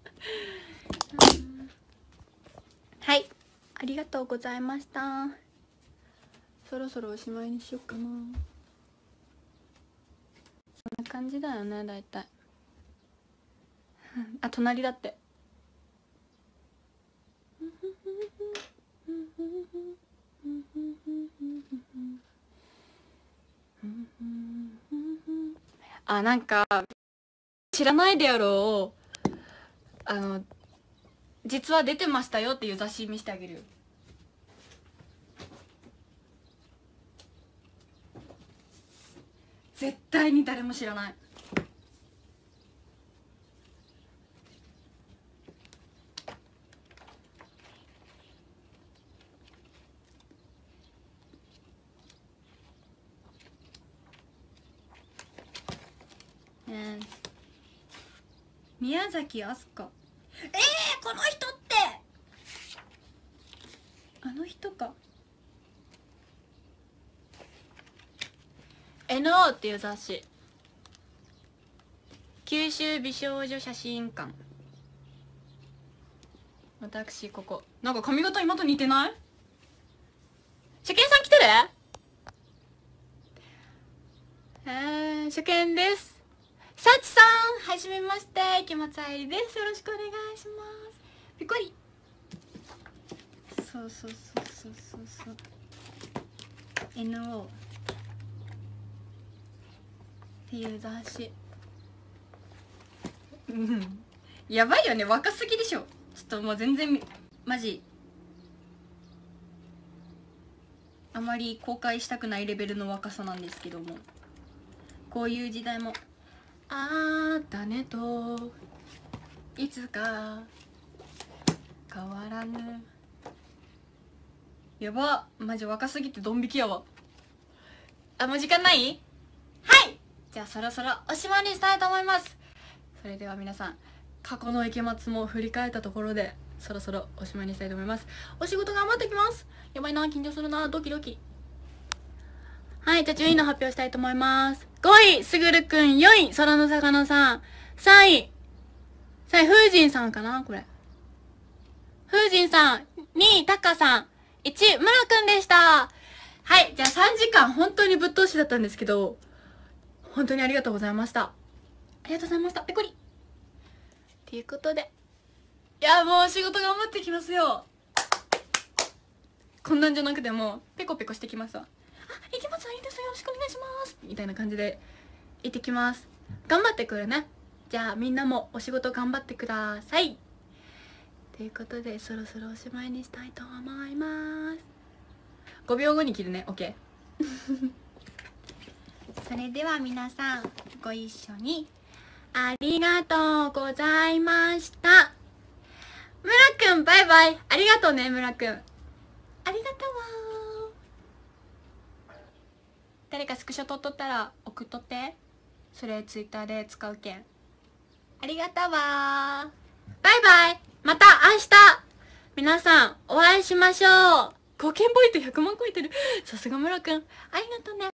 はい、ありがとうございました。そろそろおしまいにしようかな。そんな感じだよね、だいたい。あ、隣だって。あ、なんか知らないでやろう、実は出てましたよっていう雑誌見せてあげるよ。絶対に誰も知らない。宮崎あすか。この人ってあの人か。 NO っていう雑誌、九州美少女写真館。私ここなんか髪型今と似てない？初見さん来てる？初見です。さちさんはじめまして、池松愛理です。よろしくお願いします。びっくり。そう NO っていう雑誌。やばいよね、若すぎでしょ。ちょっともう全然マジあまり公開したくないレベルの若さなんですけども、こういう時代もあったねといつか変わらぬ。やば、マジ若すぎてドン引きやわ。あ、もう時間ない？はい、じゃあそろそろおしまいにしたいと思います。それでは皆さん、過去の池松も振り返ったところでそろそろおしまいにしたいと思います。お仕事頑張ってきます。やばいな、緊張するな、ドキドキ。はい、じゃあ順位の発表したいと思います。5位すぐるくん、4位空の魚さん、3位風神さんかな、これ風神さん、2位タカさん、1位村くんでした。はい、じゃあ3時間本当にぶっ通しだったんですけど、本当にありがとうございました。ありがとうございました。ペコリっていうことで、いやもう仕事頑張ってきますよ。こんなんじゃなくてもペコペコしてきますわ。あ、池松さんいいですよ、よろしくお願いしますみたいな感じで行ってきます。頑張ってくるね。じゃあみんなもお仕事頑張ってください。ということでそろそろおしまいにしたいと思います。5秒後に切るね。 OK それでは皆さんご一緒にありがとうございました。村くんバイバイ。ありがとうね村くん、ありがとうわ。誰かスクショ撮っとったら送っとって、それツイッターで使うけん。ありがとうわ。バイバイ、また明日皆さんお会いしましょう。貢献ポイント100万超えてる。さすが村くん、ありがとうね。